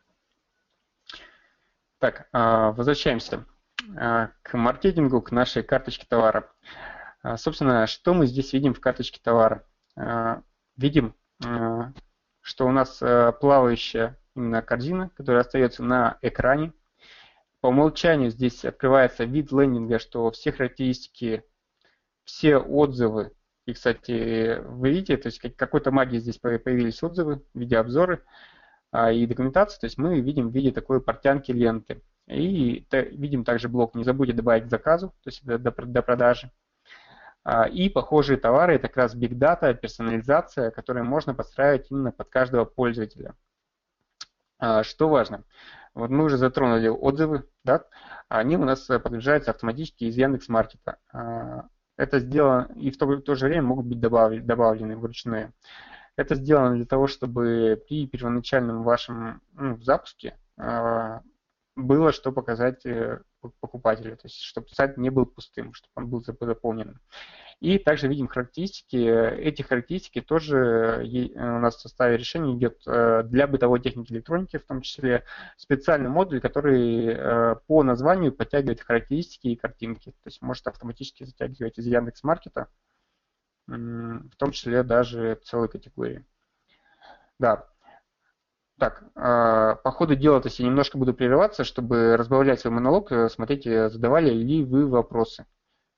Так, возвращаемся к маркетингу, к нашей карточке товара. Собственно, что мы здесь видим в карточке товара? Видим, что у нас плавающая именно корзина, которая остается на экране. По умолчанию здесь открывается вид лендинга, что все характеристики, все отзывы, и, кстати, вы видите, то есть какой-то магии здесь появились отзывы, видеообзоры и документация, то есть мы видим в виде такой портянки ленты. И видим также блок «Не забудьте добавить к заказу», то есть до продажи. И похожие товары – это как раз Big Data, персонализация, которые можно подстраивать именно под каждого пользователя. Что важно? Вот мы уже затронули отзывы, да? Они у нас подгружаются автоматически из Яндекс.Маркета. Это сделано, и в то же время могут быть добавлены вручную. Это сделано для того, чтобы при первоначальном вашем запуске было что показать покупателю, то есть чтобы сайт не был пустым, чтобы он был заполненным. И также видим характеристики. Эти характеристики тоже у нас в составе решения идет для бытовой техники электроники, в том числе специальный модуль, который по названию подтягивает характеристики и картинки. То есть может автоматически затягивать из Яндекс.Маркета, в том числе даже целые категории. Да. Так, по ходу дела, то есть я немножко буду прерываться, чтобы разбавлять свой монолог. Смотрите, задавали ли вы вопросы.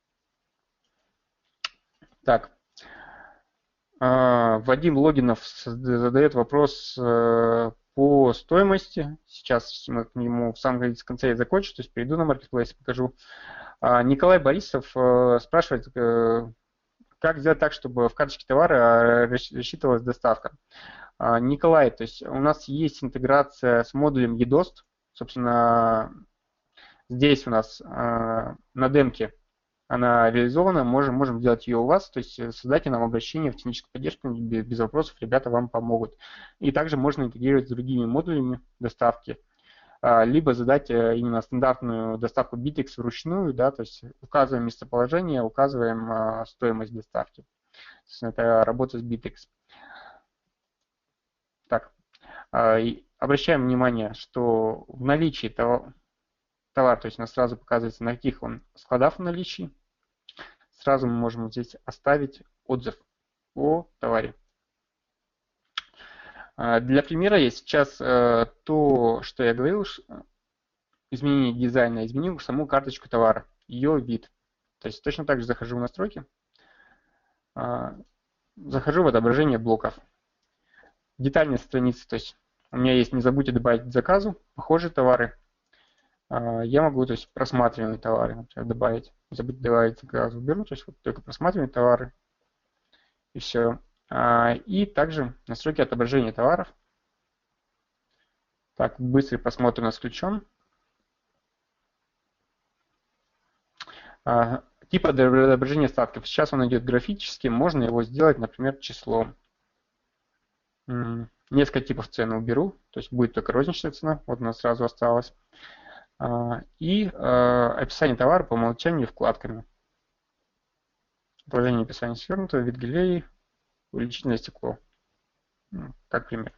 Так, Вадим Логинов задает вопрос по стоимости. Сейчас мы к нему в самом конце закончу, то есть перейду на Marketplace и покажу. Николай Борисов спрашивает, как сделать так, чтобы в карточке товара рассчитывалась доставка. Николай, то есть у нас есть интеграция с модулем eDost. Собственно, здесь у нас на демке она реализована, можем сделать ее у вас, то есть создайте нам обращение в техническую поддержку, без вопросов ребята вам помогут. И также можно интегрировать с другими модулями доставки, либо задать именно стандартную доставку Bittrex вручную, да, то есть указываем местоположение, указываем стоимость доставки. Это работа с Bittrex. Так, обращаем внимание, что в наличии товар, то есть у нас сразу показывается, на каких он складах в наличии. Сразу мы можем здесь оставить отзыв о товаре. Для примера я сейчас то, что я говорил, изменение дизайна, изменил саму карточку товара, ее вид. То есть точно так же захожу в настройки, захожу в отображение блоков. Детальная страница, то есть у меня есть «Не забудьте добавить к заказу», похожие товары. Я могу, то есть, просматриваемые товары, например, добавить. Не забудьте добавить к заказу. Беру, то есть, вот только просматриваемые товары. И все. И также настройки отображения товаров. Так, быстрый просмотр у нас включен. Тип отображения остатков. Сейчас он идет графически. Можно его сделать, например, числом. Несколько типов цены уберу. То есть будет только розничная цена. Вот у нас сразу осталось. И описание товара по умолчанию вкладками. Положение описания свернуто, вид галереи, увеличительное стекло. Как пример.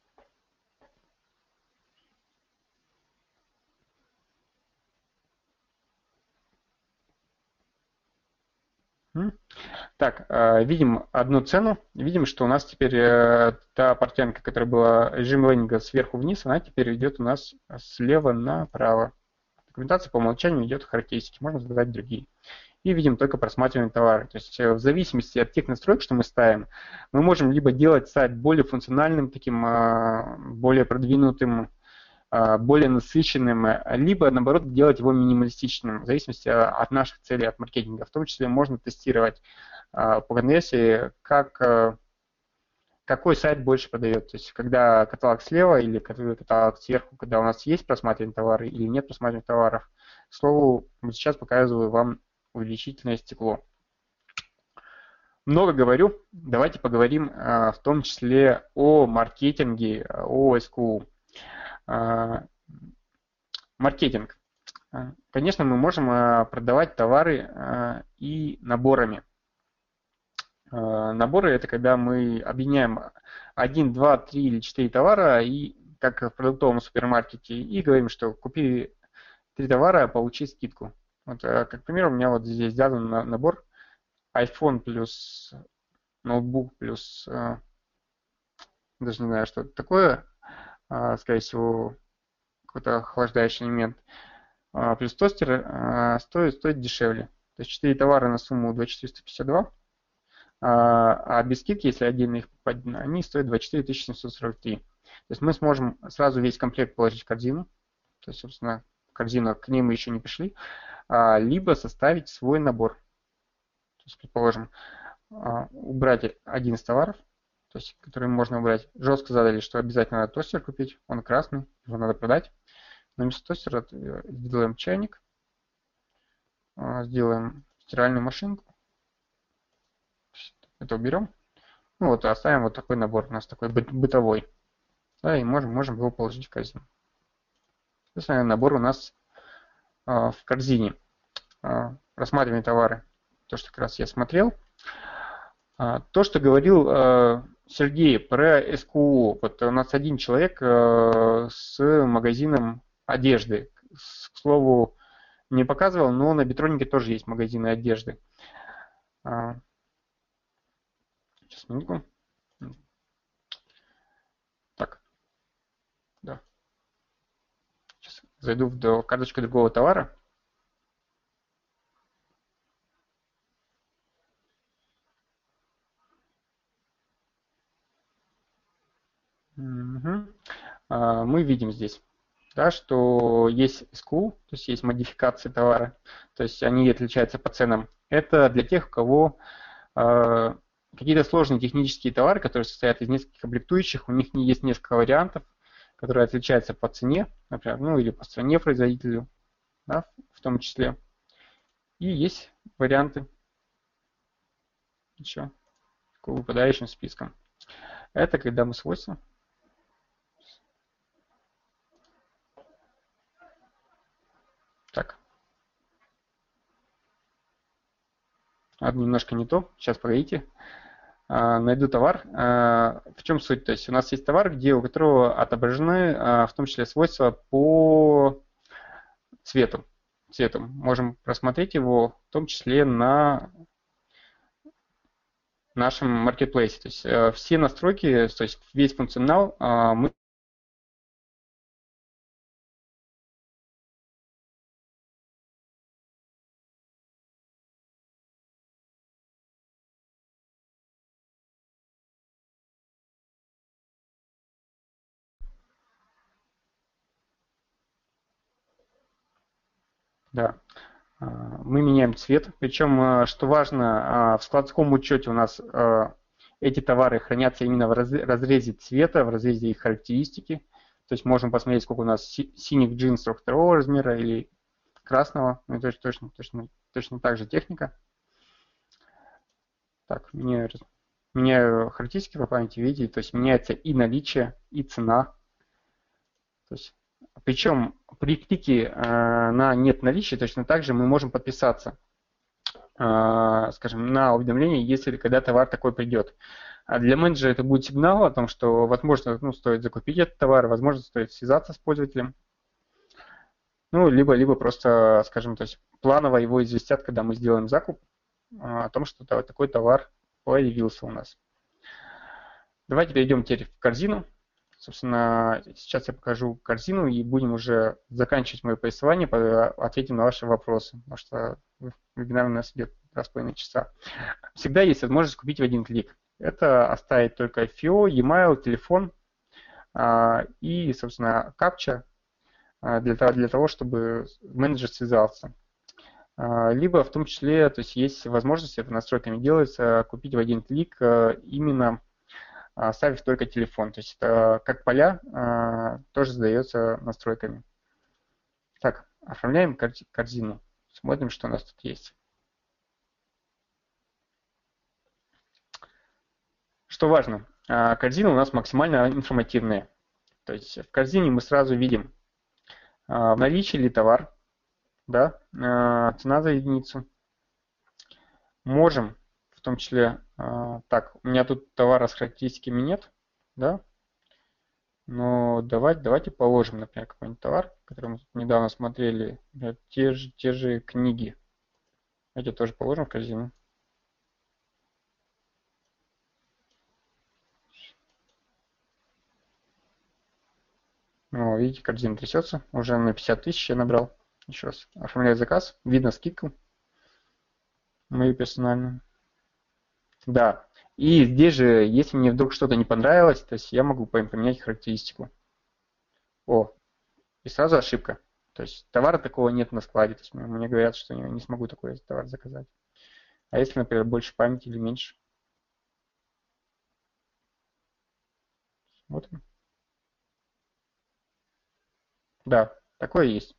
Так, видим одну цену, видим, что у нас теперь та портянка, которая была режим лендинга сверху вниз, она теперь идет у нас слева направо. Документация по умолчанию идет характеристики, можно задать другие. И видим только просматриваемые товары. То есть в зависимости от тех настроек, что мы ставим, мы можем либо делать сайт более функциональным, таким более продвинутым, более насыщенным, либо, наоборот, делать его минималистичным, в зависимости от наших целей, от маркетинга. В том числе можно тестировать по конверсии, какой сайт больше продает. То есть, когда каталог слева или каталог сверху, когда у нас есть просматриваемые товары или нет просматриваемых товаров. К слову, сейчас показываю вам увеличительное стекло. Много говорю, давайте поговорим в том числе о маркетинге, о СКУ. Маркетинг. Конечно, мы можем продавать товары и наборами. Наборы – это когда мы объединяем 1, 2, 3 или 4 товара, и, как в продуктовом супермаркете, и говорим, что купи 3 товара, получи скидку. Вот, как пример, у меня вот здесь взят набор iPhone плюс ноутбук плюс, даже не знаю, что это такое, скорее всего, какой-то охлаждающий элемент, плюс тостер стоит дешевле. То есть 4 товара на сумму 2452, а без скидки, если отдельно их покупать, они стоят 24 743. То есть мы сможем сразу весь комплект положить в корзину, то есть, собственно, корзину, к ней мы еще не пришли, либо составить свой набор. То есть, предположим, убрать один из товаров, то есть, который можно убрать. Жестко задали, что обязательно надо тостер купить, он красный, его надо продать. Но вместо тостера сделаем чайник, сделаем стиральную машинку, это уберем. Ну вот, оставим вот такой набор, у нас такой бытовой. Да, и можем его положить в корзину. Соответственно, набор у нас в корзине. Рассматриваемые товары, то, что как раз я смотрел. То, что говорил Сергей про СКУ. Вот у нас один человек с магазином одежды. К слову, не показывал, но на Битронике тоже есть магазины одежды. Сейчас, минутку. Так. Да. Сейчас зайду в карточку другого товара. Угу. Мы видим здесь, да, что есть СКУ, то есть есть модификации товара, то есть они отличаются по ценам. Это для тех, у кого какие-то сложные технические товары, которые состоят из нескольких комплектующих, у них есть несколько вариантов, которые отличаются по цене, например, ну или по стране производителю, да, в том числе. И есть варианты еще к выпадающим спискам. Это когда мы свойства. Так. Немножко не то. Сейчас погодите. Найду товар. В чем суть? То есть у нас есть товар, у которого отображены в том числе свойства по цвету. Можем просмотреть его в том числе на нашем маркетплейсе. То есть все настройки, то есть весь функционал мы да, мы меняем цвет. Причем, что важно, в складском учете у нас эти товары хранятся именно в разрезе цвета, в разрезе их характеристики. То есть можем посмотреть, сколько у нас синих джинсов 2 размера или красного. Ну, это точно так же техника. Так, меняю характеристики по памяти, видите, то есть меняется и наличие, и цена. То есть, причем при клике на нет наличия точно так же мы можем подписаться, скажем, на уведомление, если когда товар такой придет. А для менеджера это будет сигнал о том, что, возможно, стоит закупить этот товар, возможно, стоит связаться с пользователем. Ну, либо просто, скажем, то есть планово его известят, когда мы сделаем закуп, о том, что такой товар появился у нас. Давайте перейдем теперь в корзину. Собственно, сейчас я покажу корзину и будем уже заканчивать мое повествование, ответим на ваши вопросы, потому что вебинар у нас идет 2,5 часа. Всегда есть возможность купить в один клик. Это оставить только FIO, e-mail, телефон и, собственно, капча для того, чтобы менеджер связался. Либо в том числе, то есть есть возможность, это настройками делается, купить в один клик именно оставив только телефон. То есть это как поля тоже задается настройками. Так, оформляем корзину. Смотрим, что у нас тут есть. Что важно, корзина у нас максимально информативная. То есть в корзине мы сразу видим в наличии ли товар, да, цена за единицу. Можем в том числе, так, у меня тут товара с характеристиками нет, да, но давайте положим, например, какой-нибудь товар, который мы недавно смотрели, например, те же книги. Эти тоже положим в корзину. Ну, видите, корзина трясется. Уже на 50 тысяч я набрал. Еще раз. Оформляю заказ. Видно скидку. Мою персональную. Да. И здесь же, если мне вдруг что-то не понравилось, то есть я могу поменять характеристику. О, и сразу ошибка. То есть товара такого нет на складе. То есть мне говорят, что я не смогу такой товар заказать. А если, например, больше памяти или меньше? Вот. Да, такое есть.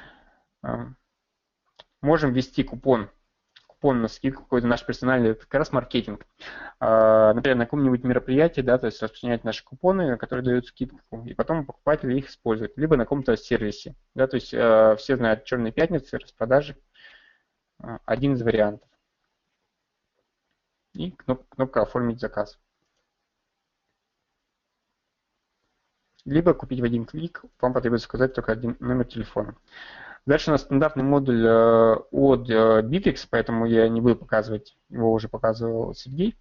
Можем ввести купон на скидку, какой-то наш персональный, это как раз маркетинг. Например, на каком-нибудь мероприятии, да, то есть распространять наши купоны, которые дают скидку, и потом покупатели их используют, либо на каком-то сервисе. Да, то есть все знают черные пятницы, распродажи, один из вариантов. И кнопка «Оформить заказ». Либо купить в один клик, вам потребуется указать только один номер телефона. Дальше у нас стандартный модуль от Bittrex, поэтому я не буду показывать, его уже показывал Сергей.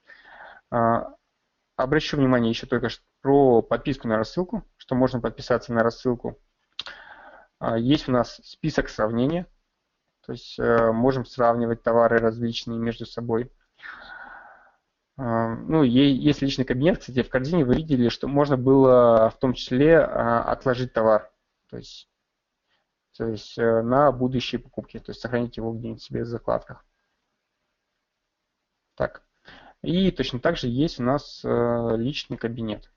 Обращу внимание еще только про подписку на рассылку, что можно подписаться на рассылку. Есть у нас список сравнения, то есть можем сравнивать товары различные между собой. Ну, есть личный кабинет, кстати, в корзине вы видели, что можно было в том числе отложить товар. То есть на будущие покупки, то есть сохранить его где-нибудь себе в закладках. Так. И точно так же есть у нас личный кабинет.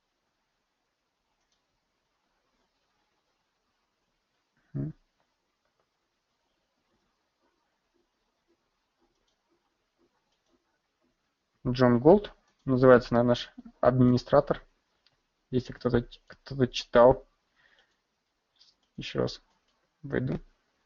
Джон Голд называется, наверное, наш администратор. Если кто-то читал. Еще раз войду.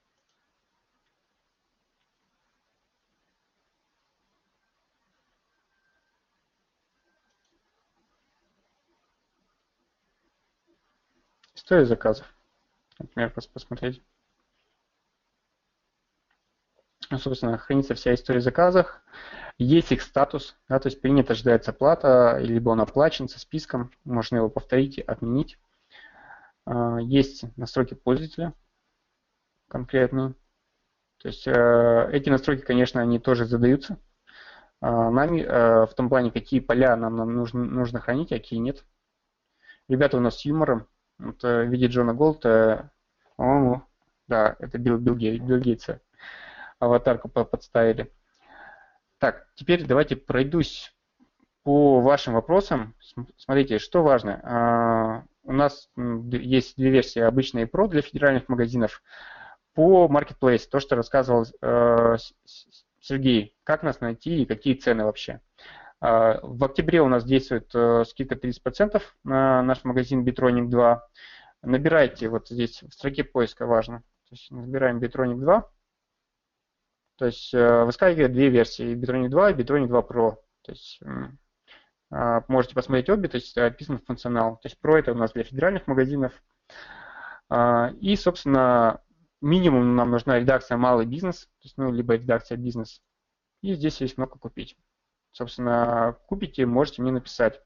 История заказов. Например, посмотреть. Ну, собственно, хранится вся история заказов. Есть их статус, да, то есть принято ожидается плата, либо он оплачен со списком, можно его повторить, отменить. Есть настройки пользователя конкретные. То есть эти настройки, конечно, они тоже задаются нами в том плане, какие поля нам нужно хранить, а какие нет. Ребята у нас с юмором. Вот, в виде Джона Голта, по-моему, да, это Билл Гейтса аватарку подставили. Так, теперь давайте пройдусь по вашим вопросам. Смотрите, что важно. У нас есть две версии, обычная и Pro для федеральных магазинов. По Marketplace, то, что рассказывал Сергей, как нас найти и какие цены вообще. В октябре у нас действует скидка 30% на наш магазин Bitronic 2. Набирайте вот здесь в строке поиска, важно. То есть набираем Bitronic 2. То есть выскакивает две версии, Bitronic 2 и Bitronic 2 Pro. То есть можете посмотреть обе, то есть описан функционал. То есть Pro это у нас для федеральных магазинов. И, собственно, минимум нам нужна редакция малый бизнес, то есть, ну, либо редакция бизнес. И здесь есть кнопка купить. Собственно, купите, можете мне написать.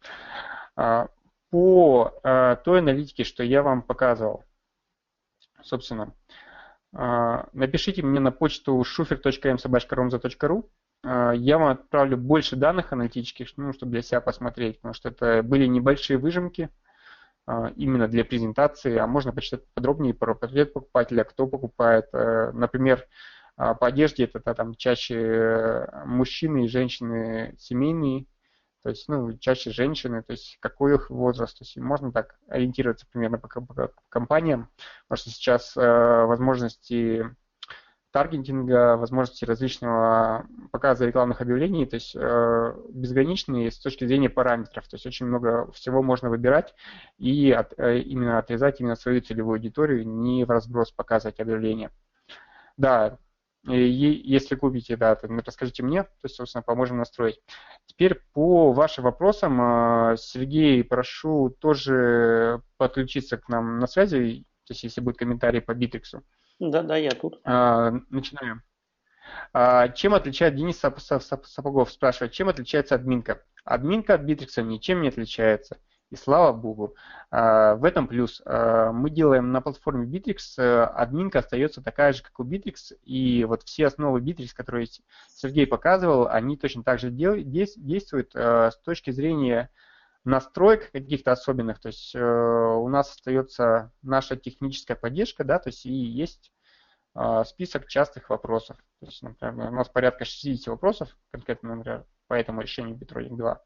По той аналитике, что я вам показывал, собственно, напишите мне на почту shufer.m@romza.ru. Я вам отправлю больше данных аналитических, ну, чтобы для себя посмотреть, потому что это были небольшие выжимки именно для презентации, а можно почитать подробнее про портрет покупателя, кто покупает. Например, по одежде это там чаще мужчины и женщины семейные, то есть, ну, чаще женщины, то есть какой их возраст. То есть можно так ориентироваться примерно по компаниям, потому что сейчас возможности таргетинга, возможности различного показа рекламных объявлений, то есть безграничные с точки зрения параметров. То есть очень много всего можно выбирать и именно отрезать именно свою целевую аудиторию, не в разброс показывать объявления. Да, если купите, да, то расскажите мне, то есть, собственно, поможем настроить. Теперь по вашим вопросам, Сергей, прошу тоже подключиться к нам на связи, то есть если будет комментарий по Битриксу. Да, я тут. Начинаем. Чем отличает Денис Сапогов? Спрашивает, чем отличается админка? Админка от Битрикса ничем не отличается. И слава богу. В этом плюс. Мы делаем на платформе Bittrex, админка остается такая же, как у Bittrex, и вот все основы Bittrex, которые Сергей показывал, они точно так же действуют с точки зрения настроек каких-то особенных. То есть у нас остается наша техническая поддержка, да, то есть и есть список частых вопросов. То есть, например, у нас порядка 60 вопросов, конкретно, например, по этому решению Bitronic 2.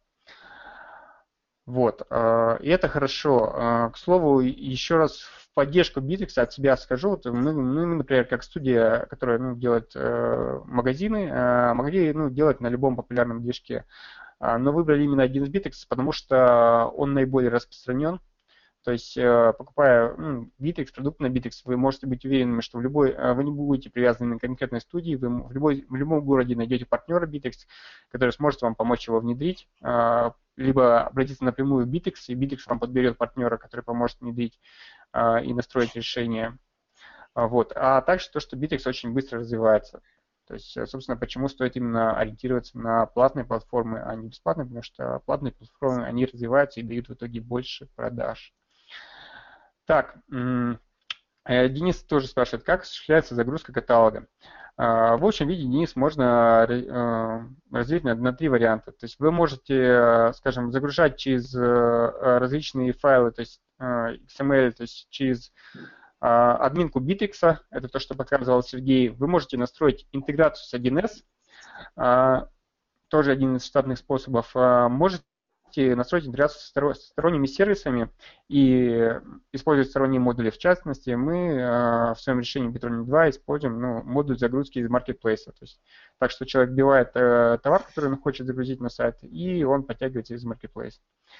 Вот, и это хорошо. К слову, еще раз в поддержку Bittrex от себя скажу. Вот мы, например, как студия, которая делает магазины, могли делать на любом популярном движке, но выбрали именно один из Bittrex, потому что он наиболее распространен. То есть, покупая Bittrex, продукт на Bittrex, вы можете быть уверенными, что вы не будете привязаны к конкретной студии, вы в любом городе найдете партнера Bittrex, который сможет вам помочь его внедрить, либо обратиться напрямую в Bittrex, и Bittrex вам подберет партнера, который поможет внедрить и настроить решение. Вот. А также то, что Bittrex очень быстро развивается. То есть, собственно, почему стоит именно ориентироваться на платные платформы, а не бесплатные, потому что платные платформы, они развиваются и дают в итоге больше продаж. Так, Денис тоже спрашивает, как осуществляется загрузка каталога. В общем виде, Денис, можно разделить на три варианта. То есть вы можете, скажем, загружать через различные файлы, то есть XML, то есть через админку Bittrex, это то, что показывал Сергей. Вы можете настроить интеграцию с 1С, тоже один из штатных способов. Можете настроить интеграцию с сторонними сервисами и использовать сторонние модули. В частности, мы в своем решении Bitronic 2 используем модуль загрузки из Marketplace. То есть, так что человек вбивает товар, который он хочет загрузить на сайт, и он подтягивается из Marketplace.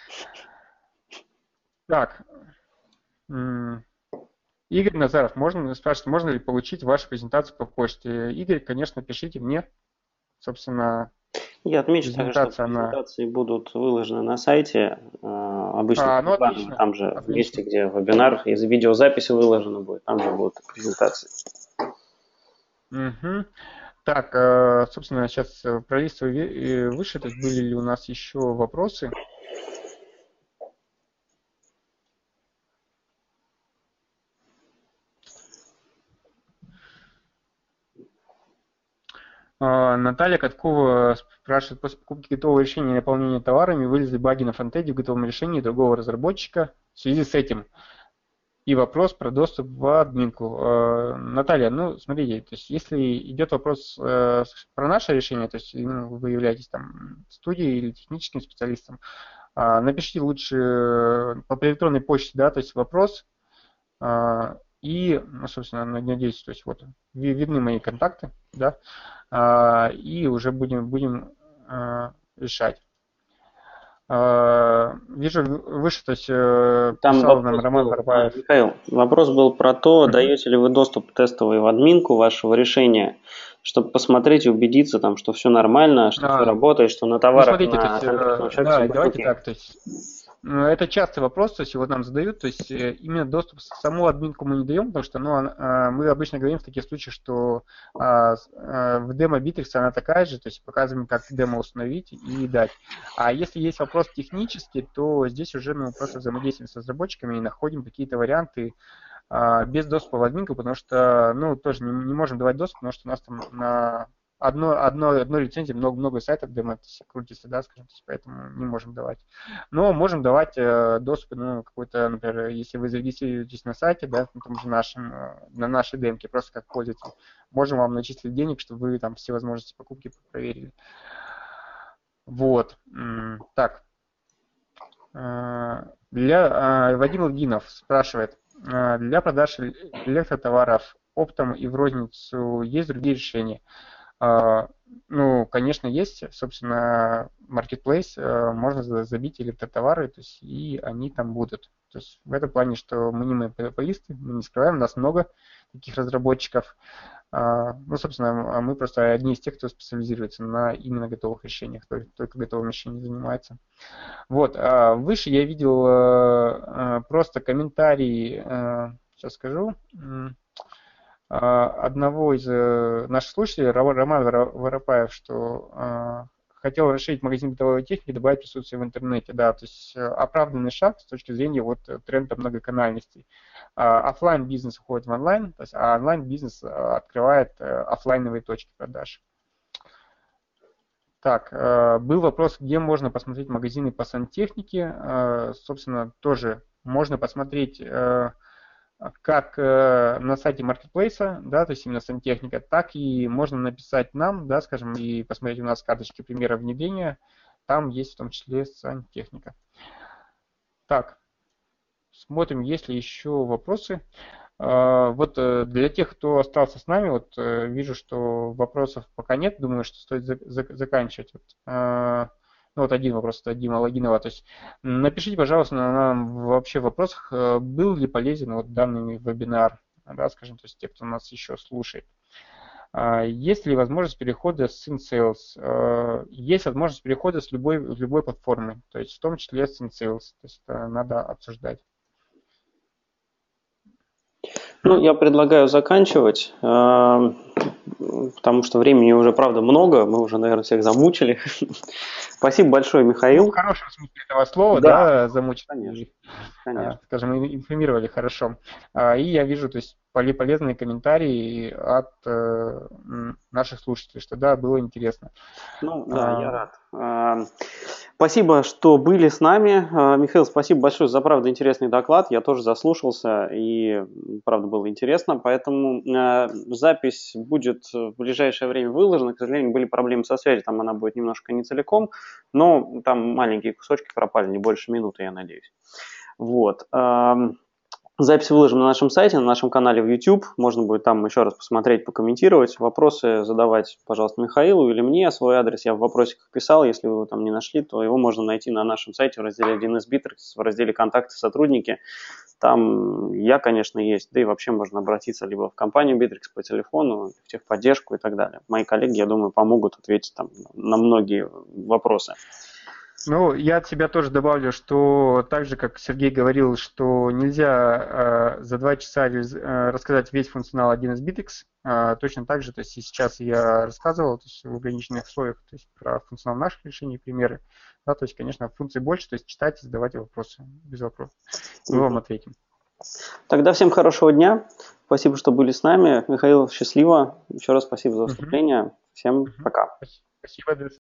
Так, Игорь Назаров, спрашивает, можно ли получить вашу презентацию по почте? Игорь, конечно, пишите мне. Собственно, я отмечу также, что презентации будут выложены на сайте. Обычно отлично, там же отлично. В месте, где вебинар из видеозаписи выложено будет, там же будут презентации. Угу. Так, собственно, сейчас пролистываю выше, то есть были ли у нас еще вопросы? Наталья Каткова спрашивает, после покупки готового решения и наполнения товарами вылезли баги на фронтенде в готовом решении другого разработчика в связи с этим. И вопрос про доступ в админку. Наталья, ну, смотрите, то есть если идет вопрос про наше решение, то есть вы являетесь там студией или техническим специалистом, напишите лучше по электронной почте, да, то есть вопрос, и, ну, собственно, надеюсь, то есть вот видны мои контакты, да, и уже будем решать. Вижу выше, то есть Там писал нам вопрос Роман был, Воропаев. Михаил, вопрос был про то, даете ли вы доступ тестовый в админку вашего решения, чтобы посмотреть и убедиться, там, что все нормально, что все работает, что на Ну, товарах смотрите, то на есть, конкретного человека все да, будет давайте окей. так, то есть, это частый вопрос, то есть его нам задают, то есть именно доступ в саму админку мы не даем, потому что мы обычно говорим в таких случаях, что в демо Bittrex она такая же, то есть показываем, как демо установить и дать. А если есть вопрос технический, то здесь уже мы просто взаимодействуем с разработчиками и находим какие-то варианты без доступа в админку, потому что, ну, тоже не можем давать доступ, потому что у нас там на одной лицензии много сайтов демо крутится, да, скажем, поэтому не можем давать. Но можем давать доступ, ну, какой-то, например, если вы зарегистрируетесь на сайте, да, на том же на нашей демке, просто как пользователь, можем вам начислить денег, чтобы вы там все возможности покупки проверили. Вот. Так. Вадим Логинов спрашивает, для продаж электротоваров оптом и в розницу есть другие решения? Ну, конечно, есть. Собственно, Marketplace, можно забить электротовары, то есть, и они там будут. То есть в этом плане, что мы не монополисты, мы не скрываем, у нас много таких разработчиков. Ну, собственно, мы просто одни из тех, кто специализируется на именно готовых решениях, только готовыми решениями занимается. Вот, выше я видел просто комментарий, сейчас скажу, одного из наших слушателей, Роман Воропаев, что хотел расширить магазин бытовой техники, добавить присутствие в интернете. Да, то есть оправданный шаг с точки зрения вот тренда многоканальности. Оффлайн бизнес уходит в онлайн, то есть, а онлайн бизнес открывает оффлайновые точки продаж. Так, был вопрос, где можно посмотреть магазины по сантехнике. Собственно, тоже можно посмотреть как на сайте Marketplace, да, то есть именно сантехника, так и можно написать нам, да, скажем, и посмотреть у нас карточки примера внедрения. Там есть в том числе сантехника. Так, смотрим, есть ли еще вопросы. Вот для тех, кто остался с нами, вот вижу, что вопросов пока нет, думаю, что стоит заканчивать. Ну вот один вопрос, это Дима Логинова. То есть напишите, пожалуйста, нам вообще в вопросах, был ли полезен вот данный вебинар, да, скажем, то есть те, кто нас еще слушает. Есть ли возможность перехода с InSales? Есть возможность перехода с любой платформы, то есть в том числе с InSales. То есть это надо обсуждать. Ну, я предлагаю заканчивать, потому что времени уже, правда, много, мы уже, наверное, всех замучили. Спасибо большое, Михаил. Ну, в хорошем смысле этого слова, да, замучили. Конечно. Скажем, информировали хорошо. И я вижу, то есть, полезные комментарии от наших слушателей, что да, было интересно. Ну, да, я рад. Спасибо, что были с нами. Михаил, спасибо большое за, правда, интересный доклад. Я тоже заслушался, и, правда, было интересно. Поэтому запись будет в ближайшее время выложена. К сожалению, были проблемы со связью, там она будет немножко не целиком, но там маленькие кусочки пропали, не больше минуты, я надеюсь. Вот. Запись выложим на нашем сайте, на нашем канале в YouTube. Можно будет там еще раз посмотреть, покомментировать. Вопросы задавать, пожалуйста, Михаилу или мне. Свой адрес я в вопросиках писал. Если вы его там не нашли, то его можно найти на нашем сайте в разделе 1С Bittrex, в разделе «Контакты, сотрудники». Там я, конечно, есть. Да и вообще можно обратиться либо в компанию Bittrex по телефону, в техподдержку и так далее. Мои коллеги, я думаю, помогут ответить там на многие вопросы. Ну, я от себя тоже добавлю, что так же, как Сергей говорил, что нельзя за 2 часа рассказать весь функционал 1С Bittrex, Точно так же, то есть и сейчас я рассказывал, то есть в ограниченных условиях, то есть про функционал наших решений, примеры, да, то есть, конечно, функций больше, то есть читать и задавать вопросы без вопросов. Мы вам ответим. Тогда всем хорошего дня. Спасибо, что были с нами. Михаил, счастливо. Еще раз спасибо за выступление. Всем пока. Спасибо.